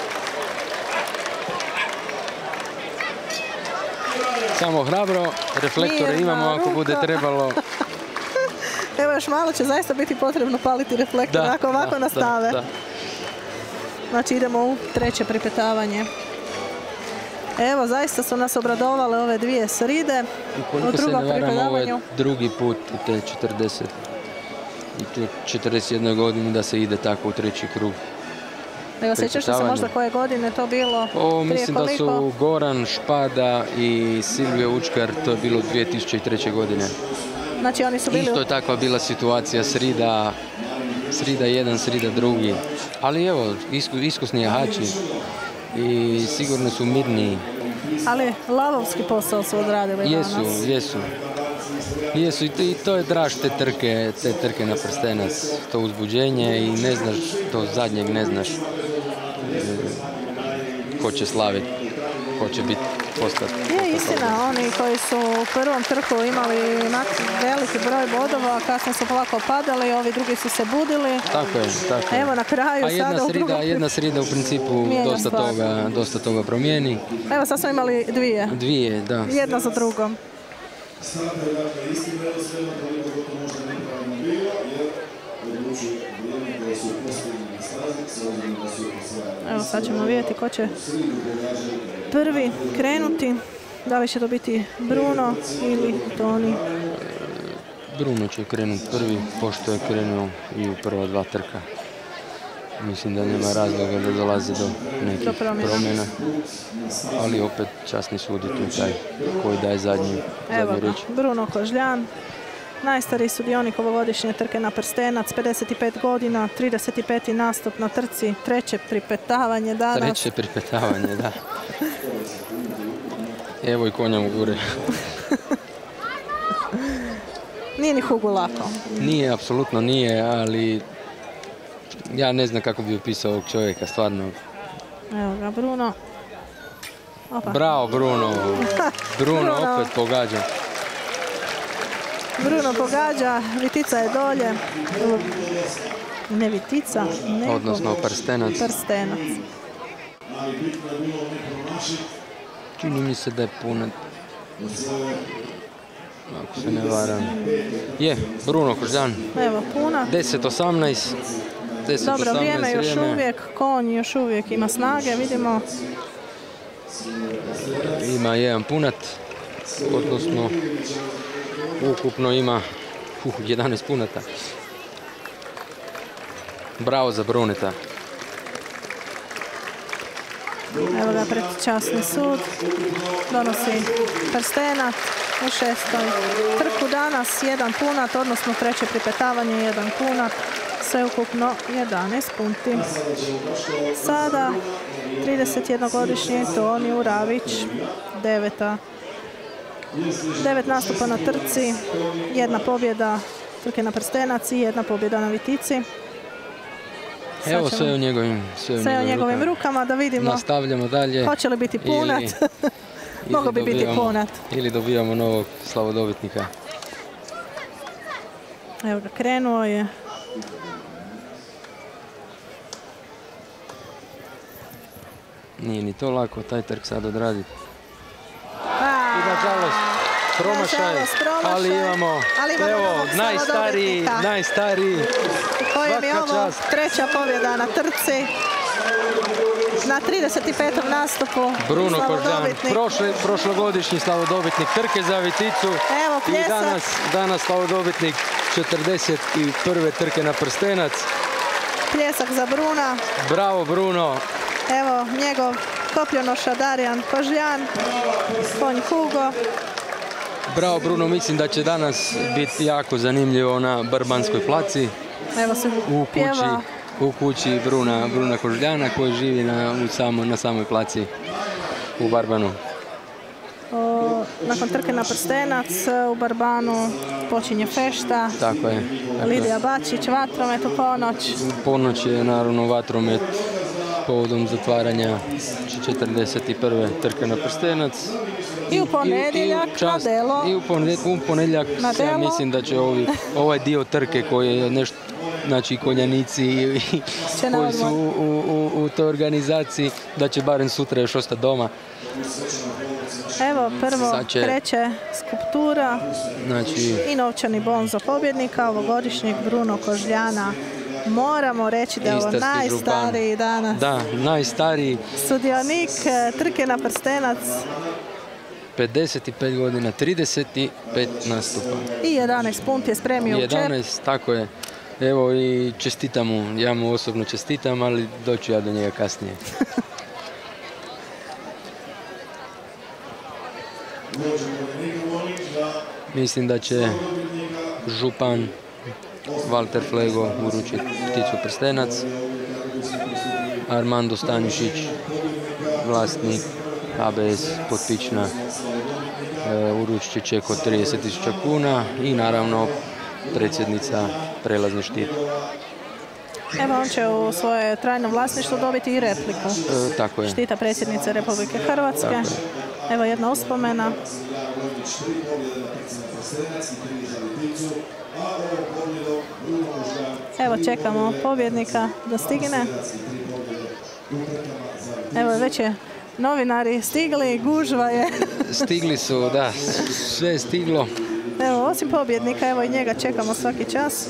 Samo hrabro, reflektore Mirna imamo ako bude ruka. trebalo. Evo, još malo će zaista biti potrebno paliti reflektor Da, ako ovako da, nastave. da, da. Znači, idemo u treće pripetavanje. Evo, zaista su nas obradovale ove dvije sride. U Koliko se drugom ne varam, ovo je pripetavanju. drugi put u te četrdeset i tu četrdeset jednoj godini da se ide tako u treći krug. Evo, sjećaš li se pripetavanje. možda koje godine to bilo? O, Prije mislim da koliko? su Goran Špada i Silvio Učkar, to je bilo dvije tisuće treće. godine. Znači, oni su bili... Isto je takva bila situacija, srida, srida jedan, srida drugi. Ali evo, isku, iskusni jahači i sigurno su mirniji. Ali lavovski posao su odradili Jesu, danas. jesu. Jesu i to, i to je draž te trke, te trke na prstenac, to uzbuđenje i ne znaš, do zadnjeg ne znaš e, ko će slaviti, ko će biti postati. Je istina, oni koji su u prvom trku imali mak- veliki broj bodova, a kasnije su polako padali, ovi drugi su se budili. Tako je, tako je. Evo na kraju A jedna sada u srida, drugom... jedna srida u principu Mijenja dosta stvar. toga, dosta toga promijeni. Evo, sad smo imali dvije. Dvije, da. Jedna za drugom. Sada je dakle isti redoslijed, koliko god to možda nepravilno bilo, jer odlučuju vrijeme koje su postavljene na stazi, s obzirom da su osvajali. Evo, sad ćemo vidjeti ko će Sridu pogađaju prvi krenuti. Da li će to biti Bruno ili Toni? Bruno će krenuti prvi, pošto je krenuo i u prva dva trka. Mislim da nema razloga da dolazi do nekih Do promjena. promjena. Ali opet časni sud je tu taj koji daje zadnji, Evo zadnju ga, riječ. Bruno Kožljan. Najstariji sudionik ovogodišnje trke na prstenac, pedeset pet godina, trideset peti nastup na trci, treće pripetavanje danas. Treće pripetavanje, da. Evo i konja u gure. Nije ni Hugu lako. Nije, apsolutno nije, ali ja ne znam kako bi opisao ovog čovjeka, stvarno. Evo ga, Bruno. Opa. Bravo, Bruno. Bruno Bruno. opet pogađa. Bruno pogađa, Vitica je dolje. Ne Vitica, nego Odnosno prstenac. prstenac. ali bitno je bilo ne promašiti, Čini mi se da je puno. Ako se ne varam. Je, Bruno Kožljan. Evo, puna. deset osamnaest. deset Dobro, vrijeme osamnaest još uvijek, konj još uvijek ima snage, vidimo. Ima jedan punat, odnosno ukupno ima uh, jedanaest punata. Bravo za Bruneta. Evo ga pred časni sud. Donosi prstenac u šestoj trku danas. Jedan punat, odnosno treće pripetavanje, jedan punat. Sve ukupno jedanaest punti. Sada trideset jednogodišnji Toni Uravić, deveta. Devet nastupa na trci, jedna pobjeda trke na prstenac i jedna pobjeda na vitici. Evo sve u njegovim, sve u sve njegovim, u njegovim rukama. rukama, da vidimo Nastavljamo dalje. hoće li biti punat. Ili- Mogu bi ili biti dobijamo- punat. Ili dobijamo novog slavodobitnika. Evo ga, krenuo je. Nije ni to lako taj trk sad odraditi. A, I nažalost, promašaj, Nažalost, promašaj, ali imamo, ali imamo evo, novog najstariji, slavodobitnika. najstariji. Kojem je Svaka ovo čast. treća pobjeda na trci. Na trideset petom nastupu Bruno Koždan, slavodobitnik. prošle, prošlogodišnji slavodobitnik trke za Viticu. Evo I pljesak. danas, danas slavodobitnik četrdeset prve trke na prstenac. Pljesak za Bruna. Bravo Bruno. Evo njegov kopljonoša Darijan Kožljan. Konj Hugo. Bravo Bruno, mislim da će danas biti jako zanimljivo na Barbanskoj placi. Evo se U pjeva. kući, u kući Bruna, Bruna Kožljana koji živi na, u samo, na samoj placi u Barbanu. O, nakon trke na prstenac u Barbanu počinje fešta. Tako je. Dakle, Lidija Bačić, vatromet u ponoć. ponoć je naravno vatromet povodom zatvaranja četrdeset prve trke na prstenac. I u ponedjeljak u čast- na Delo. I u ponedjeljak, u ponedjeljak Na ja Delo. mislim da će ovi, ovaj dio trke koji je nešto, znači konjanici i- i Će na koji su odmor. u, u, u toj organizaciji, da će barem sutra još ostati doma. Evo prvo Sad će- kreće skulptura Znači, i novčani bon za pobjednika ovogodišnjeg Bruno Kožljana. Moramo reći da je ovo istarski najstariji župan. danas Da, najstariji, sudionik eh, trke na prstenac pedeset pet godina, trideset pet nastupa. i jedanaest punti je spremio u čep. jedanaest, tako je. Evo i čestitam mu, ja mu osobno čestitam, ali doću ja do njega kasnije. Mislim da će župan Valter Flego uručiti pticu prstenac. Armando Stanjušić, vlasnik A B S Potpična, e, uručit će ček od trideset tisuća kuna i naravno predsjednica prelazni štit. Evo on će u svoje trajno vlasništvo dobiti i repliku E, tako je. štita predsjednice Republike Hrvatske. Tako je. Evo jedna uspomena. Evo čekamo pobjednika da stigne. Evo već je novinari stigli, gužva je. Stigli su, da, sve je stiglo. Evo osim pobjednika, evo i njega čekamo svaki čas.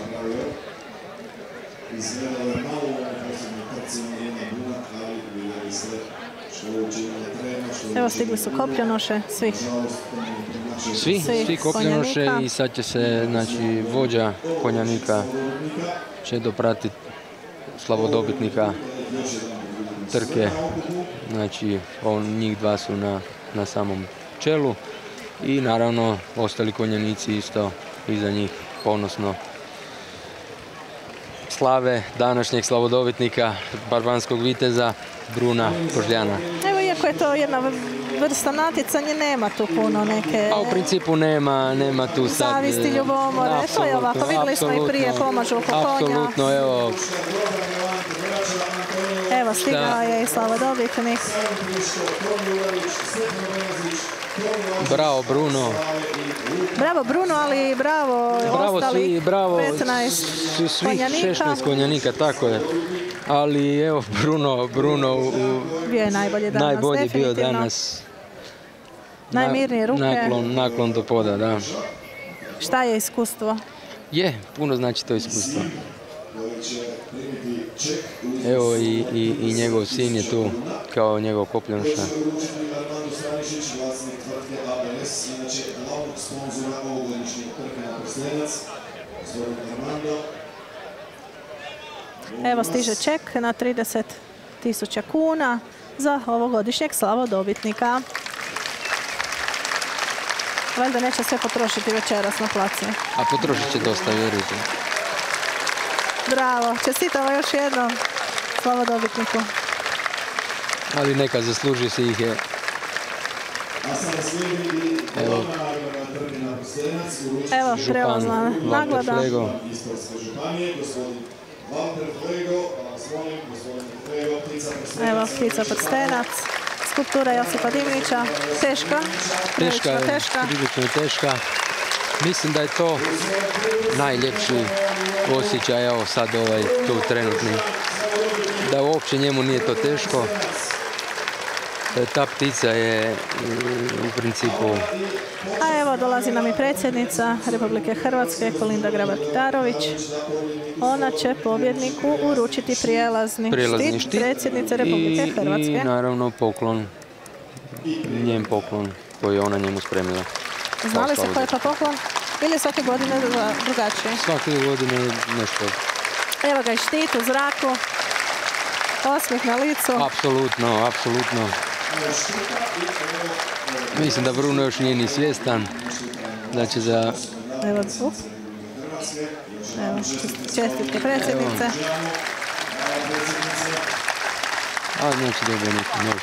Evo stigli su kopljonoše svih. Svi, Svi svi kopljenoše konjanika. i sad će se, znači, vođa konjanika će dopratiti slavodobitnika trke. Znači, on, njih dva su na, na samom čelu i naravno ostali konjanici isto iza njih ponosno slave današnjeg slavodobitnika barbanskog viteza Bruna Kožljana. Evo iako je to jedna vrsta natjecanja, nema tu puno neke A u principu nema, nema tu sad... zavisti, ljubomore. To je ovako, apsolutno, vidjeli smo i prije apsolutno, pomažu oko konja. Apsolutno, evo, Evo stigao je i slavodobitnik. bravo Bruno, Bravo Bruno, ali i bravo, bravo ostali svi, bravo petnaest su svih konjanika. šesnaest konjanika, tako je. Ali evo Bruno, Bruno u, Bio je najbolji danas, najbolji bio definitivno. danas. Najmirnije ruke. Naklon, naklon do poda, da. Šta je iskustvo? Je, puno znači to iskustvo. Evo i, i, i njegov sin je tu kao njegov kopljonoša. Evo stiže ček na trideset tisuća kuna za ovogodišnjeg slavodobitnika. Valjda neće sve potrošiti večeras na placi. A potrošit će dosta, vjerujte. Bravo, čestitamo još jednom slavodobitniku. ali neka zasluži se ih je. Evo, Evo prelazna nagrada. Evo ptica prstenac. Skulptura Josipa Dimnića. Teška. Teška je, prilično je teška. Mislim da je to najljepši osjećaj, evo sad ovaj tu trenutni. Da uopće njemu nije to teško. Ta ptica je u principu... A evo dolazi nam i predsjednica Republike Hrvatske, Kolinda Grabar-Kitarović. Ona će pobjedniku uručiti prijelazni, prijelazni štit predsjednice Republike i, Hrvatske. I naravno poklon, njen poklon koji je ona njemu spremila. Znali se koji je to poklon? Ili svake godine drugačije? Svake godine nešto. Evo ga i štit u zraku. Osmijeh na licu. Apsolutno, apsolutno. Mislim da Bruno još nije ni svjestan. Znači za... Evo, up. Evo, čestitke predsjednice. A znači dobio neki nož.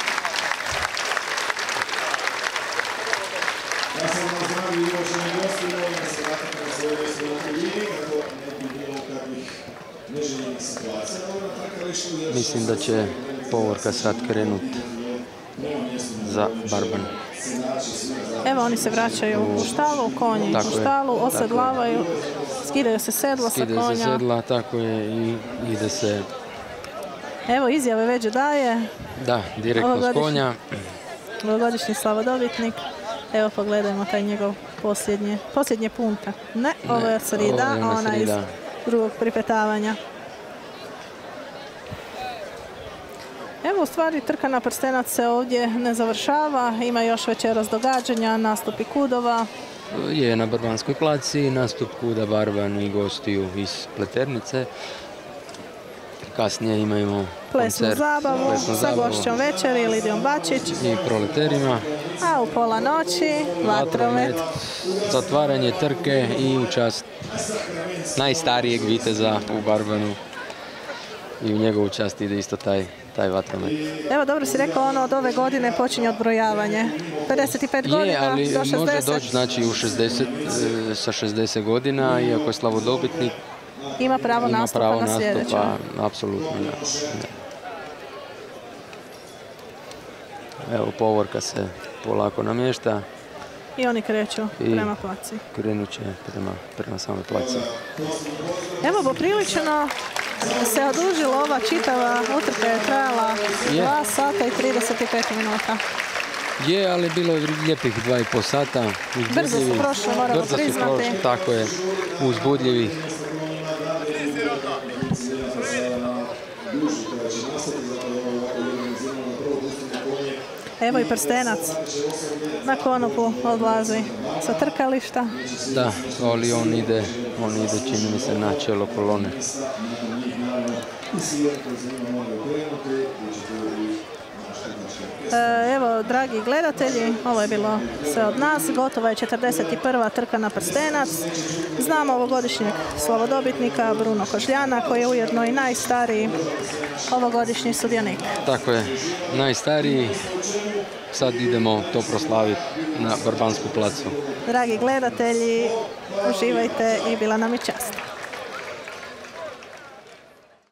Ja sam vam zdravi i uvaženi gosti, molim da se vratite na svoje mjesto na tribini, kako ne bi bilo kakvih neželjenih situacija na trkalištu. Mislim da će povorka sad krenut za Barban. Evo oni se vraćaju u štalu, konji tako u štalu, osedlavaju, skidaju se sedlo sa konja. Skidaju se sedla, tako je, i ide se... Evo izjave već daje. Da, direktno s konja. Ovogodišnji slavodobitnik. Evo pogledajmo taj njegov posljednje, posljednje punta. Ne, ovo je srida, a ona iz drugog pripetavanja. Evo u stvari trka na prstenac se ovdje ne završava, ima još večeras događanja, nastupi kudova. Je na Barbanskoj placi, nastup kuda Barban i gostiju iz Pleternice. Kasnije imamo plesnu koncert, zabavu plesnu sa zabavu. gošćom večeri, Lidijom Bačić. I proleterima. A u pola noći vatromet. Zatvaranje trke i u čast najstarijeg viteza u Barbanu. I u njegovu čast ide isto taj, taj vatromet. Evo dobro si rekao, ono od ove godine počinje odbrojavanje. pedeset pet je, godina ali do šezdeset. može doći znači, u šezdeset, sa šezdeset godina, iako je slavodobitnik. Ima pravo Ima nastupa pravo na sljedećem. nastupa, apsolutno da. Evo, povorka se polako namješta. I oni kreću I prema placi. Krenut će prema, prema samoj placi. Evo, poprilično se odužila ova čitava utrka, je trajala dva sata i trideset pet minuta. Je, ali bilo je lijepih dva i pol sata. Brzo su prošle, moramo Brzo su priznati. prošle, tako je, uzbudljivih. Evo i prstenac na konopu odlazi sa trkališta. Da, ali on ide, on ide, čini mi se, na čelo kolone. Evo, dragi gledatelji, ovo je bilo sve od nas. Gotova je četrdeset prva trka na prstenac. Znamo ovogodišnjeg slavodobitnika Bruno Kožljana, koji je ujedno i najstariji ovogodišnji sudionik. Tako je, najstariji. Sad idemo to proslaviti na Barbansku placu. Dragi gledatelji, uživajte i bila nam je čast.